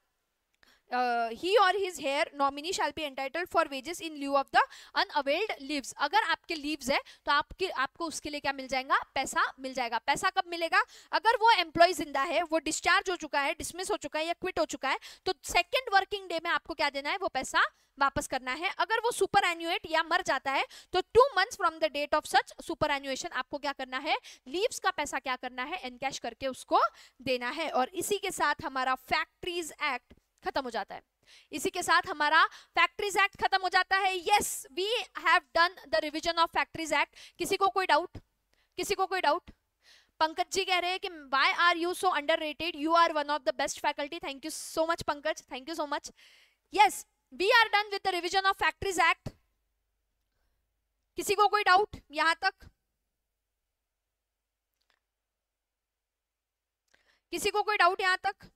Uh, he or his hair nominee shall be entitled for wages in lieu of the unavailed leaves. अगर आपके leaves है तो आपके आपको उसके लिए क्या मिल जाएगा? पैसा मिल जाएगा। पैसा कब मिलेगा? अगर वो एम्प्लॉय जिंदा है, वो डिस्चार्ज हो चुका है, डिसमिस हो चुका है या क्विट हो चुका है, तो सेकेंड वर्किंग डे में आपको क्या देना है? वो पैसा वापस करना है। अगर वो सुपर एन्युएट या मर जाता है तो two months from the date of such superannuation आपको क्या करना है? लीव्स का पैसा क्या करना है? एनकैश करके उसको देना है। और इसी के साथ हमारा फैक्ट्रीज एक्ट खत्म हो जाता है। इसी के साथ हमारा फैक्ट्रीज एक्ट खत्म हो जाता है। Yes, we have done the revision of factories act. किसी को कोई डाउट? किसी को कोई डाउट? पंकज जी कह रहे हैं कि why are you so underrated, you are one of the best faculty. Thank you so much Pankaj, thank you so much. Yes, we are done with the revision of factories act. किसी को कोई doubt यहां तक? किसी को कोई doubt यहां तक?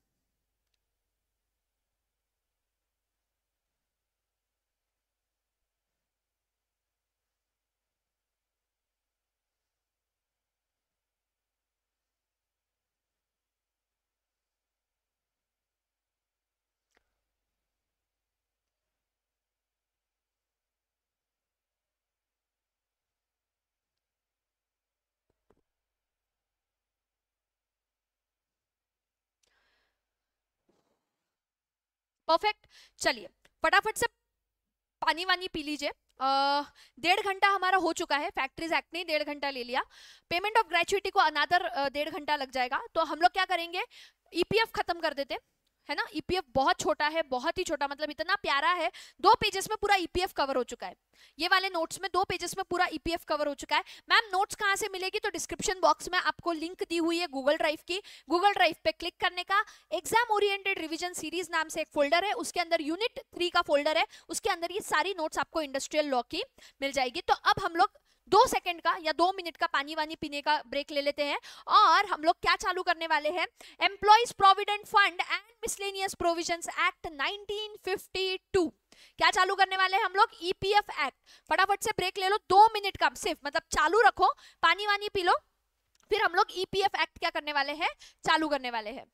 परफेक्ट। चलिए फटाफट से पानी वानी पी लीजिए। डेढ़ घंटा हमारा हो चुका है, फैक्ट्रीज एक्ट ने डेढ़ घंटा ले लिया। पेमेंट ऑफ ग्रेचुइटी को अनादर डेढ़ घंटा लग जाएगा। तो हम लोग क्या करेंगे? ईपीएफ खत्म कर देते, है ना, ईपीएफ बहुत छोटा है, बहुत ही छोटा, मतलब इतना प्यारा है, दो पेजेस में पूरा ईपीएफ कवर हो चुका है। ये वाले नोट्स में दो पेजेस में पूरा ईपीएफ कवर हो चुका है। मैम नोट्स कहाँ से मिलेगी? तो डिस्क्रिप्शन बॉक्स में आपको लिंक दी हुई है गूगल ड्राइव की, गूगल ड्राइव पे क्लिक करने का, एग्जाम ओरिएंटेड रिवीजन सीरीज नाम से एक फोल्डर है, उसके अंदर यूनिट थ्री का फोल्डर है, उसके अंदर ये सारी नोट्स आपको इंडस्ट्रियल लॉ की मिल जाएगी। तो अब हम लोग दो सेकंड का या दो मिनट का पानी वानी पीने का ब्रेक ले लेते हैं, और हम लोग क्या चालू करने वाले हैं, employees provident fund and miscellaneous provisions act nineteen fifty two, क्या चालू करने वाले हैं हम लोग, ईपीएफ एक्ट। फटाफट से ब्रेक ले लो, दो मिनट का सिर्फ, मतलब चालू रखो, पानी वानी पी लो, फिर हम लोग ईपीएफ एक्ट क्या करने वाले हैं, चालू करने वाले हैं।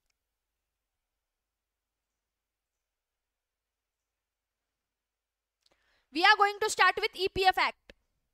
We are going to start with EPF act.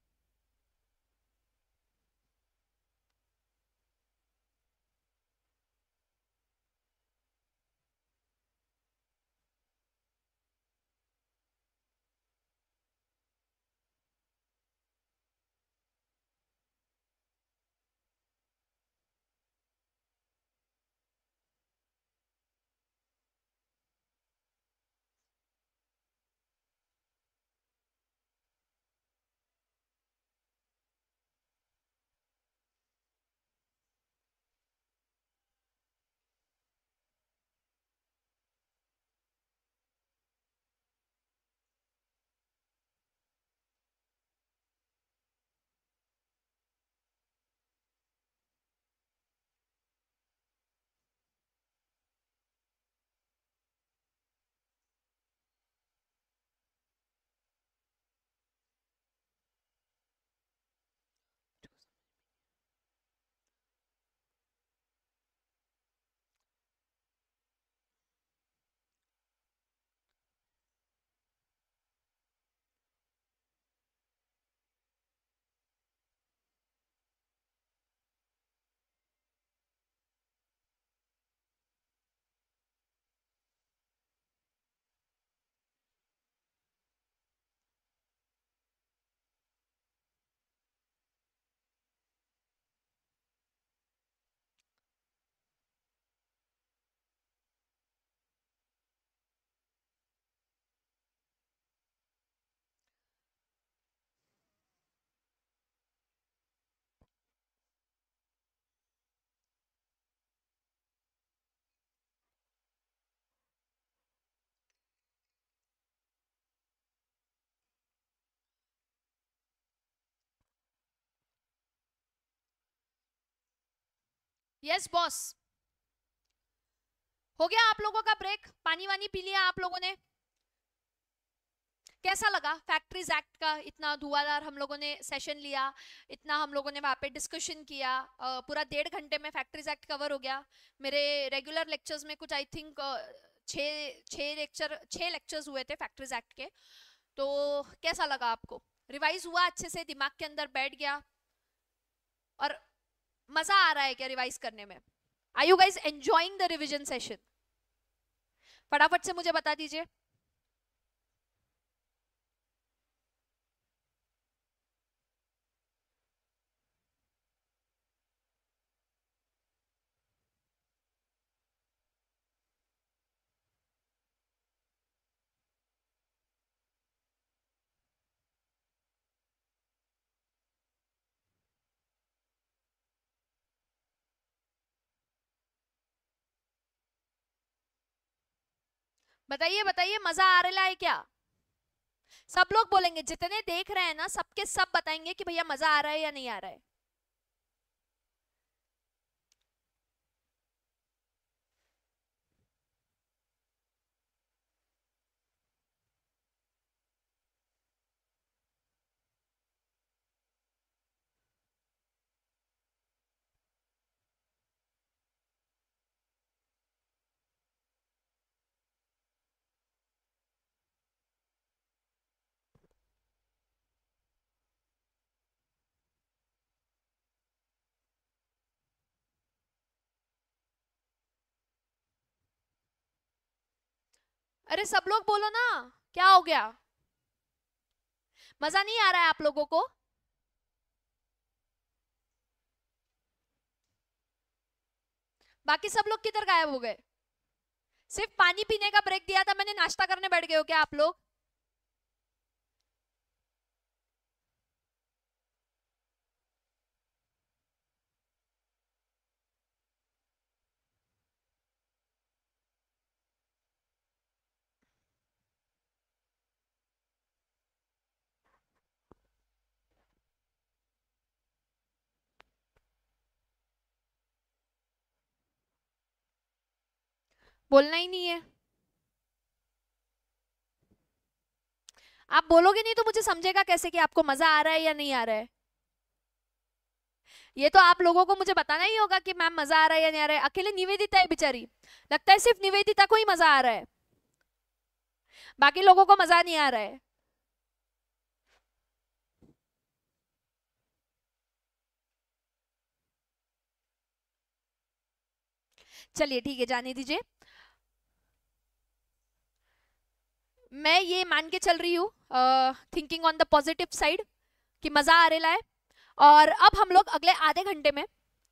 Yes boss, हो गया आप लोगों का ब्रेक, पानी वानी पी लिया आप लोगों ने? कैसा लगा फैक्ट्रीज एक्ट का इतना धुआंधार हम लोगों ने सेशन लिया, इतना हम लोगों ने वहाँ पे डिस्कशन किया, पूरा डेढ़ घंटे में फैक्ट्रीज एक्ट कवर हो गया। मेरे रेगुलर लेक्चर्स में कुछ आई थिंक छः छः लेक्चर छः लेक्चर्स हुए थे फैक्ट्रीज एक्ट के। तो कैसा लगा आपको? रिवाइज हुआ अच्छे से, दिमाग के अंदर बैठ गया, और मजा आ रहा है क्या रिवाइज करने में? Are you guys enjoying the revision session? फटाफट से मुझे बता दीजिए। बताइए बताइए, मजा आ रहा है क्या? सब लोग बोलेंगे, जितने देख रहे हैं ना सबके सब बताएंगे कि भैया मजा आ रहा है या नहीं आ रहा है। अरे सब लोग बोलो ना, क्या हो गया? मजा नहीं आ रहा है आप लोगों को? बाकी सब लोग किधर गायब हो गए? सिर्फ पानी पीने का ब्रेक दिया था मैंने, नाश्ता करने बैठ गए हो क्या आप लोग? बोलना ही नहीं है। आप बोलोगे नहीं तो मुझे समझेगा कैसे कि आपको मजा आ रहा है या नहीं आ रहा है? ये तो आप लोगों को मुझे बताना ही होगा कि मैम मजा आ रहा है या नहीं आ रहा है। अकेले निवेदिता है बेचारी, लगता है सिर्फ निवेदिता को ही मजा आ रहा है, बाकी लोगों को मजा नहीं आ रहा है। चलिए ठीक है, जाने दीजिए। मैं ये मान के चल रही हूँ, thinking on the positive side, कि मजा आ रहा है। और अब हम लोग अगले आधे घंटे में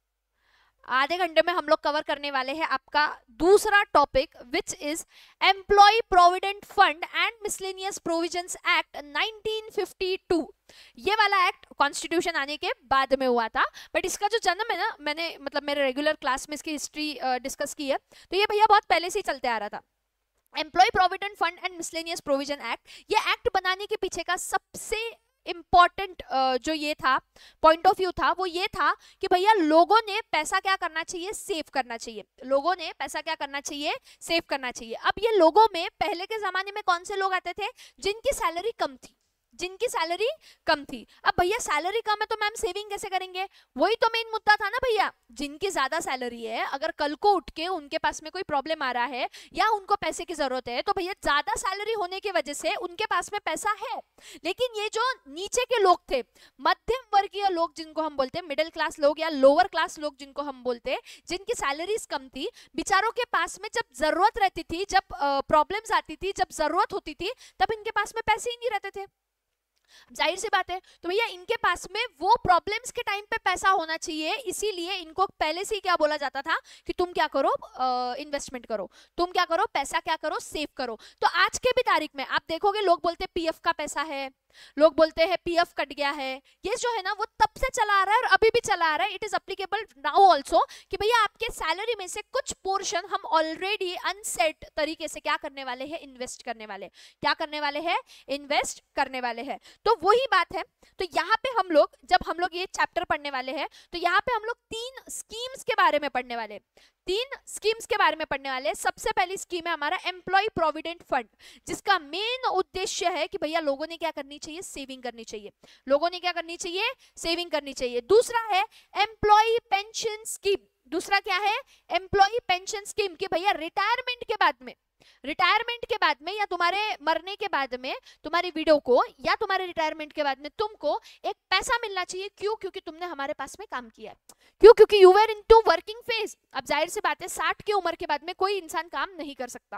आधे घंटे में हम लोग कवर करने वाले हैं आपका दूसरा topic, which is employee provident fund and miscellaneous provisions act nineteen fifty two. ये वाला एक्ट कॉन्स्टिट्यूशन आने के बाद में हुआ था, बट इसका जो जन्म है ना, मैंने मतलब मेरे रेगुलर क्लास में इसकी हिस्ट्री डिस्कस की है, तो ये भैया बहुत पहले से ही चलते आ रहा था। Employee provident fund and miscellaneous provision act, ये एक्ट बनाने के पीछे का सबसे इंपॉर्टेंट जो ये था पॉइंट ऑफ व्यू था, वो ये था कि भैया लोगों ने पैसा क्या करना चाहिए, सेव करना चाहिए। लोगों ने पैसा क्या करना चाहिए, सेव करना चाहिए। अब ये लोगों में पहले के जमाने में कौन से लोग आते थे, जिनकी सैलरी कम थी, जिनकी सैलरी कम थी। अब भैया सैलरी कम है तो मैम सेविंग कैसे करेंगे, वही तो मेन मुद्दा था ना भैया। जिनकी ज्यादा सैलरी है, अगर कल को उठ के उनके पास में कोई प्रॉब्लम आ रहा है या उनको पैसे की जरूरत है, तो भैया ज्यादा सैलरी होने की वजह से उनके पास में पैसा है। लेकिन ये जो नीचे के लोग थे, मध्यम वर्गीय लोग जिनको हम बोलते हैं, मिडिल क्लास लोग या लोअर क्लास लोग जिनको हम बोलते हैं, जिनकी सैलरीज कम थी, बेचारों के पास में जब जरूरत रहती थी, जब प्रॉब्लम्स आती थी, जब जरूरत होती थी, तब इनके पास में पैसे ही नहीं रहते थे। जाहिर सी बात है, तो भैया इनके पास में वो प्रॉब्लम्स के टाइम पे पैसा होना चाहिए, इसीलिए इनको पहले से ही क्या बोला जाता था कि तुम क्या करो, इन्वेस्टमेंट करो, तुम क्या करो, पैसा क्या करो, सेव करो। तो आज के भी तारीख में आप देखोगे लोग बोलते पीएफ का पैसा है, लोग बोलते हैं पीएफ कट गया है। ये जो है ना वो तब से चला आ रहा है और अभी भी चला आ रहा है। It is applicable now also कि भैया आपके सैलरी में से कुछ पोर्शन हम ऑलरेडी अनसेट तरीके से क्या करने वाले हैं, इन्वेस्ट करने वाले। क्या करने वाले हैं, इन्वेस्ट करने वाले हैं। तो वही बात है। तो यहाँ पे हम लोग जब हम लोग ये चैप्टर पढ़ने वाले हैं, तो यहाँ पे हम लोग तीन स्कीम्स के बारे में पढ़ने वाले तीन स्कीम्स के बारे में पढ़ने वाले हैं। सबसे पहली स्कीम है हमारा एम्प्लॉय प्रोविडेंट फंड, जिसका मेन उद्देश्य है कि भैया लोगों ने क्या करनी चाहिए, सेविंग करनी चाहिए। लोगों ने क्या करनी चाहिए, सेविंग करनी चाहिए। दूसरा है एम्प्लॉय पेंशन स्कीम। दूसरा क्या है, एम्प्लॉय पेंशन स्कीम, कि भैया रिटायरमेंट के बाद में रिटायरमेंट के बाद में या तुम्हारे मरने के बाद में तुम्हारी विडो को या तुम्हारे रिटायरमेंट के बाद में तुमको एक पैसा मिलना चाहिए। क्यों, क्योंकि तुमने हमारे पास में काम किया है। क्यों, क्योंकि you were into working phase. अब जाहिर सी बात है साठ की उम्र के बाद में कोई इंसान काम नहीं कर सकता,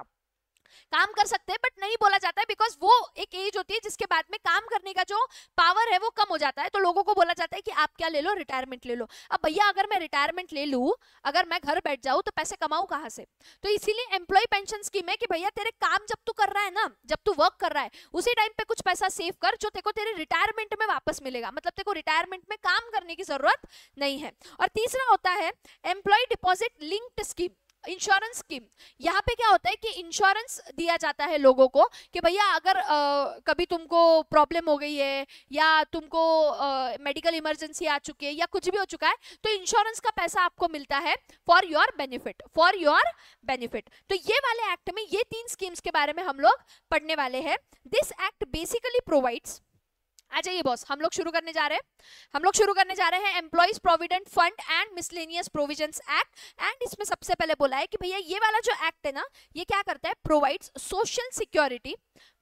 काम कर सकते हैं बट नहीं बोला जाता है, बिकॉज वो एक एज होती है जिसके बाद में काम करने का जो पावर है वो कम हो जाता है। तो लोगों को बोला जाता है कि आप क्या ले लो, रिटायरमेंट ले लो। अब भैया अगर मैं रिटायरमेंट ले लूं, अगर मैं घर बैठ जाऊं, तो पैसे कमाऊं कहां से? तो इसीलिए एम्प्लॉय पेंशन स्कीम है कि भैया तेरे काम जब तू कर रहा है ना, जब तू वर्क कर रहा है, उसी टाइम पे कुछ पैसा सेव कर जो तेरे को तेरे रिटायरमेंट में वापस मिलेगा। मतलब तेरे को रिटायरमेंट में काम करने की जरूरत नहीं है। और तीसरा होता है employee deposit linked scheme, insurance scheme. यहाँ पे क्या होता है कि इंश्योरेंस दिया जाता है लोगों को कि भैया अगर आ, कभी तुमको प्रॉब्लम हो गई है या तुमको मेडिकल इमरजेंसी आ चुकी है या कुछ भी हो चुका है, तो इंश्योरेंस का पैसा आपको मिलता है for your benefit, for your benefit. तो ये वाले एक्ट में ये तीन स्कीम्स के बारे में हम लोग पढ़ने वाले हैं। दिस एक्ट बेसिकली प्रोवाइड्स, आ जाइए बॉस, हम लोग शुरू करने जा रहे हैं हम लोग शुरू करने जा रहे हैं employees provident fund and miscellaneous provisions act. And इसमें सबसे पहले बोला है कि भैया ये वाला जो एक्ट है ना, ये क्या करता है, provides social security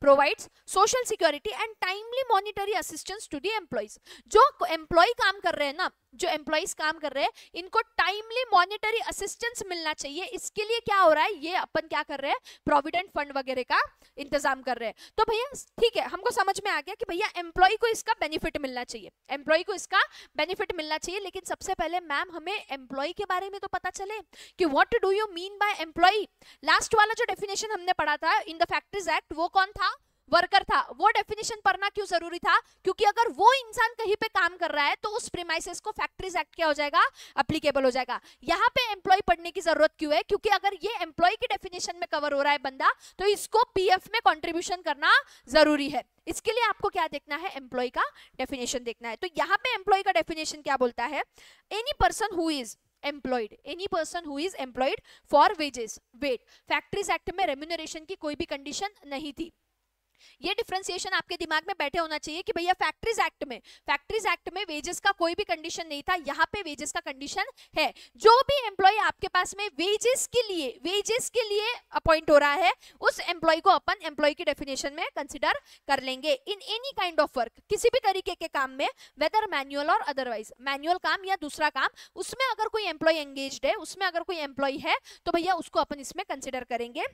provides social security and timely monetary assistance to the employees. जो एम्प्लॉय काम कर रहे हैं ना, जो एम्प्लॉइज काम कर रहे हैं, इनको टाइमली मॉनिटरी असिस्टेंस मिलना चाहिए। इसके लिए क्या हो रहा है, ये अपन क्या कर रहे हैं, प्रोविडेंट फंड वगैरह का इंतजाम कर रहे हैं। तो भैया ठीक है, हमको समझ में आ गया कि भैया एम्प्लॉय को इसका बेनिफिट मिलना चाहिए, एम्प्लॉय को इसका बेनिफिट मिलना चाहिए। लेकिन सबसे पहले मैम हमें एम्प्लॉय के बारे में तो पता चले कि what do you mean by employee. Last वाला जो डेफिनेशन हमने पढ़ा था इन द फैक्ट्रीज एक्ट, वो कौन था, वर्कर था। वो डेफिनेशन पढ़ना क्यों जरूरी था, क्योंकि अगर वो इंसान कहीं पे काम कर रहा है तो उस प्रीमाइसेस को फैक्ट्रीज एक्ट क्या हो जाएगा, एप्लीकेबल हो जाएगा। यहाँ पे एम्प्लॉय पढ़ने की जरूरत क्यों है, क्योंकि अगर ये एम्प्लॉय की डेफिनेशन में कवर हो रहा है बंदा, तो इसको पीएफ में कंट्रीब्यूशन करना जरूरी है। इसके लिए आपको क्या देखना है, एम्प्लॉय का डेफिनेशन देखना है। तो यहाँ पे एम्प्लॉय का डेफिनेशन क्या बोलता है, any person who is employed, any person who is employed for wages। wait, factories act में रेम्यूनरेशन की कोई भी कंडीशन नहीं थी। ये डिफरेंशिएशन आपके दिमाग में बैठे होना चाहिए कि भैया फैक्ट्रीज एक्ट में फैक्ट्रीज एक्ट में वेजेस का कोई भी कंडीशन नहीं था, यहाँ पे वेजेस का कंडीशन है। जो भी एम्प्लॉय आपके पास में वेजेस के लिए वेजेस के लिए अपॉइंट हो रहा है, उस एम्प्लॉय को अपन एम्प्लॉय की डेफिनेशन में कंसिडर कर लेंगे। In any kind of work, किसी भी तरीके के काम में, वेदर मैनुअल और अदरवाइज, मैनुअल काम या दूसरा काम, उसमें अगर कोई एम्प्लॉय एंगेज्ड है, उसमें अगर कोई एम्प्लॉय है, तो भैया उसको अपन इसमें कंसिडर करेंगे।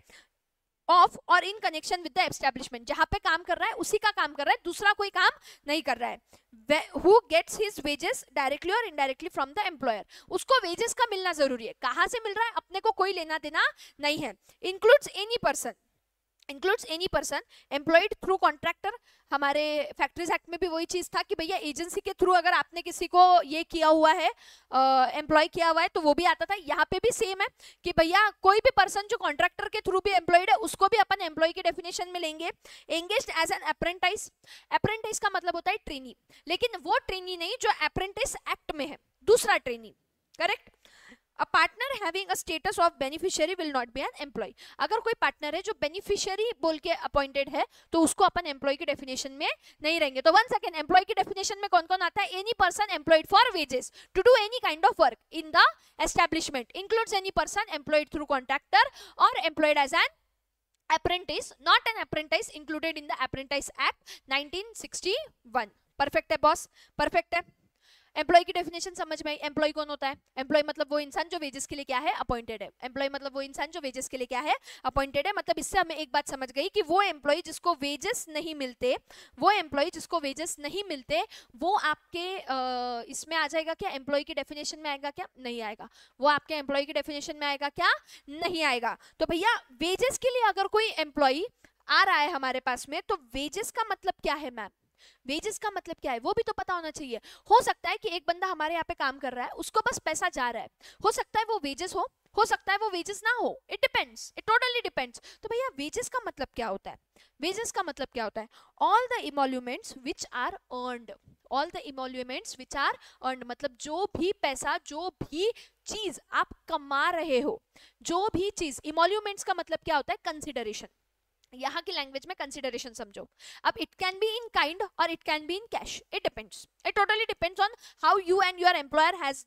ऑफ और in connection with the establishment, जहां पे काम कर रहा है उसी का काम कर रहा है, दूसरा कोई काम नहीं कर रहा है। Who gets his wages directly और इनडायरेक्टली फ्रॉम द एम्प्लॉयर, उसको वेजेस का मिलना जरूरी है। कहां से मिल रहा है अपने को कोई लेना देना नहीं है। Includes any person, includes any person employed through contractor. हमारे फैक्ट्रीज एक्ट में भी वही चीज था कि भैया एजेंसी के थ्रू अगर आपने किसी को ये किया हुआ है, एम्प्लॉय किया हुआ है, तो वो भी आता था। यहाँ पे भी सेम है कि भैया कोई भी पर्सन जो कॉन्ट्रैक्टर के थ्रू भी एम्प्लॉयड है, उसको भी अपन एम्प्लॉय की डेफिनेशन में लेंगे। Engaged as an apprentice, apprentice का मतलब होता है ट्रेनी, लेकिन वो ट्रेनी नहीं जो अप्रेंटिस एक्ट में है, दूसरा trainee, correct. A partner having a status of beneficiary will not be an employee। अगर कोई पार्टनर है जो बेनिफिशियरी बोल के अपॉइंटेड है, तो उसको अपन एम्प्लॉय की डेफिनेशन में नहीं रहेंगे। तो वन सेकंड, एम्प्लॉय की डेफिनेशन में कौन कौन आता है, any person employed for wages to do any kind of work in the establishment, includes any person employed through contractor और employed as an apprentice, not an apprentice included in the Apprentice Act nineteen sixty one. Perfect है boss, perfect है। Employee की definition समझ में आई। Employ कौन होता है, employ मतलब वो इंसान जो वेजेस के लिए क्या है, अपॉइंटेड है। एम्प्लॉय मतलब वो इंसान जो वेजेस के लिए क्या है, अपॉइंटेड है। मतलब इससे हमें एक बात समझ गई कि वो एम्प्लॉय जिसको वेजेस नहीं मिलते, वो एम्प्लॉय जिसको वेजेस नहीं मिलते, वो आपके आ, इसमें आ जाएगा क्या, एम्प्लॉय की डेफिनेशन में आएगा क्या, नहीं आएगा। वो आपके एम्प्लॉय की डेफिनेशन में आएगा क्या, नहीं आएगा। तो भैया वेजेस के लिए अगर कोई एम्प्लॉय आ रहा है हमारे पास में, तो वेजेस का मतलब क्या है मैम, वेजेस का मतलब क्या है वो भी तो पता होना चाहिए। हो सकता है कि एक बंदा हमारे यहाँ पे काम कर रहा है, उसको बस पैसा जा रहा है, हो सकता है वो वेजेस हो, हो सकता है वो वेजेस ना हो, it depends, it totally depends. तो भैया वेजेस का मतलब क्या होता है, वेजेस का मतलब क्या होता है, all the emoluments which are earned, all the emoluments which are earned मतलब जो भी पैसा, जो भी चीज आप कमा रहे हो, जो भी चीज, इमोल्यूमेंट्स का मतलब क्या होता है, कंसिडरेशन। यहाँ की लैंग्वेज में कंसिडरेशन समझो। अब it can be in kind और it can be in cash, it depends, it totally depends on how you and your employer has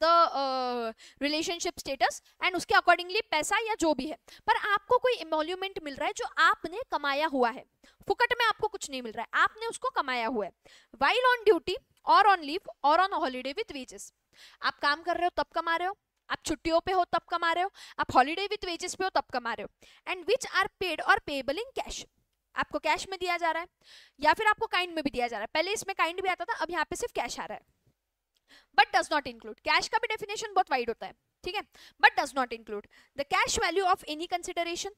the relationship status and उसके अकॉर्डिंगली पैसा या जो भी है। पर आपको कोई इमोल्यूमेंट मिल रहा है जो आपने कमाया हुआ है, फुकट में आपको कुछ नहीं मिल रहा है, आपने उसको कमाया हुआ है। वाइल ऑन ड्यूटी और ऑन लीव और ऑन हॉलीडे विद वेजेस, आप काम कर रहे हो तब कमा रहे हो, आप छुट्टियों पे हो तब कमा रहे हो, आप हॉलीडे विद वेजेस पे हो तब कमा रहे हो। एंड विच आर पेड और पेएबल इन कैश, आपको कैश में दिया जा रहा है या फिर आपको काइंड में भी दिया जा रहा है। पहले इसमें काइंड भी आता था, अब यहाँ पे सिर्फ कैश आ रहा है। But does not include, cash का भी डेफिनेशन बहुत वाइड होता है, ठीक है। But does not include the cash value of any consideration,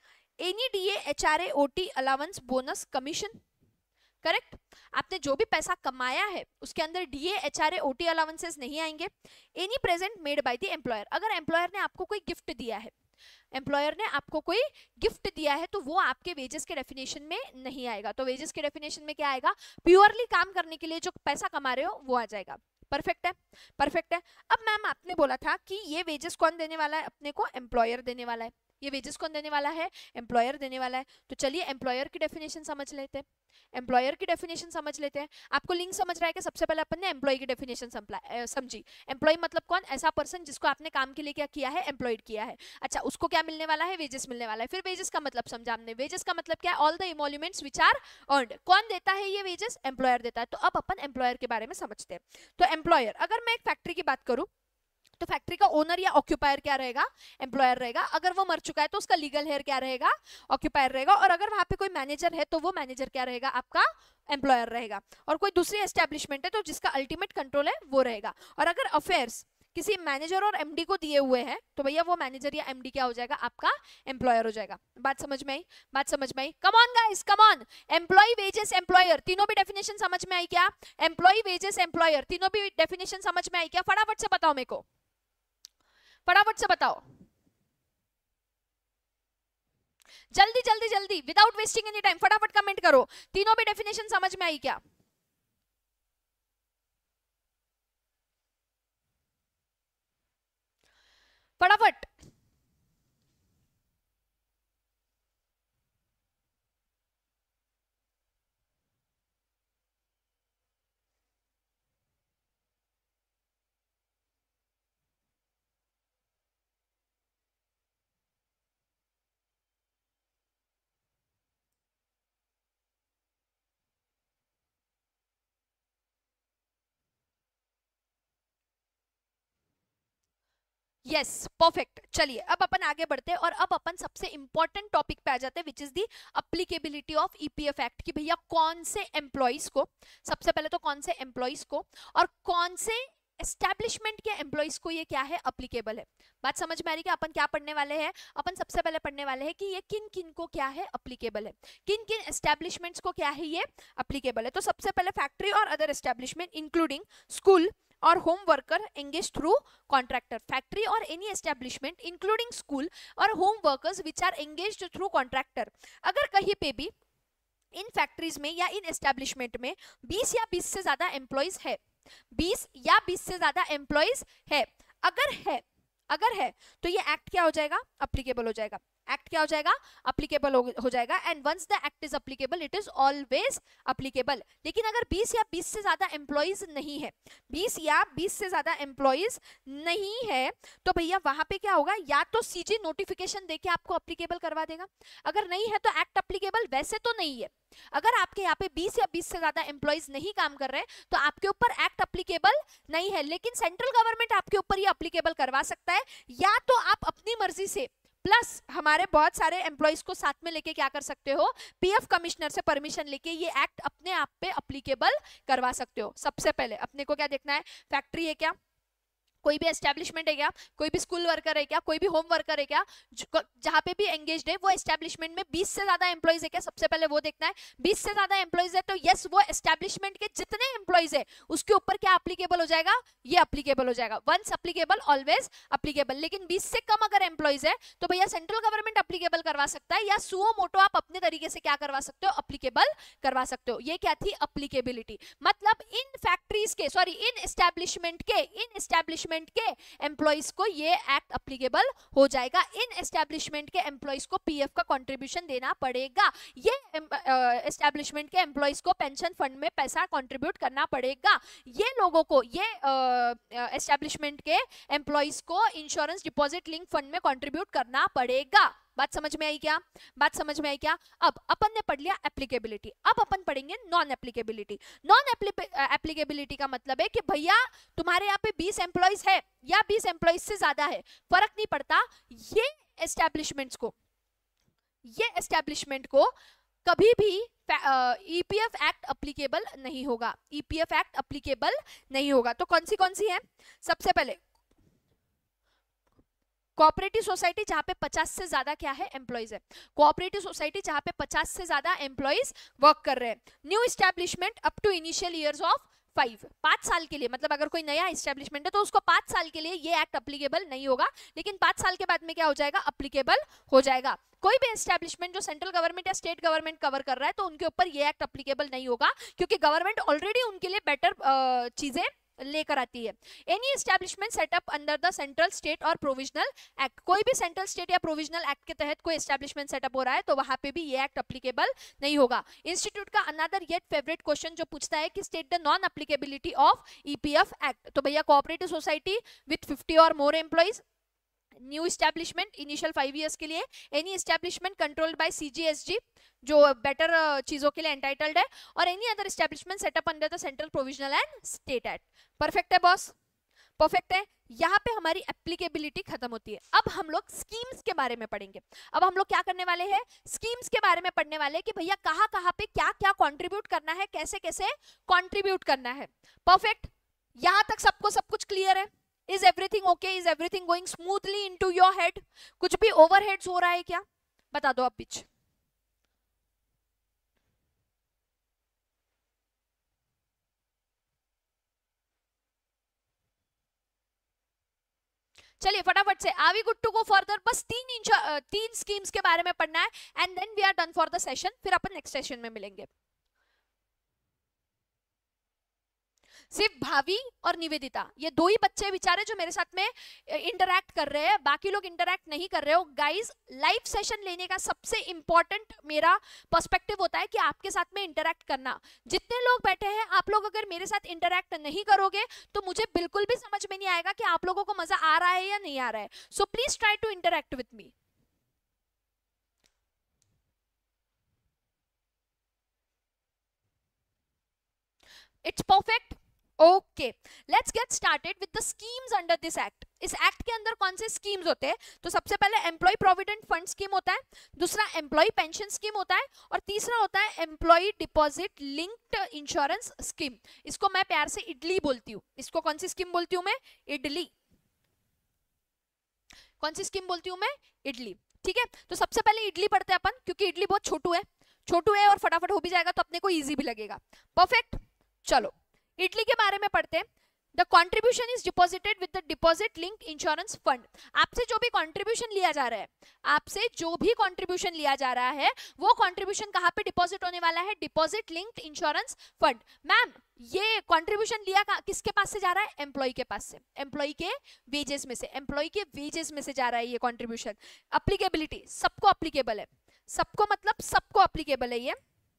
any DA, HRA, OT, allowance, bonus, commission, correct. आपने जो भी पैसा कमाया है उसके अंदर डीए, एचआरए, ओटी अलाउंसेस नहीं आएंगे। Any present made by the employer, अगर एम्प्लॉयर ने आपको कोई गिफ्ट दिया है, एम्प्लॉयर ने आपको कोई गिफ्ट दिया है, तो वो आपके वेजेस के डेफिनेशन में नहीं आएगा। तो वेजेस के डेफिनेशन में क्या आएगा, प्योरली काम करने के लिए जो पैसा कमा रहे हो वो आ जाएगा। परफेक्ट है, परफेक्ट है। अब मैम आपने बोला था कि ये वेजेस कौन देने वाला है अपने को, एम्प्लॉयर देने वाला है। ये वेजेस कौन देने वाला है? एम्प्लॉयर देने वाला है। तो चलिए एम्प्लॉयर की डेफिनेशन समझ लेते हैं। एम्प्लॉयर की डेफिनेशन समझ लेते हैं। आपको लिंक समझ रहा है कि सबसे पहले अपन ने एम्प्लॉय की डेफिनेशन समझी। एम्प्लॉय मतलब कौन? ऐसा पर्सन जिसको आपने काम के लिए क्या किया है? एम्प्लॉयड किया है। अच्छा, उसको क्या मिलने वाला है? वेजेस मिलने वाला है। फिर वेजेस का मतलब समझा हमने। वेजेस का मतलब क्या है? All the emoluments which are earned. कौन देता है ये वेजेस? एम्प्लॉयर देता है। तो अब अपन एम्प्लॉयर के बारे में समझते हैं। तो एम्प्लॉयर, अगर मैं एक फैक्ट्री की बात करूं तो फैक्ट्री का ओनर या ऑक्यूपायर क्या रहेगा? एम्प्लॉयर रहेगा। अगर वो मर चुका है तो उसका लीगल हेयर क्या रहेगा? ऑक्यूपायर रहेगा। और अगर वहां पे कोई मैनेजर है तो वो मैनेजर क्या रहेगा? आपका एम्प्लॉयर रहेगा। और कोई दूसरी एस्टेब्लिशमेंट है तो जिसका अल्टीमेट कंट्रोल है वो रहेगा। और अगर अफेयर्स किसी मैनेजर और एमडी को दिए हुए हैं तो भैया वो मैनेजर या एमडी क्या हो जाएगा? आपका एम्प्लॉयर हो जाएगा। बात समझ में आई? बात समझ में आई? Come on guys, come on. Employee, wages, employer, तीनों भी डेफिनेशन समझ में आई क्या? एम्प्लॉय, वेजेस, एम्प्लॉयर, तीनों भी डेफिनेशन समझ में आई क्या? फटाफट से बताओ मेरे को, फटाफट से बताओ, जल्दी जल्दी जल्दी, विदाउट वेस्टिंग एनी टाइम फटाफट कमेंट करो। तीनों भी डेफिनेशन समझ में आई क्या? फटाफट। Yes, perfect. चलिए अब अपन आगे बढ़ते हैं और अब अपन सबसे इंपॉर्टेंट टॉपिक पे आ जाते हैं, which is the applicability of EPF act. कि भैया कौन से एम्प्लॉइज को, सबसे पहले तो कौन से एम्प्लॉइज को और कौन से एस्टैब्लिशमेंट के एम्प्लॉइज को ये क्या है? अप्लीकेबल है। बात समझ में आ रही है? अपन क्या पढ़ने वाले हैं? अपन सबसे पहले पढ़ने वाले हैं कि ये किन किन को क्या है? अप्लीकेबल है। किन किन एस्टैब्लिशमेंट्स को क्या है? ये अप्लीकेबल है। तो सबसे पहले फैक्ट्री और अदर एस्टैब्लिशमेंट इंक्लूडिंग स्कूल और home worker engage through contractor. Factory और एनी एस्टैब्लिशमेंट इंक्लूडिंग स्कूल और home workers which are engaged through contractor. अगर कहीं पे भी इन फैक्ट्रीज में या इन एस्टैब्लिशमेंट में बीस या बीस से ज्यादा एम्प्लॉइज है, बीस या बीस से ज्यादा एम्प्लॉइज है, अगर है अगर है तो ये एक्ट क्या हो जाएगा? अप्लीकेबल हो जाएगा। एक्ट क्या हो जाएगा? अप्लीकेबल हो, हो जाएगा। And once the act is applicable it is always applicable. लेकिन अगर बीस या बीस से ज्यादा एम्प्लॉइज नहीं है, बीस या बीस से ज्यादा एम्प्लॉइज नहीं है तो भैया वहां पे क्या होगा? या तो सीजी नोटिफिकेशन देके आपको अप्लीकेबल करवा देगा। अगर नहीं है तो एक्ट अप्लीकेबल वैसे तो नहीं है। अगर आपके यहाँ पे बीस या बीस से ज्यादा एम्प्लॉइज नहीं काम कर रहे तो आपके ऊपर एक्ट अप्लीकेबल नहीं है। लेकिन सेंट्रल गवर्नमेंट आपके ऊपर ये अप्लीकेबल करवा सकता है, या तो आप अपनी मर्जी से प्लस हमारे बहुत सारे एम्प्लॉइज को साथ में लेके क्या कर सकते हो? पीएफ कमिश्नर से परमिशन लेके ये एक्ट अपने आप पे अप्लीकेबल करवा सकते हो। सबसे पहले अपने को क्या देखना है? फैक्ट्री है क्या, कोई भी एस्टैब्लिशमेंट है क्या, कोई भी स्कूल वर्कर है क्या, कोई भी होम वर्कर है क्या, जहां पे भी एंगेज्ड है वो एस्टैब्लिशमेंट में बीस से ज्यादा एम्प्लॉइज है क्या? सबसे पहले वो देखना है। बीस से ज्यादा एम्प्लॉइज है तो यस वो एस्टैब्लिशमेंट के जितने एम्प्लॉइज है उसके ऊपर क्या अप्लीकेबल हो जाएगा? ये अप्लीकेबल हो जाएगा। Once applicable always applicable. लेकिन बीस से कम अगर एम्प्लॉइज है तो भैया सेंट्रल गवर्नमेंट अप्लीकेबल करवा सकता है, या सुओ मोटो आप अपने तरीके से क्या करवा सकते हो? अप्लीकेबल करवा सकते हो। ये क्या थी? अप्लीकेबिलिटी। मतलब इन फैक्ट्रीज के, सॉरी इन एस्टैब्लिशमेंट के इन एस्टैब्लिशमेंट के एम्प्लॉइज को ये एक्ट अप्लीकेबल हो जाएगा। इन एस्टैब्लिशमेंट के एम्प्लॉइज को पीएफ का कंट्रीब्यूशन देना पड़ेगा। ये एस्टैब्लिशमेंट के एम्प्लॉइज को पेंशन फंड में पैसा कंट्रीब्यूट करना पड़ेगा। ये लोगों को, ये एस्टैब्लिशमेंट के एम्प्लॉइज को इंश्योरेंस डिपॉजिट लिंक फंड में कंट्रीब्यूट करना पड़ेगा। बात समझ में आई क्या? बात समझ में आई क्या? अब अपन ने पढ़ लिया एप्लीकेबिलिटी, अब अपन पढ़ेंगे नॉन एप्लीकेबिलिटी। नॉन एप्लीकेबिलिटी का मतलब है कि भैया तुम्हारे यहाँ पे बीस एम्प्लॉइज है या बीस एम्प्लॉइज से ज्यादा है, फर्क नहीं पड़ता, ये एस्टैब्लिशमेंट्स को ये एस्टैब्लिशमेंट को कभी भी ईपीएफ एक्ट अप्लीकेबल नहीं होगा। ईपीएफ एक्ट अप्लीकेबल नहीं होगा। तो कौन सी कौन सी है? सबसे पहले कोऑपरेटिव सोसाइटी जहां पे पचास से ज्यादा क्या है? एम्प्लॉइज है। कोऑपरेटिव सोसाइटी जहां पे पचास से ज्यादा एम्प्लॉइज वर्क कर रहे हैं। New establishment up to initial years of five, पांच साल के लिए, मतलब अगर कोई नया एस्टैब्लिशमेंट है तो उसको पांच साल के लिए ये एक्ट अप्लीकेबल नहीं होगा। लेकिन पांच साल के बाद में क्या हो जाएगा? अप्लीकेबल हो जाएगा। कोई भी एस्टैब्लिशमेंट जो सेंट्रल गवर्नमेंट या स्टेट गवर्नमेंट कवर कर रहा है तो उनके ऊपर ये एक्ट अप्लीकेबल नहीं होगा, क्योंकि गवर्नमेंट ऑलरेडी उनके लिए बेटर चीजें लेकर आती है। Any establishment setup under the central state और प्रोविजनल एक्ट, कोई भी सेंट्रल स्टेट या प्रोविजनल एक्ट के तहत कोई एस्टेब्लिशमेंट सेटअप हो रहा है तो वहां पे भी ये एक्ट अप्लीकेबल नहीं होगा। इंस्टीट्यूट का अनदर येट फेवरेट क्वेश्चन जो पूछता है कि state the non applicability of EPF act, तो भैया कोऑपरेटिव सोसाइटी विथ फिफ्टी और more employees, new establishment initial five years के लिए, any establishment controlled by CGSG जो बेटर चीजों के लिए एंटाइटल्ड है, और any other establishment setup under the central provisional and state act. Perfect है बॉस, परफेक्ट है। यहाँ पे हमारी एप्लीकेबिलिटी खत्म होती है। अब हम लोग स्कीम्स के बारे में पढ़ेंगे। अब हम लोग क्या करने वाले हैं, स्कीम्स के बारे में पढ़ने वाले हैं कि भैया कहाँ कहाँ पे क्या क्या कंट्रीब्यूट करना है, कैसे कैसे कंट्रीब्यूट करना है। परफेक्ट, यहाँ तक सबको सब कुछ क्लियर है? Is everything okay? Is everything going smoothly into your head? कुछ भी overheads हो रहा है क्या, बता दो आप बीच। चलिए फटाफट से, are we good to go further? बस तीन इंच तीन स्कीम्स के बारे में पढ़ना है and then we are done for the session, फिर अपन नेक्स्ट सेशन में मिलेंगे। सिर्फ भावी और निवेदिता, ये दो ही बच्चे बेचारे जो मेरे साथ में इंटरैक्ट कर रहे हैं, बाकी लोग इंटरैक्ट नहीं कर रहे हो। गाइस, लाइव सेशन लेने का सबसे इंपॉर्टेंट मेरा पर्सपेक्टिव होता है कि आपके साथ में इंटरैक्ट करना। जितने लोग बैठे हैं, आप लोग अगर मेरे साथ इंटरैक्ट नहीं करोगे तो मुझे बिल्कुल भी समझ में नहीं आएगा कि आप लोगों को मजा आ रहा है या नहीं आ रहा है। So please try to interact with me. It's perfect, okay, let's get started with the schemes under this act. इस एक्ट के अंदर कौन से स्कीम्स होते हैं? तो सबसे पहले एम्प्लॉय प्रोविडेंट फंड स्कीम होता है, दूसरा एम्प्लॉय पेंशन स्कीम होता है, और तीसरा होता है employee deposit linked insurance scheme. इसको मैं प्यार से इडली बोलती हूँ। इसको कौन सी स्कीम बोलती हूँ मैं? इडली। कौन सी स्कीम बोलती हूँ मैं? इडली। ठीक है, तो सबसे पहले इडली पढ़ते हैं अपन, क्योंकि इडली बहुत छोटू है, छोटू है और फटाफट हो भी जाएगा तो अपने को ईजी भी लगेगा। परफेक्ट, चलो इडली के बारे में पढ़ते हैं। The contribution is deposited with the deposit linked insurance fund. आपसे जो भी कॉन्ट्रीब्यूशन लिया जा रहा है, आपसे जो भी कॉन्ट्रीब्यूशन लिया जा रहा है, वो कॉन्ट्रीब्यूशन कहाँ पे डिपॉजिट होने वाला है? Deposit linked insurance fund. Ma'am, ये कॉन्ट्रीब्यूशन लिया किसके पास से जा रहा है? एम्प्लॉय के पास से, एम्प्लॉय के वेजेस में से, एम्प्लॉय के वेजेस में से जा रहा है ये कॉन्ट्रीब्यूशन। अप्लीकेबिलिटी, सबको अप्लीकेबल है, सबको मतलब सबको अप्लीकेबल है, ये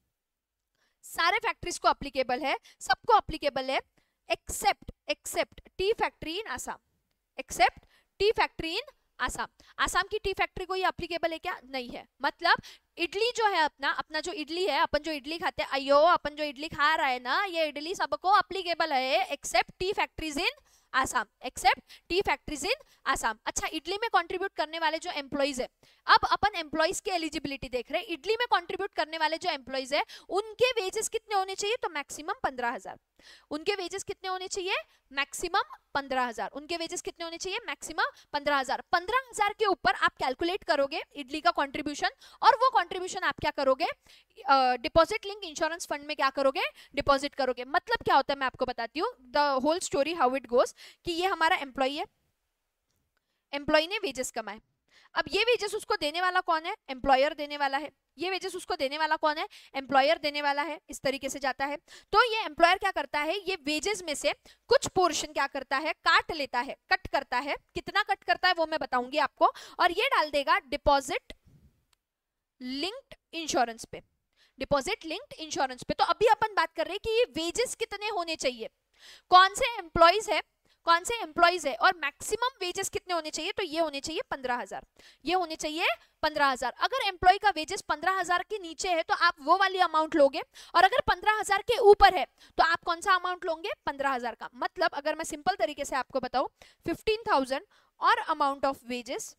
सारे फैक्ट्रीज को अप्लीकेबल है, सबको अप्लीकेबल है, except except tea factory in Assam, except tea factory in Assam. Assam की टी फैक्ट्री को ये अप्लीकेबल है क्या? नहीं है। मतलब इडली जो है अपना अपना जो इडली है, अपन जो इडली खाते हैं, अयो अपन जो इडली खा रहा है ना, ये इडली सबको अप्लीकेबल है except tea factories in Assam, except tea factories in Assam. अच्छा, इडली में कंट्रीब्यूट करने वाले जो एम्प्लॉइज है, अब अपन एम्प्लॉइज की एलिजिबिलिटी देख रहे हैं। इडली में कंट्रीब्यूट करने वाले जो एम्प्लॉइज है, उनके वेजेस कितने होने चाहिए? तो मैक्सिमम पंद्रह हजार। उनके वेजेस कितने होने चाहिए? मैक्सिमम पंद्रह हजार। उनके वेजेस कितने होने चाहिए? मैक्सिमम पंद्रह हजार। पंद्रह हजार के ऊपर आप कैलकुलेट करोगे इडली का कंट्रीब्यूशन, और वो कंट्रीब्यूशन आप क्या करोगे? डिपॉजिट लिंक इंश्योरेंस फंड में क्या करोगे? डिपॉजिट करोगे। मतलब क्या होता है मैं आपको बताती हूँ, the whole story how it goes, कि ये हमारा एम्प्लॉय है, एम्प्लॉय ने वेजेस कमाए। अब ये वेजेस उसको देने वाला कौन है? एम्प्लॉयर देने वाला है। ये वेजेस उसको देने वाला कौन है? एम्प्लॉयर देने वाला है। इस तरीके से जाता है। तो ये एम्प्लॉयर क्या करता है? ये वेजेस में से कुछ पोर्शन क्या करता है? काट लेता है, कट करता है। कितना कट करता है वो मैं बताऊंगी आपको, और ये डाल देगा डिपॉजिट लिंक्ड इंश्योरेंस पे, डिपॉजिट लिंक्ड इंश्योरेंस पे। तो अभी अपन बात कर रहे हैं कि ये वेजेस कितने होने चाहिए, कौन से एम्प्लॉइज है, कौन से एम्प्लॉइज है, और मैक्सिमम वेजेस कितने होने चाहिए? तो ये होने चाहिए पंद्रह हजार, ये होने चाहिए पंद्रह हजार। अगर एम्प्लॉय का वेजेस पंद्रह हजार के नीचे है तो आप वो वाली अमाउंट लोगे, और अगर पंद्रह हजार के ऊपर है तो आप कौन सा अमाउंट लोगे? पंद्रह हजार का। मतलब अगर मैं सिंपल तरीके से आपको बताऊं, फिफ्टीन थाउजेंड और amount of wages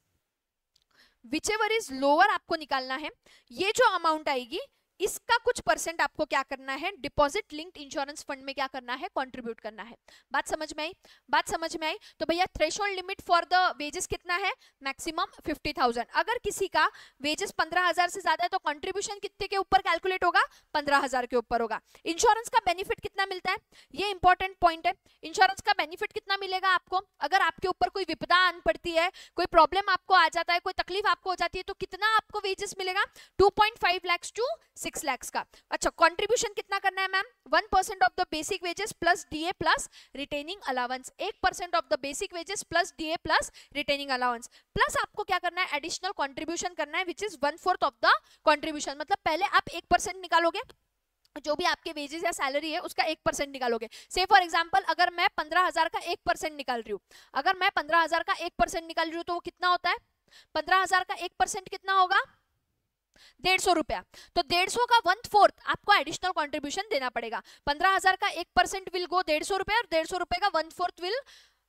whichever is lower आपको निकालना है। ये जो अमाउंट आएगी इसका कुछ परसेंट आपको क्या करना है? डिपॉजिट लिंक्ड इंश्योरेंस फंड में क्या करना है? कंट्रीब्यूट करना है। बात समझ में आई? बात समझ में आई? तो भैया threshold limit for the wages कितना है? Maximum fifty thousand. अगर किसी का वेजेस पंद्रह हजार से ज्यादा है तो कंट्रीब्यूशन कितने के ऊपर कैलकुलेट होगा? पंद्रह हजार के ऊपर होगा। इंश्योरेंस का बेनिफिट कितना मिलता है? ये इंपॉर्टेंट पॉइंट है। इंश्योरेंस का बेनिफिट कितना मिलेगा आपको? अगर आपके ऊपर कोई विपदा आन पड़ती है, कोई प्रॉब्लम आपको आ जाता है, कोई तकलीफ आपको हो जाती है, तो कितना आपको वेजेस मिलेगा? Two point five lakh to six lakhs का। अच्छा, कंट्रीब्यूशन कितना करना है ma'am? One percent of the basic wages plus DA plus retaining allowance, एक percent of the basic wages plus DA plus retaining allowance, plus आपको क्या करना है? एडिशनल कंट्रीब्यूशन करना है which is one fourth of the contribution. मतलब पहले आप एक परसेंट निकालोगे, जो भी आपके वेजेस या सैलरी है उसका एक परसेंट निकालोगे। से फॉर एग्जांपल अगर मैं पंद्रह हजार का एक परसेंट निकाल रही हूँ, अगर मैं पंद्रह हजार का एक परसेंट निकाल रही हूँ तो वो कितना होता है? पंद्रह हजार का एक परसेंट कितना होगा? डेढ़ सौ रुपया। तो डेढ़ सौ का वन फोर्थ आपको एडिशनल कंट्रीब्यूशन देना पड़ेगा। पंद्रह हजार का एक परसेंट विल गो डेढ़ सौ रुपए और डेढ़ सौ रुपए का वन फोर्थ विल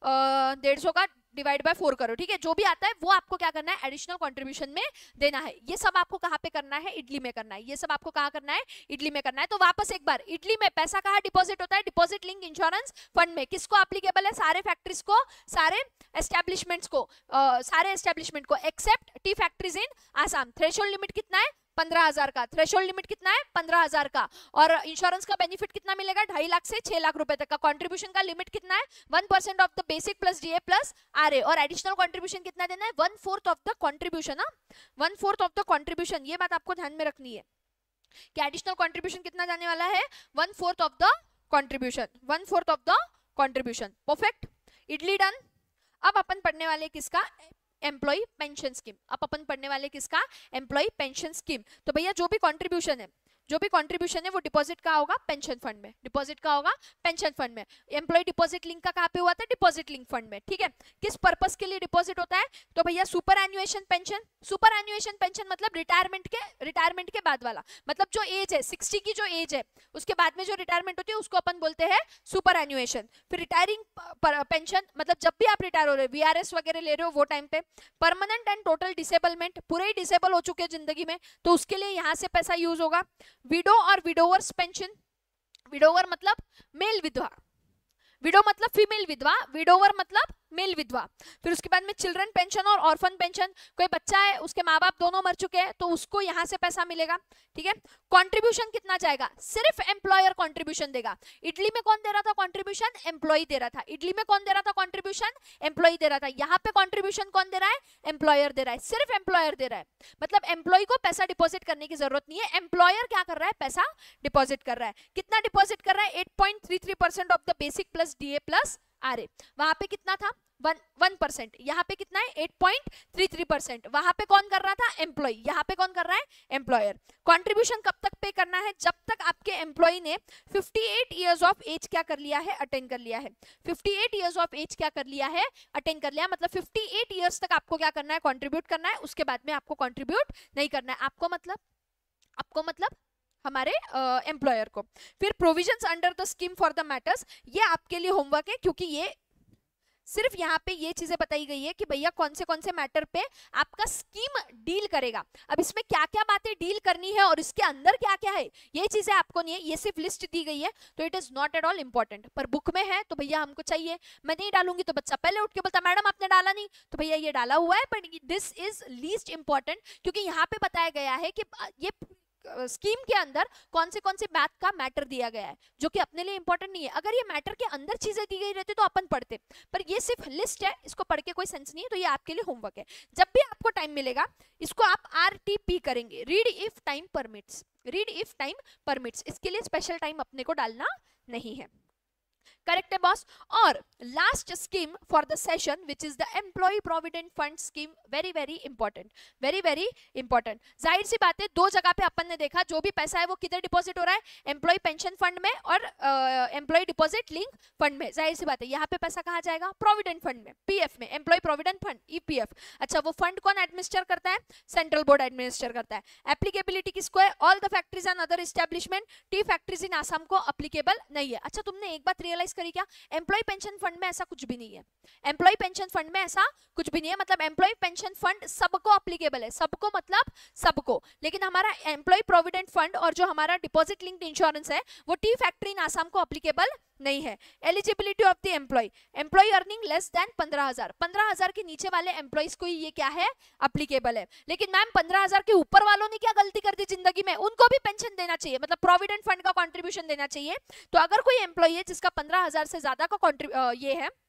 डेढ़ सौ का डिवाइड बाय फोर करो, ठीक है। जो भी आता है वो आपको क्या करना है? एडिशनल कंट्रीब्यूशन में देना है। ये सब आपको कहाँ पे करना है? इडली में करना है। ये सब आपको कहाँ करना है? इडली में करना है। तो वापस एक बार, इडली में पैसा कहाँ डिपॉजिट होता है? डिपॉजिट लिंक इंश्योरेंस फंड में। किसको एप्लीकेबल है? सारे फैक्ट्रीज को, सारे एस्टेब्लिशमेंट्स को, uh, सारे एस्टेब्लिशमेंट को except tea factories in Assam. Threshold limit कितना है? पंद्रह हजार का। थ्रेशोल्ड लिमिट कितना है? पंद्रह हजार का। और इंश्योरेंस का बेनिफिट कितना मिलेगा? ढाई लाख से छह लाख रुपए तक का। कंट्रीब्यूशन का लिमिट कितना है? One percent of the basic plus DA plus RA. और एडिशनल कंट्रीब्यूशन कितना देना है? One fourth of the contribution. One fourth of the contribution, ये बात आपको ध्यान में रखनी है कि एडिशनल कंट्रीब्यूशन कितना जाने वाला है? One fourth of the contribution. One fourth of the contribution. Perfect, idli done. अब अपन पढ़ने वाले किसका? Employ pension scheme. अब अपन पढ़ने वाले किसका? Employ pension scheme. तो भैया जो भी कंट्रीब्यूशन है, जो भी कंट्रीब्यूशन है वो डिपॉजिट का होगा? पेंशन फंड में। डिपॉजिट का होगा? पेंशन फंड में। एम्प्लॉय डिपॉजिट लिंक का कहाँ पे हुआ था? डिपॉजिट लिंक फंड में, ठीक है। किस पर्पस के लिए डिपॉजिट होता है? तो भैया superannuation pension. Superannuation pension मतलब रिटायरमेंट के, रिटायरमेंट के बाद वाला, मतलब जो एज है सिक्सटी की, जो एज है उसके बाद में जो रिटायरमेंट होती है उसको अपन बोलते हैं सुपर एन्युएशन। फिर रिटायरिंग पेंशन, मतलब जब भी आप रिटायर हो रहे हो, वीआरएस वगैरह ले रहे हो वो टाइम पे। परमानेंट एंड टोटल डिसेबलमेंट, पूरे ही डिसेबल हो चुके हैं जिंदगी में, तो उसके लिए यहाँ से पैसा यूज होगा। विडो और विडोवर्स पेंशन। विडोवर मतलब मेल विधवा, विडो मतलब फीमेल विधवा, विडोवर मतलब मेल विधवा। फिर उसके बाद में चिल्ड्रन पेंशन और ऑर्फन पेंशन। कोई बच्चा है, उसके माँ बाप दोनों मर चुके हैं, तो उसको यहाँ से पैसा मिलेगा, ठीक है। कंट्रीब्यूशन कितना जाएगा? सिर्फ एम्प्लॉयर कंट्रीब्यूशन देगा। इडली में कौन दे रहा था कंट्रीब्यूशन? एम्प्लॉय दे रहा था। इडली में कौन दे रहा था कंट्रीब्यूशन? एम्प्लॉय दे रहा था। यहाँ पे कंट्रीब्यूशन कौन दे रहा है? एम्प्लॉयर दे रहा है। सिर्फ एम्प्लॉयर दे रहा है, मतलब एम्प्लॉय को पैसा डिपॉजिट करने की जरूरत नहीं है। एम्प्लॉयर क्या कर रहा है? पैसा डिपॉजिट कर रहा है। कितना डिपॉजिट कर रहा है? Eight point three three percent of the basic plus DA plus RA. वहां पे कितना था? One one percent. यहाँ पे कितना है? Eight point three three percent. वहां पे कौन कर रहा था? एम्प्लॉय। यहाँ पे कौन कर रहा है? एम्प्लॉयर। कंट्रीब्यूशन कब तक पे करना है? जब तक आपके एम्प्लॉय ने अट्ठावन इयर्स ऑफ एज क्या कर लिया है? अटेन कर लिया है। अट्ठावन इयर्स ऑफ एज क्या कर लिया है? अटेन कर लिया। मतलब अट्ठावन इयर्स तक आपको क्या करना है? कंट्रीब्यूट करना है। उसके बाद में आपको कंट्रीब्यूट नहीं करना है। आपको मतलब आपको मतलब हमारे एम्प्लॉयर uh, को। फिर provisions under the scheme for the matters, ये आपके लिए होमवर्क है, क्योंकि ये सिर्फ यहाँ पे ये चीजें बताई गई है कि भैया कौन से कौन से मैटर पे आपका स्कीम डील करेगा। अब इसमें क्या क्या बातें डील करनी है और इसके अंदर क्या क्या है, ये चीजें आपको नहीं है, ये सिर्फ लिस्ट दी गई है, तो it is not at all important. पर बुक में है तो भैया हमको चाहिए। मैं नहीं डालूंगी तो बच्चा पहले उठ के बोलता मैडम आपने डाला नहीं, तो भैया ये डाला हुआ है, but this is least important, क्योंकि यहाँ पे बताया गया है कि ये स्कीम के अंदर कौन से कौन से बात का मैटर दिया गया है जो कि अपने लिए इंपॉर्टेंट नहीं है। अगर ये मैटर के अंदर चीजें दी गई रहती तो अपन पढ़ते, पर ये सिर्फ लिस्ट है, इसको पढ़ के कोई सेंस नहीं है, तो ये आपके लिए होमवर्क है। जब भी आपको टाइम मिलेगा इसको आप आर टी पी करेंगे, read if time permits. Read if time permits, इसके लिए स्पेशल टाइम अपने को डालना नहीं है। करेक्ट है बॉस। और last scheme for the session which is the employ provident fund scheme, very very important, very very important. जाहिर सी बात है दो जगह पे अपन ने देखा जो भी पैसा है वो किधर डिपॉजिट हो रहा है, एम्प्लॉय पेंशन फंड में और एम्प्लॉय डिपॉजिट लिंक फंड में। जाहिर सी बात है यहाँ पे पैसा कहाँ जाएगा? प्रोविडेंट फंड में, पीएफ में, एम्प्लॉय प्रोविडेंट फंड ईपीएफ। अच्छा वो फंड कौन एडमिनिस्टर करता है? सेंट्रल बोर्ड एडमिनिस्टर करता है। एप्लीकेबिलिटी किसको है? All the factories and other establishment, tea factories in Assam को अप्लीकेबल नहीं है। अच्छा तुमने एक बात रियलाइज करी क्या? एम्प्लॉय पेंशन फंड में ऐसा कुछ भी नहीं है। एम्प्लॉय पेंशन फंड में ऐसा कुछ भी नहीं है, मतलब एम्प्लॉय पेंशन फंड सबको अप्लीकेबल है, सबको मतलब सबको। लेकिन हमारा एम्प्लॉय प्रोविडेंट फंड और जो हमारा डिपॉजिट लिंक्ड इंश्योरेंस है वो टी फैक्ट्री इन आसाम को अप्लीकेबल नहीं है। Eligibility of the employ, employ earning less than पंद्रह हजार, पंद्रह हजार के नीचे वाले एम्प्लॉयज को ये क्या है? अप्लीकेबल है। लेकिन मैम पंद्रह हजार के ऊपर वालों ने क्या गलती कर दी जिंदगी में? उनको भी पेंशन देना चाहिए, मतलब प्रोविडेंट फंड का कंट्रीब्यूशन देना चाहिए। तो अगर कोई एम्प्लॉय है जिसका पंद्रह हजार से ज्यादा का ये है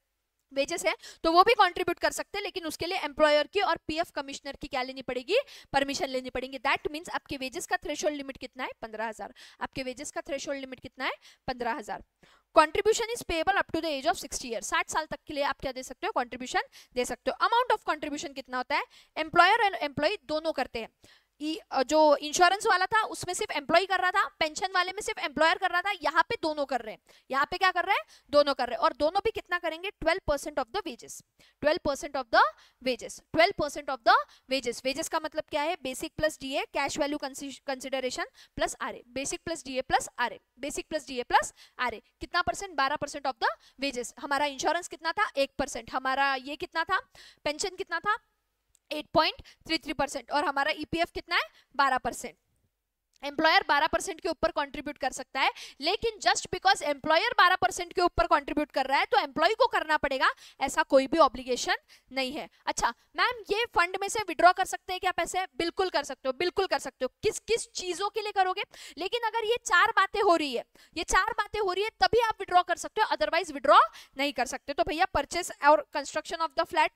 वेजेस है तो वो भी कंट्रीब्यूट कर सकते हैं, लेकिन उसके लिए एम्प्लॉयर की और पीएफ कमिश्नर की क्या लेनी पड़ेगी, परमिशन लेनी पड़ेगी। दैट मींस आपके वेजेस का थ्रेशोल्ड लिमिट कितना है, पंद्रह हजार। आपके वेजेस का थ्रेशोल्ड लिमिट कितना है, पंद्रह हजार। Contribution is payable up to the age of sixty year, साठ साल तक के लिए आप क्या दे सकते हो, कंट्रीब्यूशन दे सकते हो। अमाउंट ऑफ कंट्रीब्यूशन कितना होता है, एम्प्लॉयर एंड एम्प्लॉय दोनों करते हैं। जो इंश्योरेंस वाला था उसमें सिर्फ एम्प्लॉय कर रहा था, पेंशन वाले में सिर्फ एम्प्लॉयर कर रहा था, यहाँ पे दोनों कर रहे हैं। यहाँ पे क्या कर रहे हैं, दोनों कर रहे हैं। और दोनों भी कितना करेंगे, twelve percent of the wages, twelve percent of the wages, twelve percent of the wages. Wages का मतलब क्या है, basic plus DA, cash value consideration plus RA, basic plus DA plus RA, basic plus DA plus RA. कितना परसेंट, बारह percent of the wages. हमारा insurance कितना था, एक परसेंट। हमारा ये कितना था, पेंशन कितना था, eight point three three percent. और हमारा ईपीएफ कितना है, बारह परसेंट। एम्प्लॉयर बारह परसेंट के ऊपर कंट्रीब्यूट कर सकता है, लेकिन जस्ट बिकॉज एम्प्लॉयर बारह परसेंट के ऊपर कंट्रीब्यूट कर रहा है तो एम्प्लॉय को करना पड़ेगा, ऐसा कोई भी ऑब्लिगेशन नहीं है। अच्छा मैम, ये फंड में से विड्रॉ कर सकते हैं क्या पैसे, बिल्कुल कर सकते हो, बिल्कुल कर सकते हो। किस किस चीजों के लिए करोगे, लेकिन अगर ये चार बातें हो रही है, ये चार बातें हो रही है तभी आप विड्रॉ कर सकते हो, अदरवाइज विड्रॉ नहीं कर सकते। तो भैया परचेस और construction of the flat,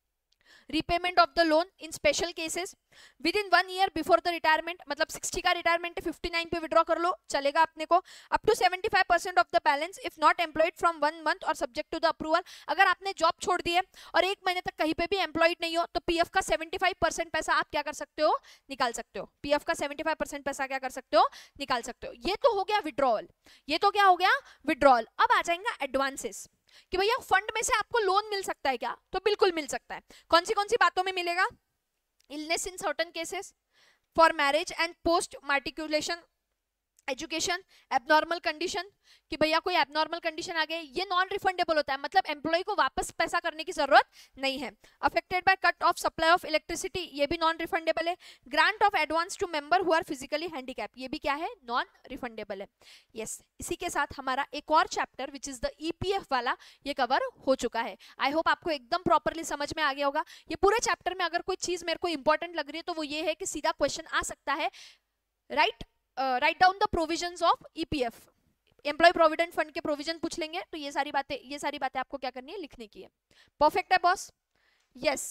repayment of the loan in special cases within one year before the retirement, मतलब साठ का रिटायरमेंट है, उनसठ पे विड्रॉ कर लो, चलेगा अपने को। अप टू पचहत्तर percent of the balance if not employed from one month और सब्जेक्ट टू द अप्रूवल। अगर आपने जॉब छोड़ दी है और एक महीने तक कहीं पे भी एम्प्लॉयड नहीं हो तो पीएफ का पचहत्तर परसेंट पैसा आप क्या कर सकते हो, निकाल सकते हो। पीएफ का पचहत्तर परसेंट पैसा क्या कर सकते हो, निकाल सकते हो। ये तो हो गया विड्रॉल, ये तो क्या हो गया, विड्रॉल। अब आ जाएगा एडवांसेस, कि भैया फंड में से आपको लोन मिल सकता है क्या, तो बिल्कुल मिल सकता है। कौन सी कौन सी बातों में मिलेगा, illness in certain cases, for marriage and post matriculation education, abnormal condition, कि भैया कोई एबनॉर्मल कंडीशन आ गई, ये नॉन रिफंडेबल होता है, मतलब एम्प्लॉय को वापस पैसा करने की जरूरत नहीं है। Affected by cut off supply of electricity, ये भी नॉन रिफंडेबल है। Grant of advance to member who are physically handicap, ये भी क्या है, नॉन रिफंडेबल है। यस yes, इसी के साथ हमारा एक और chapter which is the EPF वाला ये कवर हो चुका है। आई होप आपको एकदम प्रॉपरली समझ में आ गया होगा। ये पूरे चैप्टर में अगर कोई चीज मेरे को इंपॉर्टेंट लग रही है तो वो ये है कि सीधा क्वेश्चन आ सकता है, right, right down the provisions of EPF, employ provident fund के प्रोविजन पूछ लेंगे, तो ये सारी बातें ये सारी बातें आपको क्या करनी है, लिखने की है। परफेक्ट है boss, yes.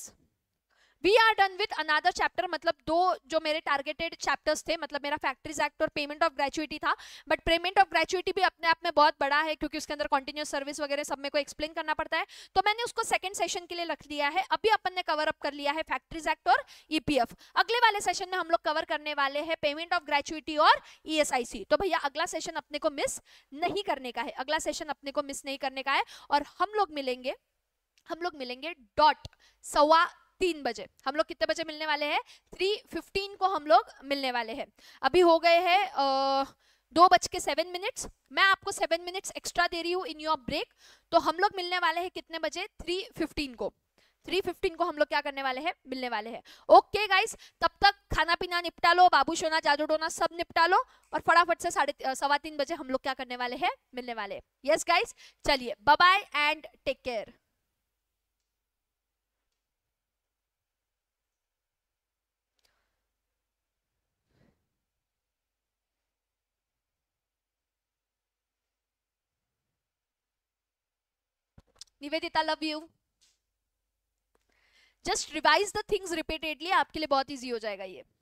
We are done with another chapter, मतलब दो जो मेरे टारगेटेड चैप्टर्स थे, मतलब मेरा फैक्ट्रीज एक्ट और पेमेंट ऑफ ग्रेचुइटी था, बट पेमेंट ऑफ ग्रेचुइटी भी अपने आप में बहुत बड़ा है क्योंकि उसके अंदर कंटिन्यूअस सर्विस वगैरह सब में को एक्सप्लेन करना पड़ता है, तो मैंने उसको सेकंड सेशन के लिए रख दिया है। अभी अपन ने कवर अप कर लिया है फैक्ट्रीज एक्ट और ईपीएफ। अगले वाले सेशन में हम लोग कवर करने वाले हैं पेमेंट ऑफ ग्रेचुइटी और ईएसआईसी। तो भैया अगला सेशन अपने को मिस नहीं करने का है, अगला सेशन अपने को मिस नहीं करने का है। और हम लोग मिलेंगे हम लोग मिलेंगे डॉट सवा तीन बजे। हम लोग कितने बजे मिलने वाले हैं, थ्री फिफ्टीन को हम लोग मिलने वाले हैं। अभी हो गए हैं दो बज के सेवन मिनट्स, मैं आपको सेवन मिनट्स एक्स्ट्रा दे रही हूँ इन योर ब्रेक। तो हम लोग मिलने वाले हैं कितने बजे, थ्री फिफ्टीन को। थ्री फिफ्टीन को हम लोग क्या करने वाले हैं, मिलने वाले हैं। ओके गाइस, तब तक खाना पीना निपटा लो, बाबू सोना जादू टोना सब निपटा लो और फटाफट से साढ़े सवा तीन बजे हम लोग क्या करने वाले हैं, मिलने वाले हैं। यस गाइस, चलिए bye bye and take care. Nivedita love you. Just revise the things repeatedly, आपके लिए बहुत इजी हो जाएगा ये।